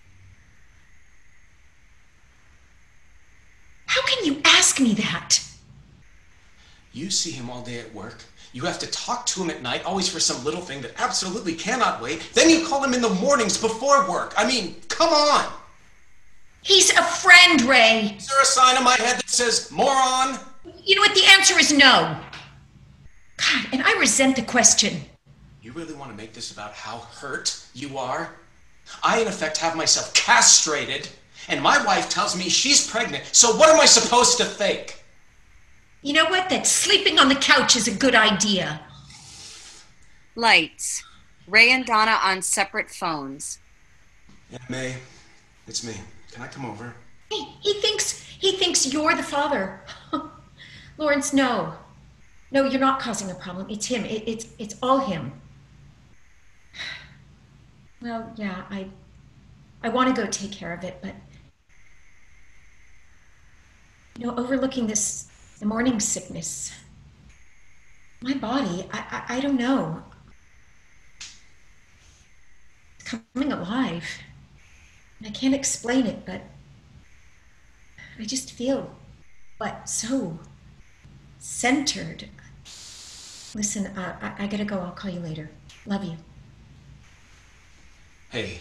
How can you ask me that? You see him all day at work. You have to talk to him at night, always for some little thing that absolutely cannot wait. Then you call him in the mornings before work. I mean, come on. He's a friend, Ray. Is there a sign on my head that says moron? You know what? The answer is no. God, and I resent the question. You really want to make this about how hurt you are? I, in effect, have myself castrated, and my wife tells me she's pregnant, so what am I supposed to think? You know what? That sleeping on the couch is a good idea. Lights. Ray and Donna on separate phones. Yeah, May, it's me. Can I come over? Hey, he thinks you're the father. Lawrence, no. No, you're not causing a problem. It's him. It's all him. Well, yeah, I want to go take care of it, but overlooking the morning sickness, my body, I don't know. It's coming alive. And I can't explain it, but I just feel, so centered. Listen, I gotta go. I'll call you later. Love you. Hey,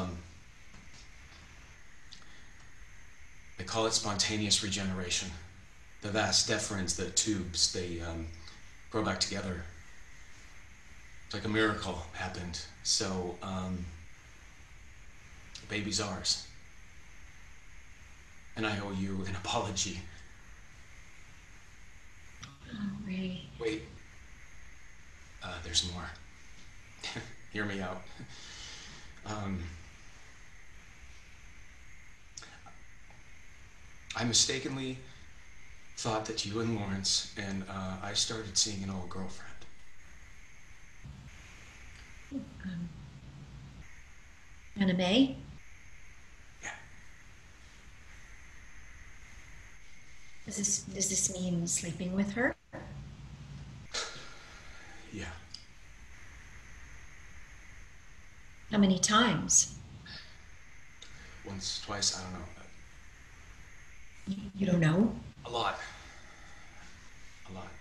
they call it spontaneous regeneration. The vas deferens, the tubes, they grow back together. It's like a miracle happened. So, the baby's ours. And I owe you an apology. Oh, Ray. Wait. There's more. Hear me out. I mistakenly thought that you and Lawrence, and I started seeing an old girlfriend. Anna May? Yeah. Does this mean sleeping with her? Yeah. How many times? Once, twice, I don't know. You don't know? A lot. A lot.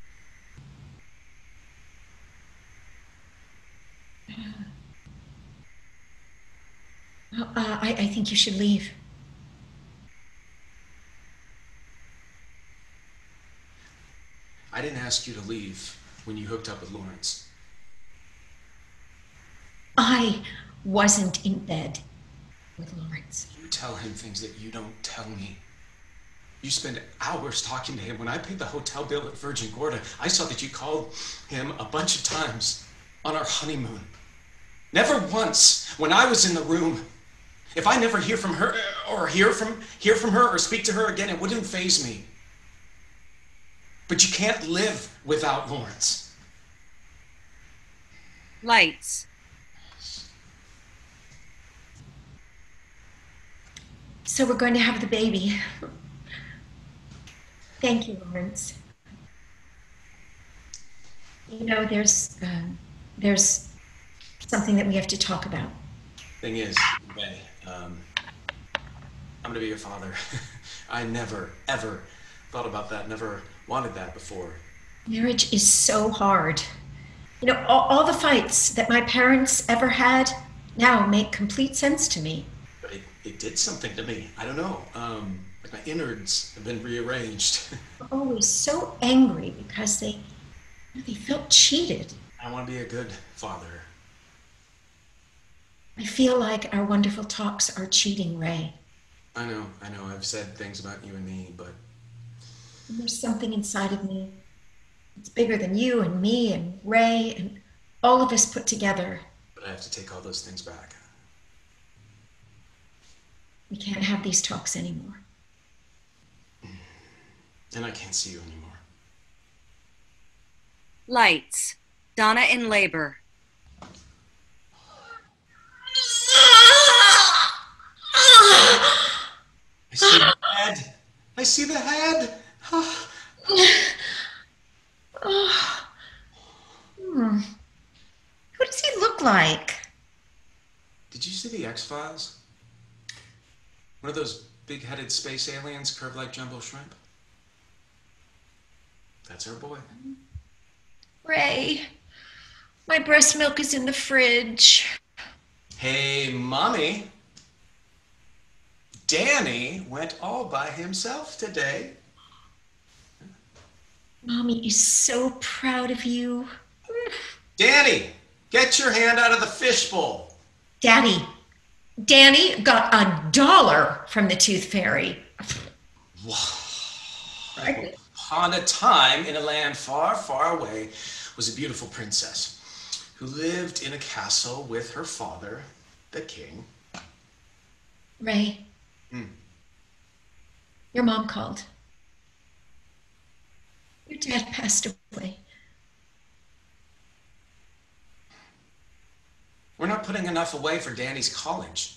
I think you should leave. I didn't ask you to leave when you hooked up with Lawrence. I wasn't in bed with Lawrence. You tell him things that you don't tell me. You spend hours talking to him. When I paid the hotel bill at Virgin Gorda, I saw that you called him a bunch of times on our honeymoon. Never once when I was in the room. If I never hear from her or hear from her or speak to her again, it wouldn't faze me. But you can't live without Lawrence. Lights. So we're going to have the baby. Thank you, Lawrence. You know, there's something that we have to talk about. Thing is, Betty, I'm gonna be your father. I never, ever thought about that, never wanted that before. Marriage is so hard. You know, all the fights that my parents ever had now make complete sense to me. But it did something to me. I don't know. Like my innards have been rearranged. I'm always so angry because they felt cheated. I want to be a good father. I feel like our wonderful talks are cheating Ray. I know. I've said things about you and me, but... And there's something inside of me. It's bigger than you and me and Ray and all of us put together. But I have to take all those things back. We can't have these talks anymore. And I can't see you anymore. Lights. Donna in labor. I see the head. I see the head. What does he look like? Did you see the X-Files? One of those big-headed space aliens curved like jumbo shrimp? That's our boy. Ray, my breast milk is in the fridge. Hey, Mommy. Danny went all by himself today. Mommy is so proud of you. Danny, get your hand out of the fishbowl. Danny got $1 from the Tooth Fairy. Upon a time in a land far, far away was a beautiful princess who lived in a castle with her father, the king. Ray, your mom called. Your dad passed away. We're not putting enough away for Danny's college.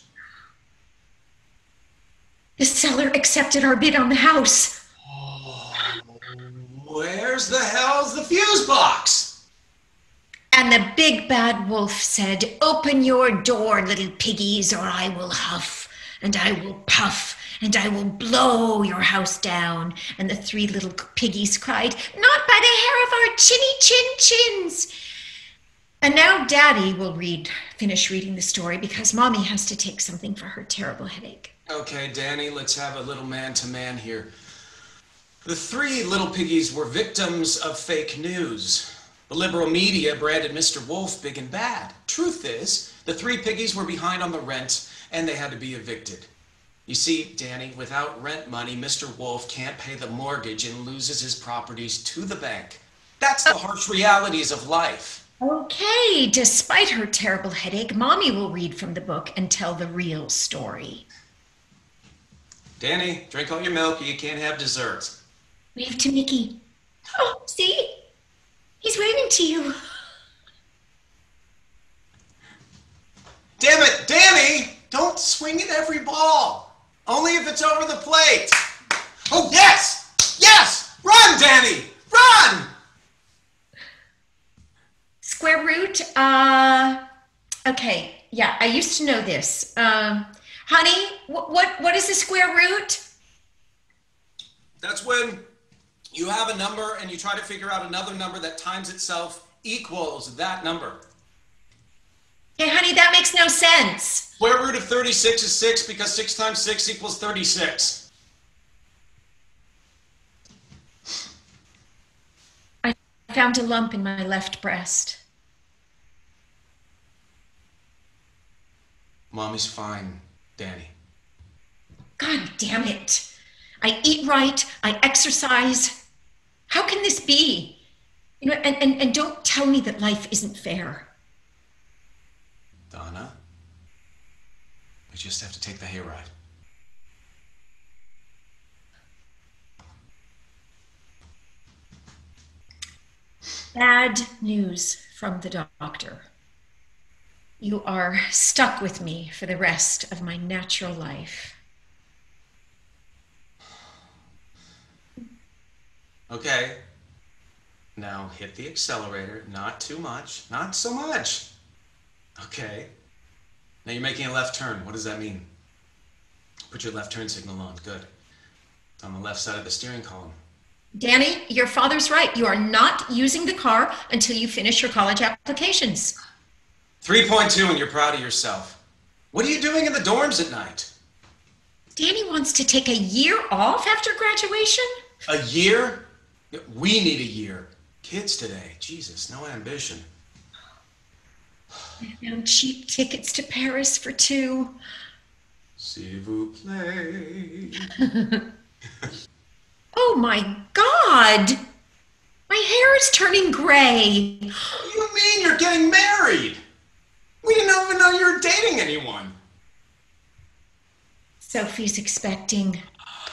The seller accepted our bid on the house. Oh, where's the hell's the fuse box? And the big bad wolf said, "Open your door, little piggies, or I will huff, and I will puff, and I will blow your house down." And the 3 little piggies cried, "Not by the hair of our chinny chin chins." And now Daddy will finish reading the story because Mommy has to take something for her terrible headache. Okay, Danny, let's have a little man-to-man here. The 3 little piggies were victims of fake news. The liberal media branded Mr. Wolf big and bad. Truth is, the 3 piggies were behind on the rent and they had to be evicted. You see, Danny, without rent money, Mr. Wolf can't pay the mortgage and loses his properties to the bank. That's the harsh realities of life. Okay, despite her terrible headache, Mommy will read from the book and tell the real story. Danny, drink all your milk or you can't have dessert. Wave to Mickey. Oh, see? He's waving to you. Damn it, Danny! Don't swing at every ball. Only if it's over the plate. Oh, yes! Yes! Run, Danny! Run! Square root, okay, yeah, I used to know this. Honey, what is the square root? That's when you have a number and you try to figure out another number that times itself equals that number. Hey, honey, that makes no sense. Square root of 36 is 6 because 6 times 6 equals 36. I found a lump in my left breast. Mommy's fine, Danny. God damn it. I eat right. I exercise. How can this be? You know, and don't tell me that life isn't fair. Donna, we just have to take the hayride. Bad news from the doctor. You are stuck with me for the rest of my natural life. Okay. Now hit the accelerator, not too much, not so much. Okay. Now you're making a left turn. What does that mean? Put your left turn signal on. Good. It's on the left side of the steering column. Danny, your father's right. You are not using the car until you finish your college applications. 3.2 and you're proud of yourself. What are you doing in the dorms at night? Danny wants to take a year off after graduation? A year? We need a year. Kids today, Jesus, no ambition. I found cheap tickets to Paris for 2. S'il vous plaît. Oh my God! My hair is turning gray. What do you mean you're getting married? We didn't even know you were dating anyone. Sophie's expecting.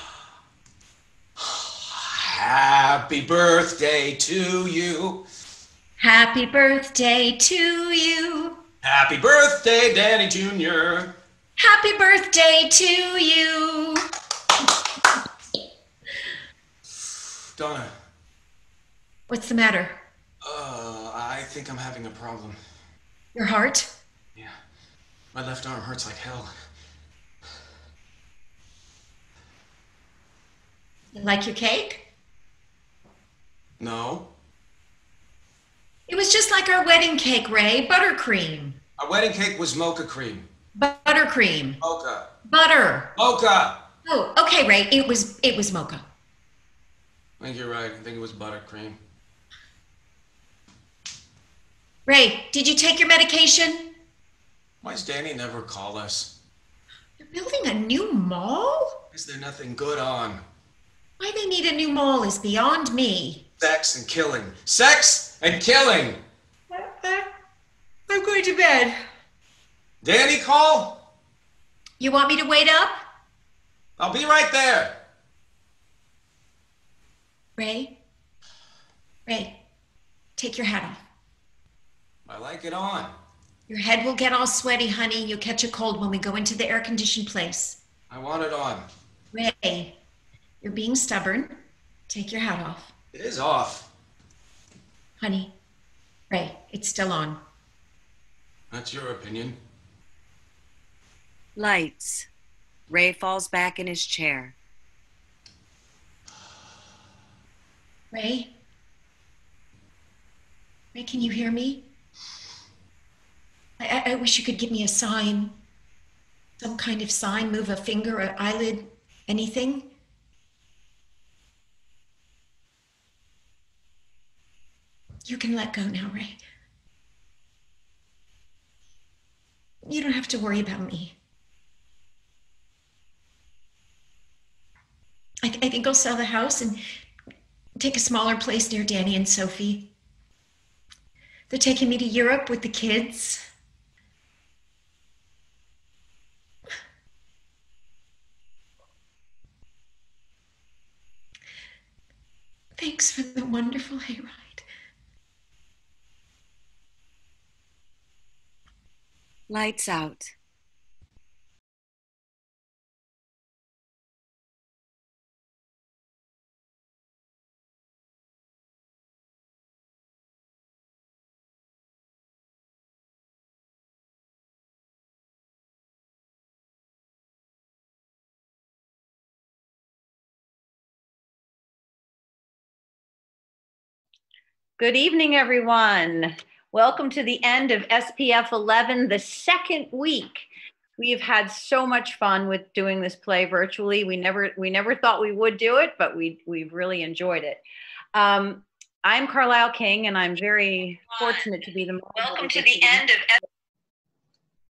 Happy birthday to you. Happy birthday to you. Happy birthday, Danny Jr. Happy birthday to you. Donna. What's the matter? I think I'm having a problem. Your heart? Yeah. My left arm hurts like hell. You like your cake? No. It was just like our wedding cake, Ray. Buttercream. Our wedding cake was mocha cream. Buttercream. Mocha. Butter. Mocha. Oh, okay, Ray. It was mocha. I think you're right. I think it was buttercream. Ray, did you take your medication? Why does Danny never call us? You're building a new mall? Is there nothing good on? Why they need a new mall is beyond me. Sex and killing. Sex and killing! I'm going to bed. Danny, call? You want me to wait up? I'll be right there. Ray, take your hat off. I like it on. Your head will get all sweaty, honey. You'll catch a cold when we go into the air-conditioned place. I want it on. Ray, you're being stubborn. Take your hat off. It is off. Honey, Ray, it's still on. That's your opinion. Lights. Ray falls back in his chair. Ray, can you hear me? I wish you could give me a sign. Some kind of sign, move a finger, an eyelid, anything. You can let go now, Ray. You don't have to worry about me. I think I'll sell the house and take a smaller place near Danny and Sophie. They're taking me to Europe with the kids. Thanks for the wonderful hayride. Lights out. Good evening, everyone. Welcome to the end of SPF11, the second week. We've had so much fun with doing this play virtually. We never thought we would do it, but we've really enjoyed it. I'm Carlisle King, and I'm very fortunate to be the welcome to the end of.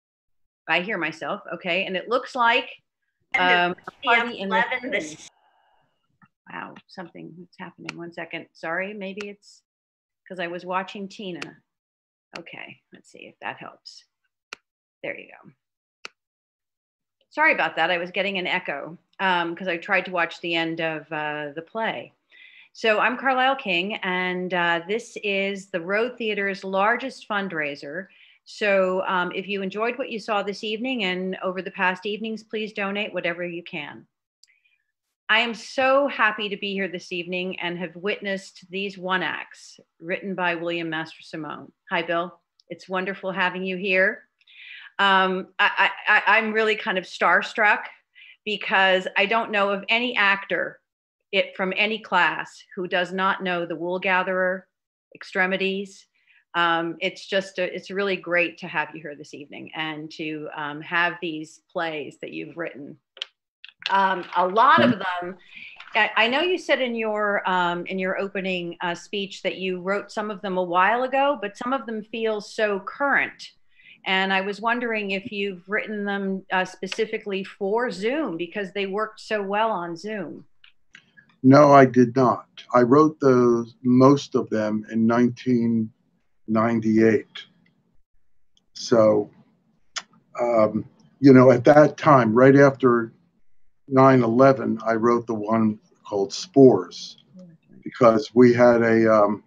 I hear myself, okay, and it looks like SPF11. Wow, something's happening. 1 second. Sorry, maybe it's because I was watching Tina. Okay, let's see if that helps. There you go. Sorry about that. I was getting an echo because I tried to watch the end of the play. So I'm Carlisle King, and this is the Road Theater's largest fundraiser. So if you enjoyed what you saw this evening and over the past evenings, please donate whatever you can. I am so happy to be here this evening and have witnessed these one-acts written by William Mastrosimone. Hi, Bill. It's wonderful having you here. I'm really kind of starstruck because I don't know of any actor from any class who does not know The Wool Gatherer, Extremities. It's really great to have you here this evening and to have these plays that you've written. A lot of them, I know you said in your opening speech that you wrote some of them a while ago, but some of them feel so current. And I was wondering if you've written them specifically for Zoom because they worked so well on Zoom. No, I did not. I wrote most of them in 1998. So, you know, at that time, right after 9/11, I wrote the one called Spores because we had an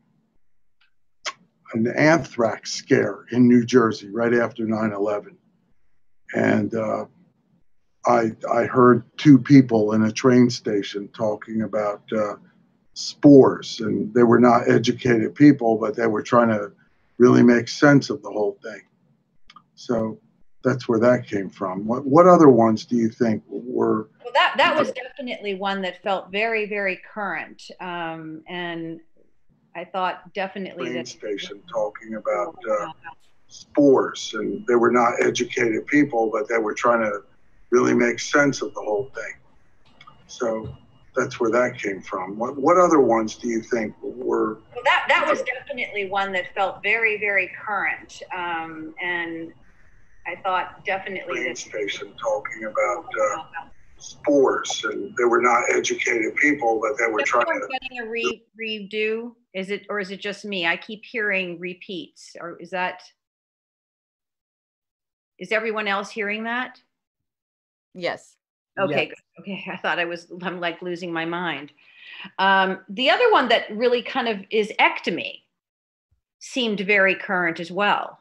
anthrax scare in New Jersey right after 9/11. And I heard two people in a train station talking about spores, and they were not educated people, but they were trying to really make sense of the whole thing. So that's where that came from. What other ones do you think were? Well, that was definitely one that felt very, very current. And I thought definitely train that station talking about spores, and they were not educated people, but they were trying to really make sense of the whole thing. So that's where that came from. What other ones do you think were? Well, that was definitely one that felt very, very current. And I thought definitely train station talking about spores, and they were not educated people, but they were trying to. Getting a redo? Is it, or is it just me? I keep hearing repeats. Or is everyone else hearing that? Yes. Okay, Yes. good. Okay. I'm like losing my mind. The other one that really kind of is ECTOMY seemed very current as well.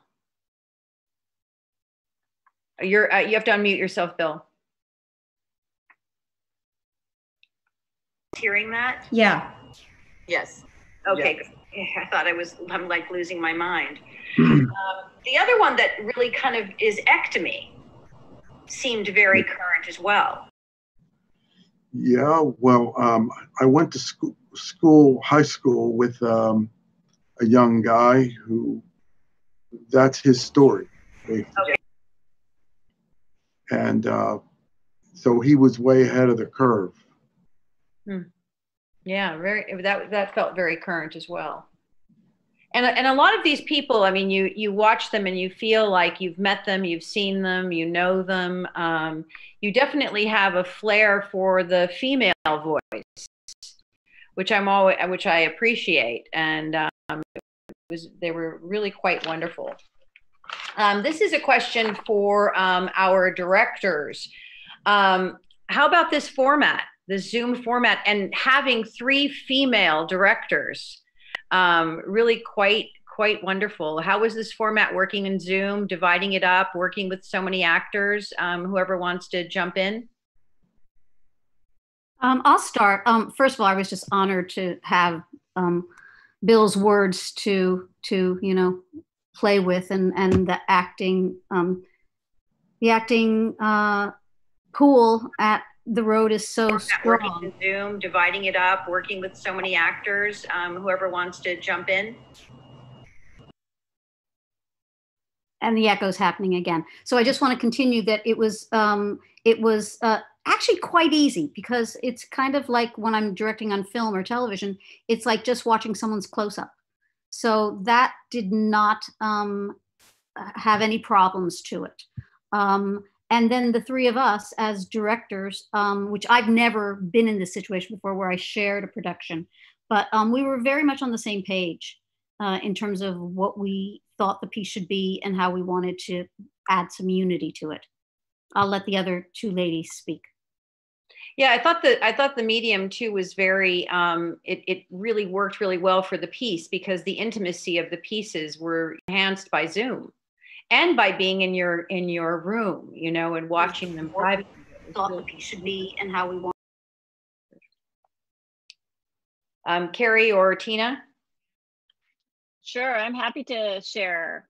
You have to unmute yourself, Bill. Hearing that? Yeah. Yes. Okay, Yes. good. I'm like losing my mind. The other one that really kind of is ECTOMY seemed very current as well. Yeah, well, I went to high school with a young guy who, that's his story. Okay. And so he was way ahead of the curve. Yeah, that felt very current as well. And a lot of these people, I mean, you watch them and you feel like you've met them, you've seen them, you know them. You definitely have a flair for the female voice, which I appreciate, and they were really quite wonderful. This is a question for our directors. How about this format, the Zoom format, and having 3 female directors? Really quite wonderful. How is this format working in Zoom, dividing it up, working with so many actors? Whoever wants to jump in. I'll start. First of all, I was just honored to have Bill's words to play with, and the acting pool at the Road is so strong. Working in Zoom, dividing it up, working with so many actors. Whoever wants to jump in. And the echo's happening again. So I just want to continue that it was actually quite easy, because it's kind of like when I'm directing on film or television, it's like just watching someone's close-up. So that did not have any problems to it. And then the three of us as directors, which I've never been in this situation before where I shared a production, but we were very much on the same page in terms of what we thought the piece should be and how we wanted to add some unity to it. I'll let the other two ladies speak. Yeah, I thought the medium too was very it really worked really well for the piece because the intimacy of the pieces were enhanced by Zoom and by being in your room, you know, and watching them privately. Thought the piece should be and how we want. Kari or Tina? Sure, I'm happy to share.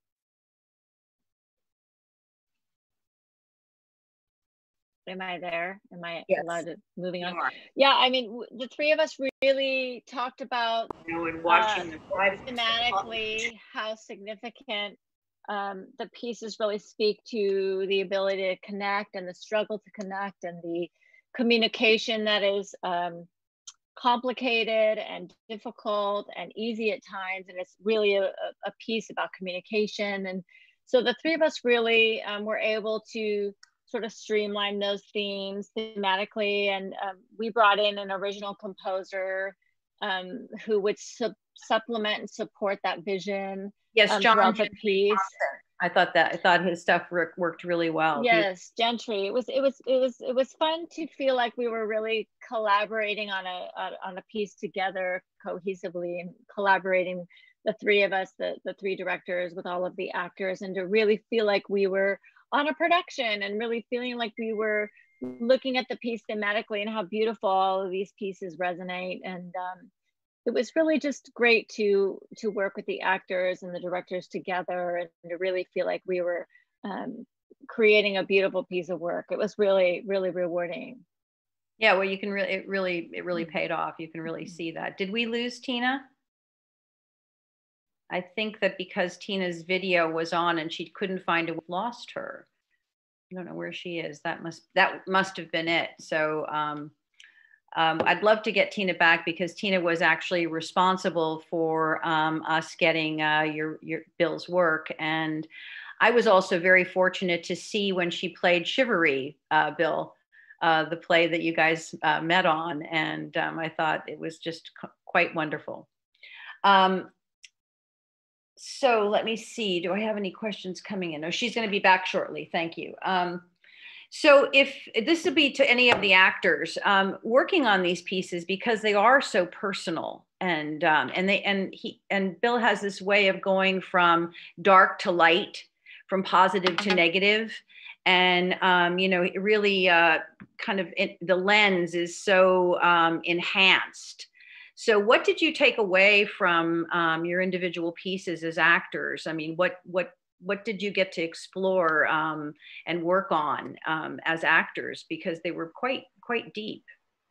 Am I there? Am I allowed to moving on? Yeah, I mean, the three of us really talked about and watching thematically how significant the pieces really speak to the ability to connect and the struggle to connect and the communication that is complicated and difficult and easy at times. And it's really a piece about communication. And so the three of us really were able to sort of streamline those themes thematically. And we brought in an original composer who would supplement and support that vision. Yes, John throughout the piece. I thought his stuff worked really well. Yes, Gentry. It was fun to feel like we were really collaborating on a piece together cohesively and collaborating, the three of us, the three directors with all of the actors, and to really feel like we were on a production and really feeling like we were looking at the piece thematically and how beautiful all of these pieces resonate. And it was really just great to work with the actors and the directors together and to really feel like we were creating a beautiful piece of work. It was really, really rewarding. Yeah, well, you can really, it really paid off. You can really see that. Did we lose Tina? I think that because Tina's video was on and she couldn't find it, we lost her. I don't know where she is. That must have been it. So I'd love to get Tina back because Tina was actually responsible for us getting your Bill's work. And I was also very fortunate to see when she played Chivalry, Bill, the play that you guys met on. And I thought it was just quite wonderful. So let me see, do I have any questions coming in? Oh, she's going to be back shortly. Thank you. So if this would be to any of the actors working on these pieces, because they are so personal, and Bill has this way of going from dark to light, from positive to negative, and you know, it really the lens is so enhanced. So what did you take away from your individual pieces as actors? I mean, what did you get to explore and work on as actors? Because they were quite deep.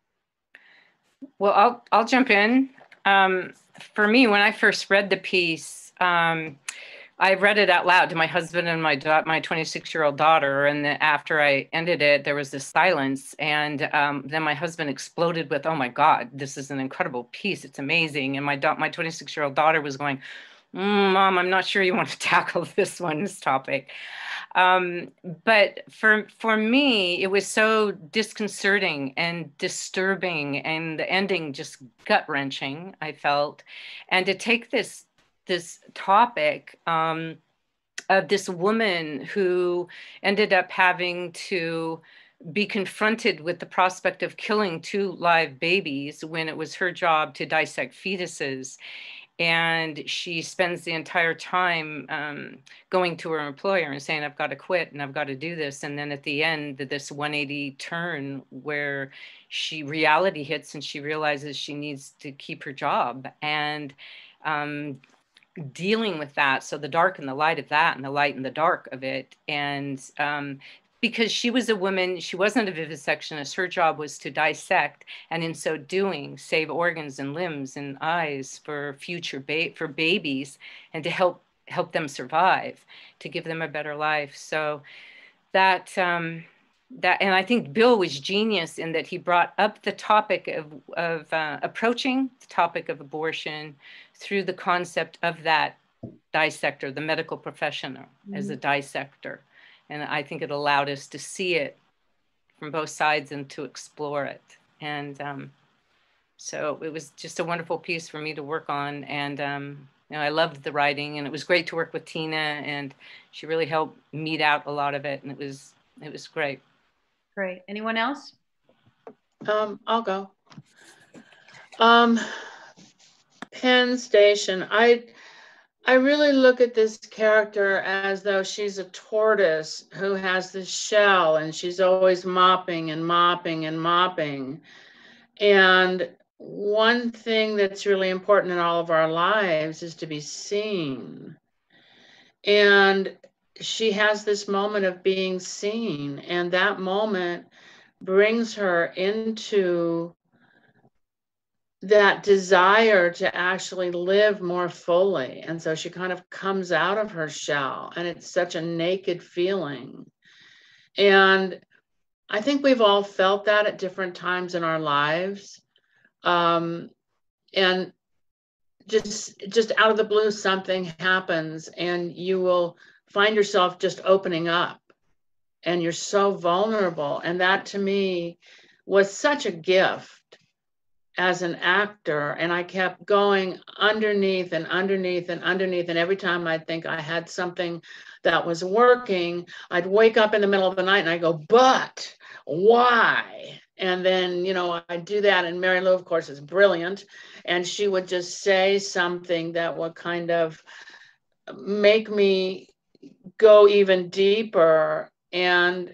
Well, I'll jump in. For me, when I first read the piece, I read it out loud to my husband and my 26-year-old daughter. And then after I ended it, there was this silence. And then my husband exploded with, "Oh my God, this is an incredible piece. It's amazing." And my 26-year-old daughter was going, "Mom, I'm not sure you want to tackle this topic." But for me, it was so disconcerting and disturbing, and the ending just gut-wrenching, I felt. And to take this topic of this woman who ended up having to be confronted with the prospect of killing 2 live babies when it was her job to dissect fetuses. And she spends the entire time going to her employer and saying, "I've got to quit and I've got to do this." And then at the end, this 180 turn where reality hits and she realizes she needs to keep her job, and dealing with that. So the dark and the light of that, and the light and the dark of it. And because she was a woman, she wasn't a vivisectionist. Her job was to dissect, and in so doing, save organs and limbs and eyes for future for babies, and to help them survive, to give them a better life. So that and I think Bill was genius in that he brought up the topic of approaching the topic of abortion through the concept of that dissector, the medical professional as a dissector. And I think it allowed us to see it from both sides and to explore it. And so it was just a wonderful piece for me to work on. And you know, I loved the writing, and it was great to work with Tina, and she really helped meet out a lot of it, and it was great. Great. Anyone else? I'll go. Penn Station. I really look at this character as though she's a tortoise who has this shell, and she's always mopping and mopping and mopping. And one thing that's really important in all of our lives is to be seen. And she has this moment of being seen, and that moment brings her into that desire to actually live more fully. And so she kind of comes out of her shell, and it's such a naked feeling. And I think we've all felt that at different times in our lives. And just out of the blue, something happens, and you will find yourself just opening up, and you're so vulnerable. And that to me was such a gift as an actor. And I kept going underneath and underneath and underneath. And every time I'd think I had something that was working, I'd wake up in the middle of the night and I go, but why? And then, you know, I do that. And Mary Lou, of course, is brilliant. And she would just say something that would kind of make me go even deeper. And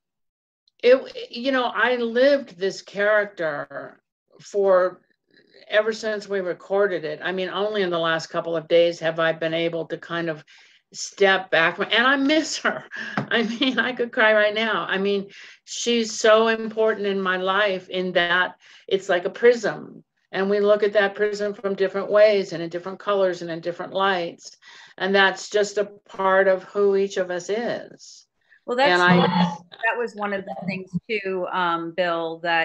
it, you know, I lived this character for ever since we recorded it. I mean, only in the last couple of days have I been able to kind of step back, and I miss her. I mean, I could cry right now. I mean, she's so important in my life in that it's like a prism, and we look at that prism from different ways and in different colors and in different lights. And that's just a part of who each of us is. Well, that was one of the things too, Bill, that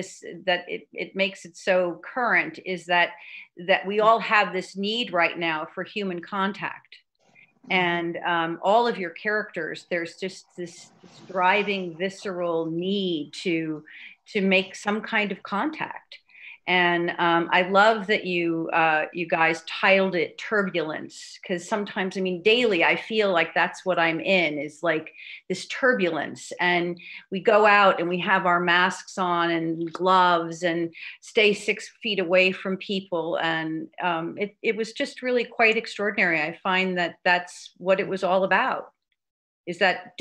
it makes it so current is that we all have this need right now for human contact. And all of your characters, there's just this driving, visceral need to make some kind of contact. And I love that you guys titled it Turbulence, because sometimes, I mean, daily, I feel like that's what I'm in, is like this turbulence. And we go out and we have our masks on and gloves and stay 6 feet away from people. And it was just really quite extraordinary. I find that that's what it was all about. Is that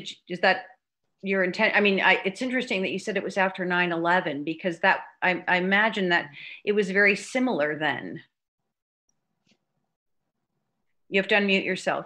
your intent? I mean, it's interesting that you said it was after 9/11, because that I imagine that it was very similar then. You have to unmute yourself.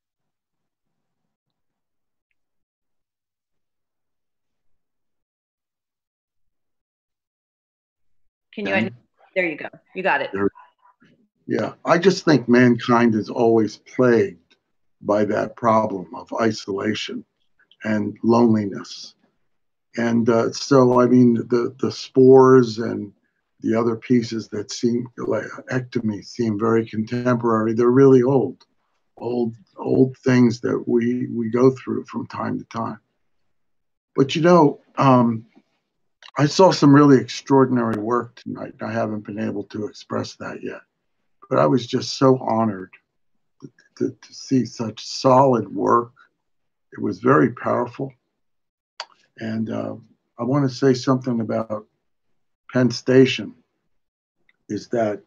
Can you? There you go. You got it. Yeah, I just think mankind is always plagued by that problem of isolation and loneliness. And so, I mean, the spores and the other pieces that seem like ECTOMY seem very contemporary. They're really old things that we go through from time to time. But you know, I saw some really extraordinary work tonight. I haven't been able to express that yet, but I was just so honored to see such solid work. It was very powerful. And I want to say something about Penn Station, is that,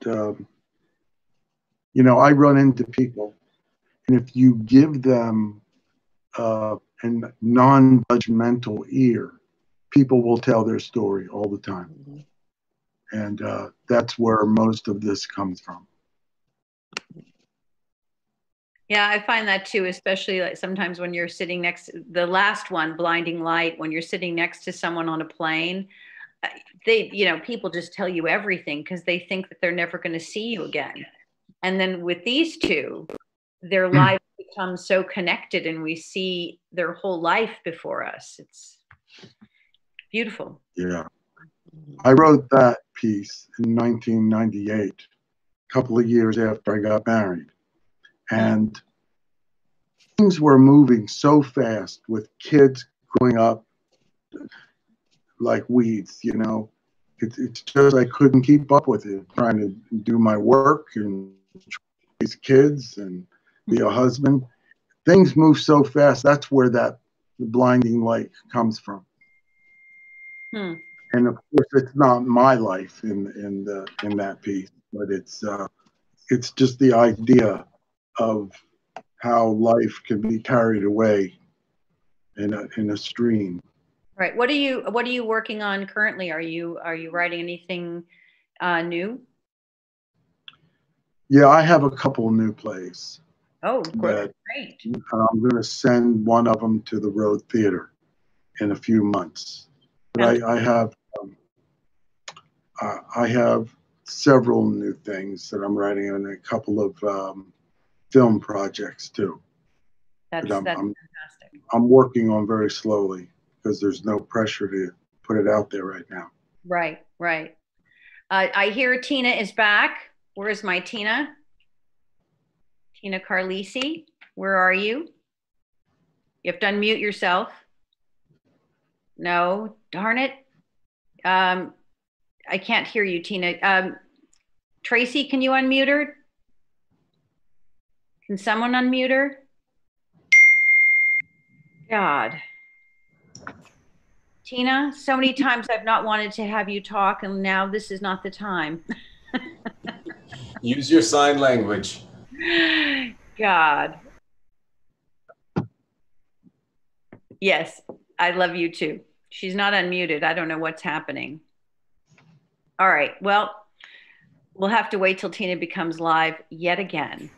you know, I run into people, and if you give them a non-judgmental ear, people will tell their story all the time. And that's where most of this comes from. Yeah, I find that too, especially like sometimes when you're sitting next to the last one, Blinding Light, when you're sitting next to someone on a plane, people just tell you everything because they think that they're never going to see you again. And then with these two, their lives become so connected and we see their whole life before us. It's beautiful. Yeah. I wrote that piece in 1998, a couple of years after I got married. And things were moving so fast with kids growing up like weeds, you know. It's just I couldn't keep up with it, trying to do my work and raise kids and be a husband. Things move so fast. That's where that blinding light comes from. And of course, it's not my life in that piece, but it's just the idea of how life can be carried away in a stream. Right. What are you working on currently? Are you writing anything new? Yeah, I have a couple new plays. Oh, great. I'm going to send one of them to the Road Theater in a few months. But I have several new things that I'm writing on, a couple of film projects too. That's fantastic. I'm working on very slowly because there's no pressure to put it out there right now. Right, right. I hear Tina is back. Where is my Tina? Tina Carlisi, where are you? You have to unmute yourself. No, darn it. I can't hear you, Tina. Tracy, can you unmute her? Can someone unmute her? God. Tina, so many times I've not wanted to have you talk, and now this is not the time. Use your sign language. God. Yes, I love you too. She's not unmuted. I don't know what's happening. All right. Well, we'll have to wait till Tina becomes live yet again.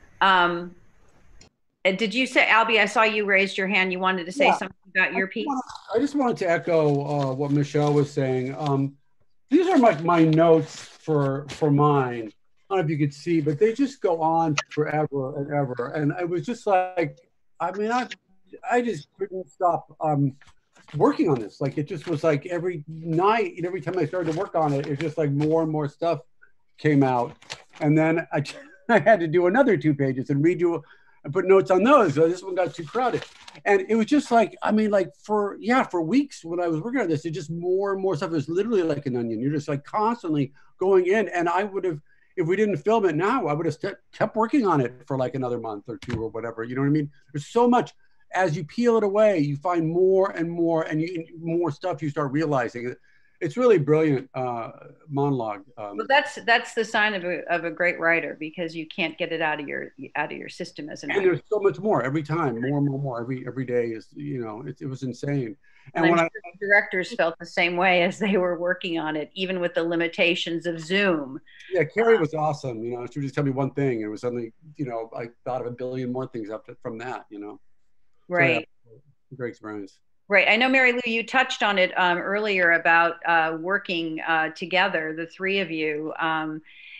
Did you say, Albie, I saw you raised your hand. You wanted to say something about your piece? I just wanted to echo what Michelle was saying. These are my notes for mine. I don't know if you could see, but they just go on forever and ever. And it was just like, I mean, I just couldn't stop working on this. Like, it just was like every night and every time I started to work on it, it's just like more and more stuff came out. And then I had to do another 2 pages and redo and put notes on those. So this one got too crowded. And it was just like, I mean, like for weeks when I was working on this, it just more and more stuff. It was literally like an onion. You're just like constantly going in. And I would have, if we didn't film it now, I would have kept working on it for like another month or 2 or whatever. You know what I mean? There's so much. As you peel it away, you find more and more, and more stuff you start realizing. It's really brilliant monologue. Well, that's the sign of a great writer, because you can't get it out of your system as an actor. And there's so much more every time, more and more. Every day is, you know, it was insane. And when the directors felt the same way as they were working on it, even with the limitations of Zoom. Yeah, Kari was awesome. You know, she would just tell me one thing, and it was suddenly, you know, I thought of a billion more things from that. You know. Right. So, yeah, great experience. Right. I know, Mary Lou, you touched on it earlier about working together, the three of you. And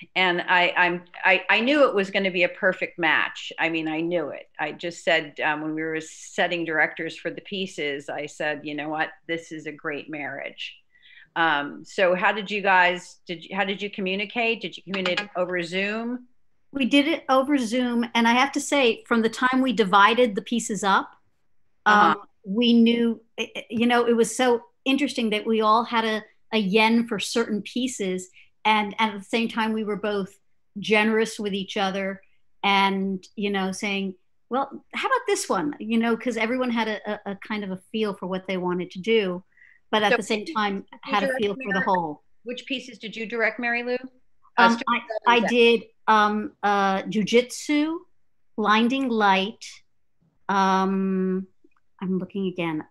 I knew it was going to be a perfect match. I mean, I knew it. I just said when we were setting directors for the pieces, I said, you know what, this is a great marriage. So how did you guys, how did you communicate? Did you communicate over Zoom? We did it over Zoom. And I have to say, from the time we divided the pieces up, we knew, you know, it was so interesting that we all had a yen for certain pieces. And at the same time, we were both generous with each other and, you know, saying, well, how about this one? You know, because everyone had a kind of a feel for what they wanted to do, but at the same time had a feel for the whole. Which pieces did you direct, Mary Lou? I did jujitsu, blinding light. I'm looking again.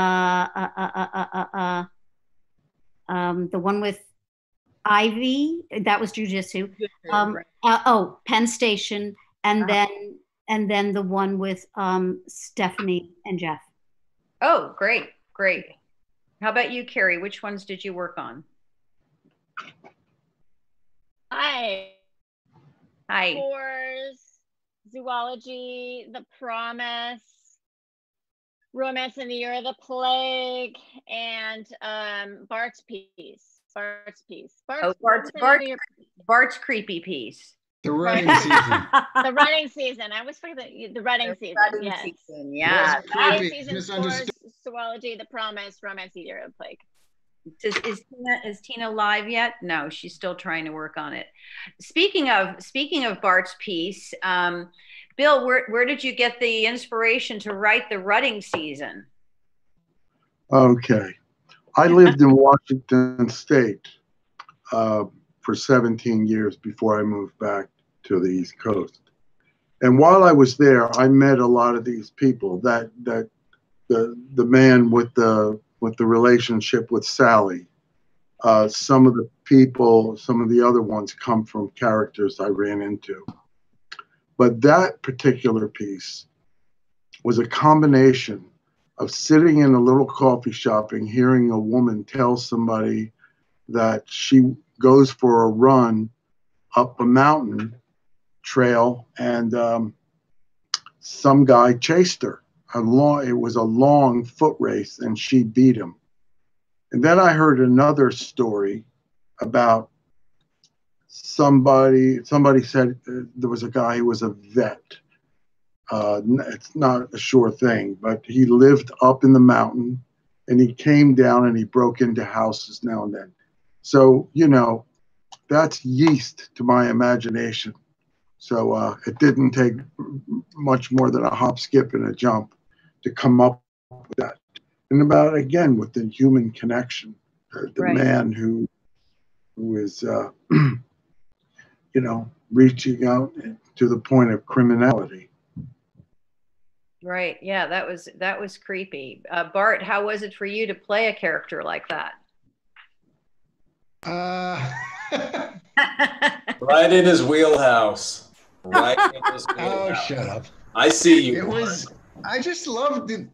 The one with Ivy, that was jujitsu. Penn Station, and then the one with Stephanie and Jeff. Oh, great, great. How about you, Kari? Which ones did you work on? Hi. Hi. Wars, Zoology, The Promise, Romance in the Year of the Plague, and Bart's piece. Bart's Bart's creepy piece. The running season. The running season. I always forget the running season. Running Yes. season, yeah. Running season, scores, zoology, the promise, romance, eater of plague. Is Tina live yet? No, she's still trying to work on it. Speaking of Bart's piece, Bill, where did you get the inspiration to write the rutting season? Okay. I lived in Washington State for 17 years before I moved back to the East Coast. And while I was there, I met a lot of these people. That the man with the relationship with Sally. Some of the people, some of the other ones come from characters I ran into. But that particular piece was a combination of sitting in a little coffee shop and hearing a woman tell somebody that she goes for a run up a mountain trail, and some guy chased her. It was a long foot race, and she beat him. And then I heard another story about somebody said there was a guy who was a vet. It's not a sure thing, but he lived up in the mountain, and he came down and he broke into houses now and then. So, you know, that's yeast to my imagination. So it didn't take much more than a hop, skip, and a jump to come up with that. And about, again, with the human connection, the Right. man who is, you know, reaching out to the point of criminality. Right. Yeah, that was creepy. Bart, how was it for you to play a character like that? Right in his wheelhouse. Right in his wheelhouse. Oh, shut up. I see you. It was, I just loved it.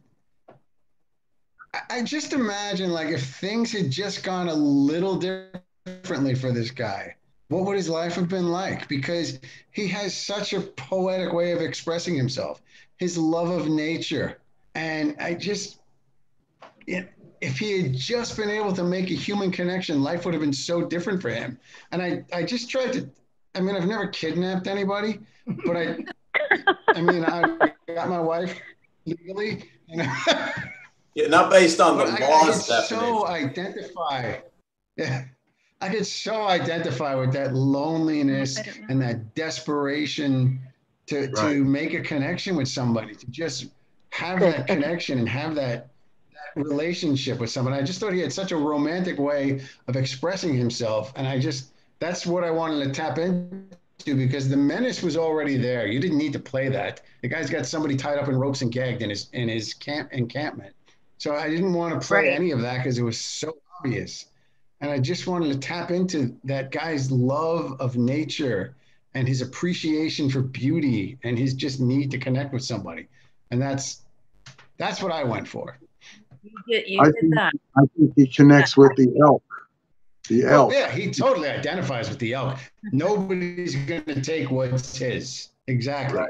I just imagine, like, if things had just gone a little differently for this guy, what would his life have been like? Because he has such a poetic way of expressing himself, his love of nature. And I just, if he had just been able to make a human connection, life would have been so different for him. And I just tried to, I mean, I've never kidnapped anybody, but I mean, I got my wife legally, you know. Yeah, not based on the But laws I definition. so identify. Yeah, I could so identify with that loneliness and that desperation to make a connection with somebody, to just have that connection and have that relationship with someone. I just thought he had such a romantic way of expressing himself, and that's what I wanted to tap into, because the menace was already there. You didn't need to play that. The guy's got somebody tied up in ropes and gagged in his encampment. So I didn't want to play any of that because it was so obvious. And I just wanted to tap into that guy's love of nature and his appreciation for beauty and his just need to connect with somebody. And that's what I went for. You did that. I think he connects with the elk. The elk. Well, yeah, he totally identifies with the elk. Nobody's going to take what's his. Exactly.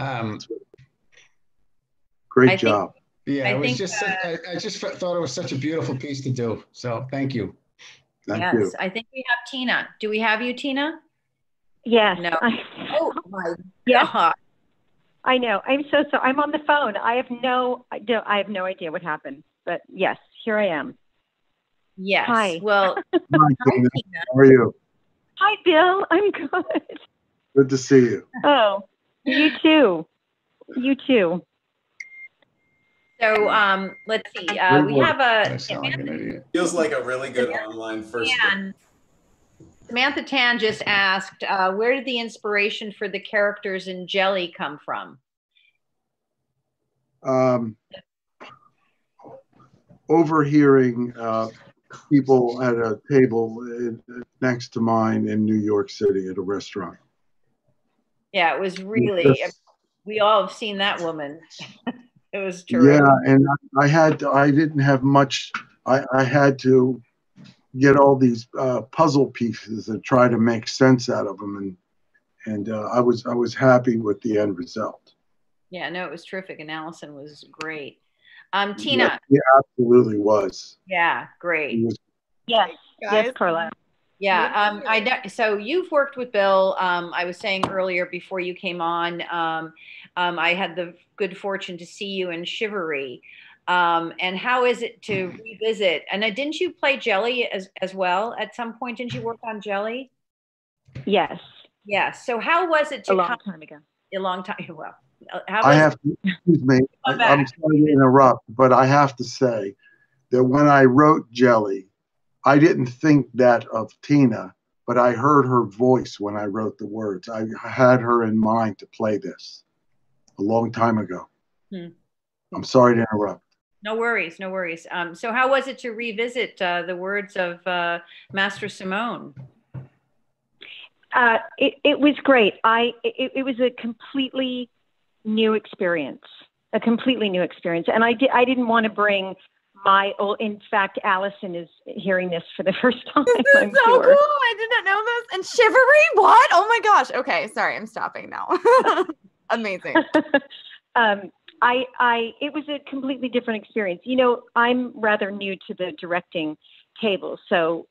Great job. Yeah, it was just. I just thought it was such a beautiful piece to do. So thank you. Thank you. I think we have Tina. Do we have you, Tina? Yes. No. Oh my Yes. God. I know. I'm so sorry. I'm on the phone. I have no idea what happened. But yes, here I am. Yes. Hi. Well, Hi, Tina. How are you? Hi, Bill. I'm good. Good to see you. Oh, you too. You too. So let's see. We have a Feels like a really good online first. Samantha Tan just asked, where did the inspiration for the characters in Jelly come from? Overhearing people at a table next to mine in New York City at a restaurant. Yeah, it was really, we all have seen that woman. It was terrific. Yeah, and I didn't have much. I had to get all these puzzle pieces and try to make sense out of them, and I was happy with the end result. Yeah, no, it was terrific, and Allison was great. Tina. Yeah, absolutely was. Yeah, great. Yes, yes, Carla. Yeah, so you've worked with Bill. I was saying earlier before you came on, I had the good fortune to see you in Chivalry. And how is it to revisit? And didn't you play Jelly as well at some point? Didn't you work on Jelly? Yes. Yes. So how was it to a long time ago? A long time. Well, how I was have to, excuse me, I'm sorry to interrupt, but I have to say that when I wrote Jelly, I didn't think that of Tina, but I heard her voice when I wrote the words. I had her in mind to play this a long time ago. I'm sorry to interrupt. No worries, no worries. So how was it to revisit the words of Mastrosimone? It was great. It was a completely new experience, And I didn't want to bring in fact, Allison is hearing this for the first time. This is so cool. I did not know this. And Chivalry, what? Oh my gosh. Okay, sorry, I'm stopping now. Amazing. It was a completely different experience. You know, I'm rather new to the directing table, so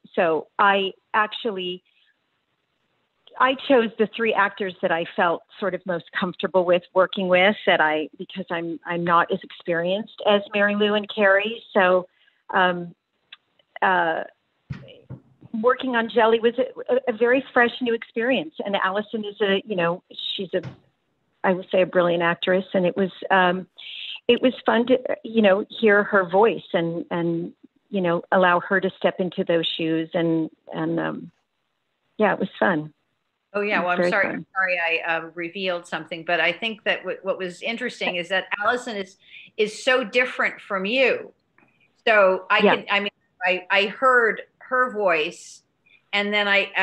I chose the three actors that I felt sort of most comfortable with working with, because I'm not as experienced as Mary Lou and Kari. So working on Jelly was a very fresh new experience. And Allison is she's I would say a brilliant actress. And it was fun to, hear her voice and allow her to step into those shoes. And it was fun. Oh yeah, well I'm sorry I revealed something, but I think that what was interesting is that Allison is so different from you. So I heard her voice, and then I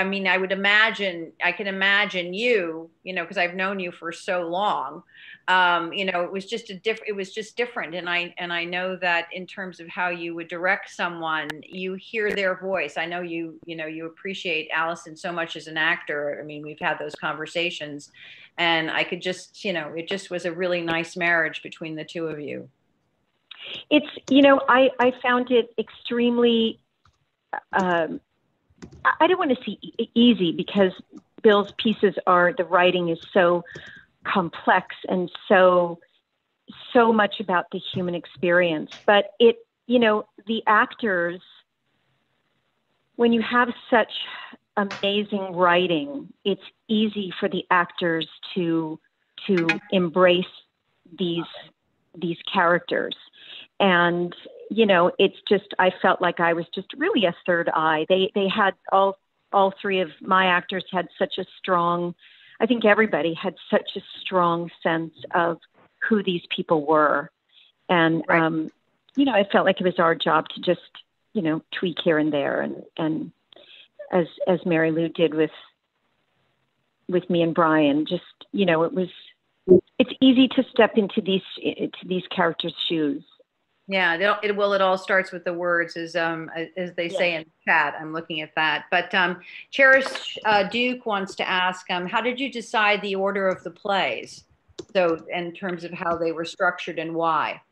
can imagine you, because I've known you for so long. It was just different. And I know that in terms of how you would direct someone, you hear their voice. I know you appreciate Allison so much as an actor. I mean, we've had those conversations, and I could just, it just was a really nice marriage between the two of you. It's, I found it extremely, I don't want to say easy, because Bill's pieces the writing is so complex and so much about the human experience. But the actors, when you have such amazing writing, it's easy for the actors to embrace these characters. And it's just, I felt like I was just really a third eye. They had all three of my actors had such a strong, I think everybody had such a strong sense of who these people were. And, I felt like it was our job to just, tweak here and there. And as Mary Lou did with me and Brian, just, it's easy to step into these characters' shoes. Yeah, it all starts with the words, as they say in chat. I'm looking at that. But Cherish Duke wants to ask, how did you decide the order of the plays? So in terms of how they were structured and why?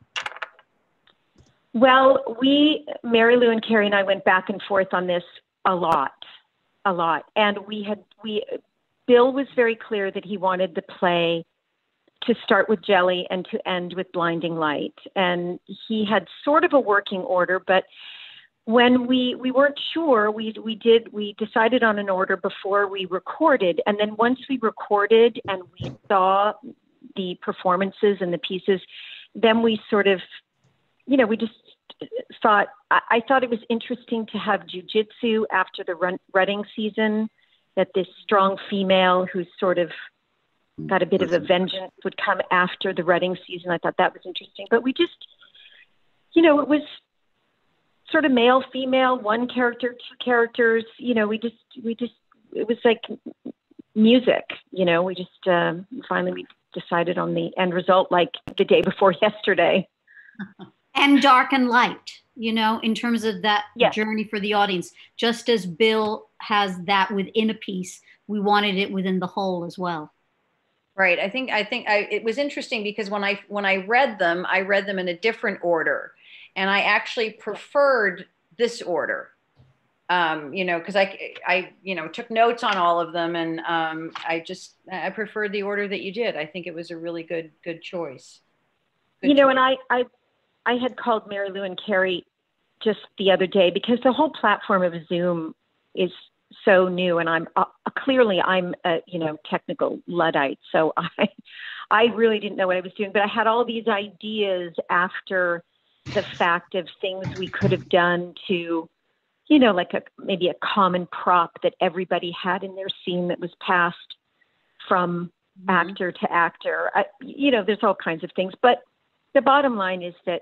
Well, Mary Lou and Kari and I went back and forth on this a lot. And Bill was very clear that he wanted the play to start with Jelly and to end with Blinding Light. And he had sort of a working order, but when we weren't sure, we decided on an order before we recorded. And then once we recorded and we saw the performances and the pieces, then we sort of, we just thought, I thought it was interesting to have jujitsu after the rutting season, that this strong female who's sort of got a bit of a vengeance would come after the rutting season. I thought that was interesting. But we just, it was sort of male, female, one character, two characters, it was like music, we just, finally we decided on the end result, like the day before yesterday. And dark and light, in terms of that journey for the audience, just as Bill has that within a piece, we wanted it within the whole as well. Right. I think it was interesting because when I read them in a different order, and I actually preferred this order. You know, because I you know, took notes on all of them, and I preferred the order that you did. I think it was a really good choice. You know, and I had called Mary Lou and Kari just the other day because the whole platform of Zoom is so new, and I'm clearly I'm a, you know, technical Luddite, so I really didn't know what I was doing, but I had all these ideas after the fact of things we could have done to, you know, like maybe a common prop that everybody had in their scene that was passed from actor to actor. You know, there's all kinds of things, but the bottom line is that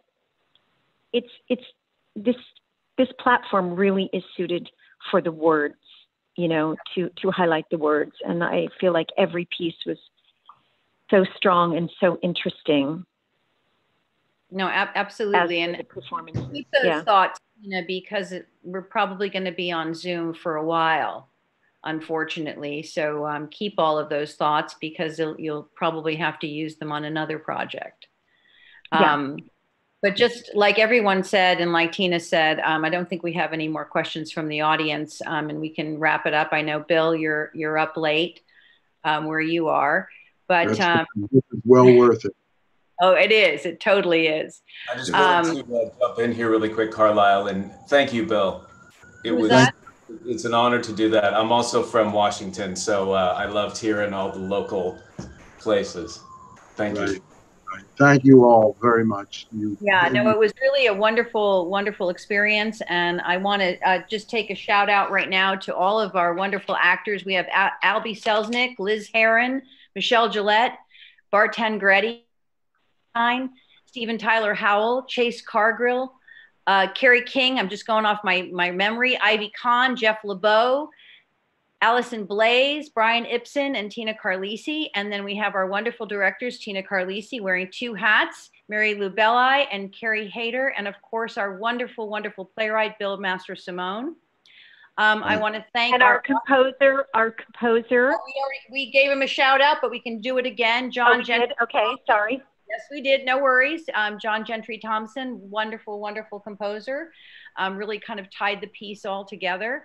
this platform really is suited for the words, you know, to highlight the words. And I feel like every piece was so strong and so interesting. No, absolutely. And keep those thoughts, you know, because we're probably going to be on Zoom for a while, unfortunately. So keep all of those thoughts because you'll probably have to use them on another project. But just like everyone said, and like Tina said, I don't think we have any more questions from the audience, and we can wrap it up. I know, Bill, you're up late where you are, but this is well worth it. Oh, it is. It totally is. I just wanted to jump in here really quick, Carlisle, and thank you, Bill. It's an honor to do that. I'm also from Washington, so I loved hearing all the local places. Thank you. Thank you all very much. Yeah, no, it was really a wonderful, wonderful experience. And I want to just take a shout out right now to all of our wonderful actors. We have Albie Selznick, Liz Heron, Michelle Gillette, Bart Tangredi, Steven Tyler Howell, Chase Cargill, Carrie King, I'm just going off my memory, Ivy Kahn, Jeff LeBeau, Allison Blaize, Brian Ibsen, and Tina Carlisi. And then we have our wonderful directors, Tina Carlisi wearing 2 hats, Mary Lou Belli and Carrie Hayter, and of course our wonderful, wonderful playwright, Bill Mastrosimone. I want to thank our composer. We gave him a shout out, but we can do it again. John Gentry. Okay, sorry. Yes, we did. No worries. John Gentry Thompson, wonderful, wonderful composer. Really kind of tied the piece all together.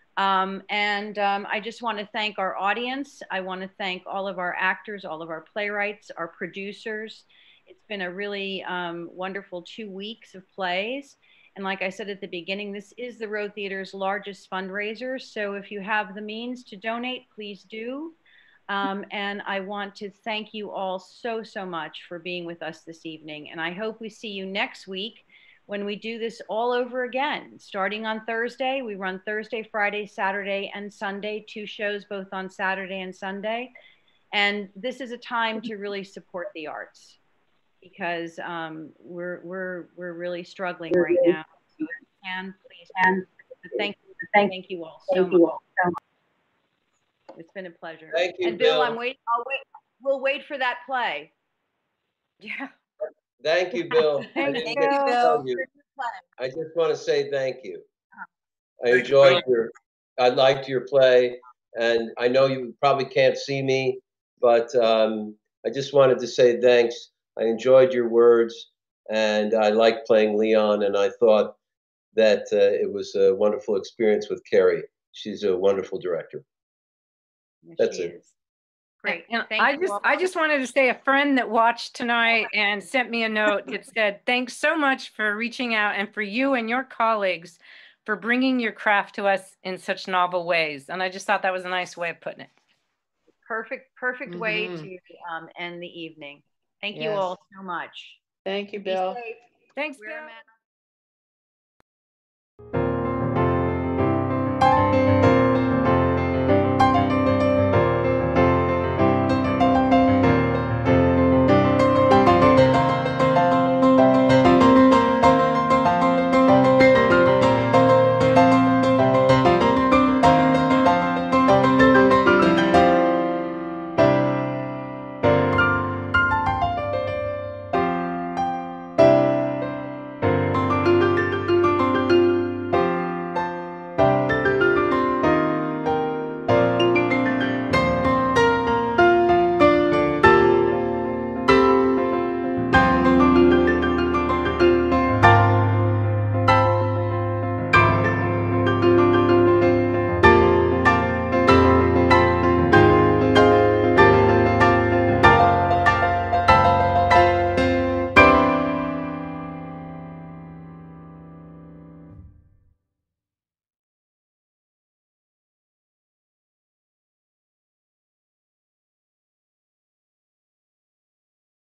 I just want to thank our audience. I want to thank all of our actors, all of our playwrights, our producers. It's been a really wonderful 2 weeks of plays. And like I said at the beginning, this is the Road Theater's largest fundraiser. So if you have the means to donate, please do. And I want to thank you all so much for being with us this evening. And I hope we see you next week when we do this all over again. Starting on Thursday, we run Thursday, Friday, Saturday, and Sunday, 2 shows both on Saturday and Sunday. And this is a time to really support the arts because we're really struggling right now. So please, thank you all so much. It's been a pleasure. Thank you, and Bill, Bill. We'll wait for that play. Yeah. Thank you, Bill. Thank you, Bill. I just want to say thank you. I liked your play, and I know you probably can't see me, but I just wanted to say thanks. I enjoyed your words, and I liked playing Leon, and I thought that it was a wonderful experience with Kari. She's a wonderful director. Yes, That's it. Great. And I just wanted to say a friend that watched tonight and sent me a note. It said, thanks so much for reaching out and for you and your colleagues for bringing your craft to us in such novel ways. And I just thought that was a nice way of putting it. Perfect way to end the evening. Thank you all so much. Thank you, Bill. Thanks, Bill.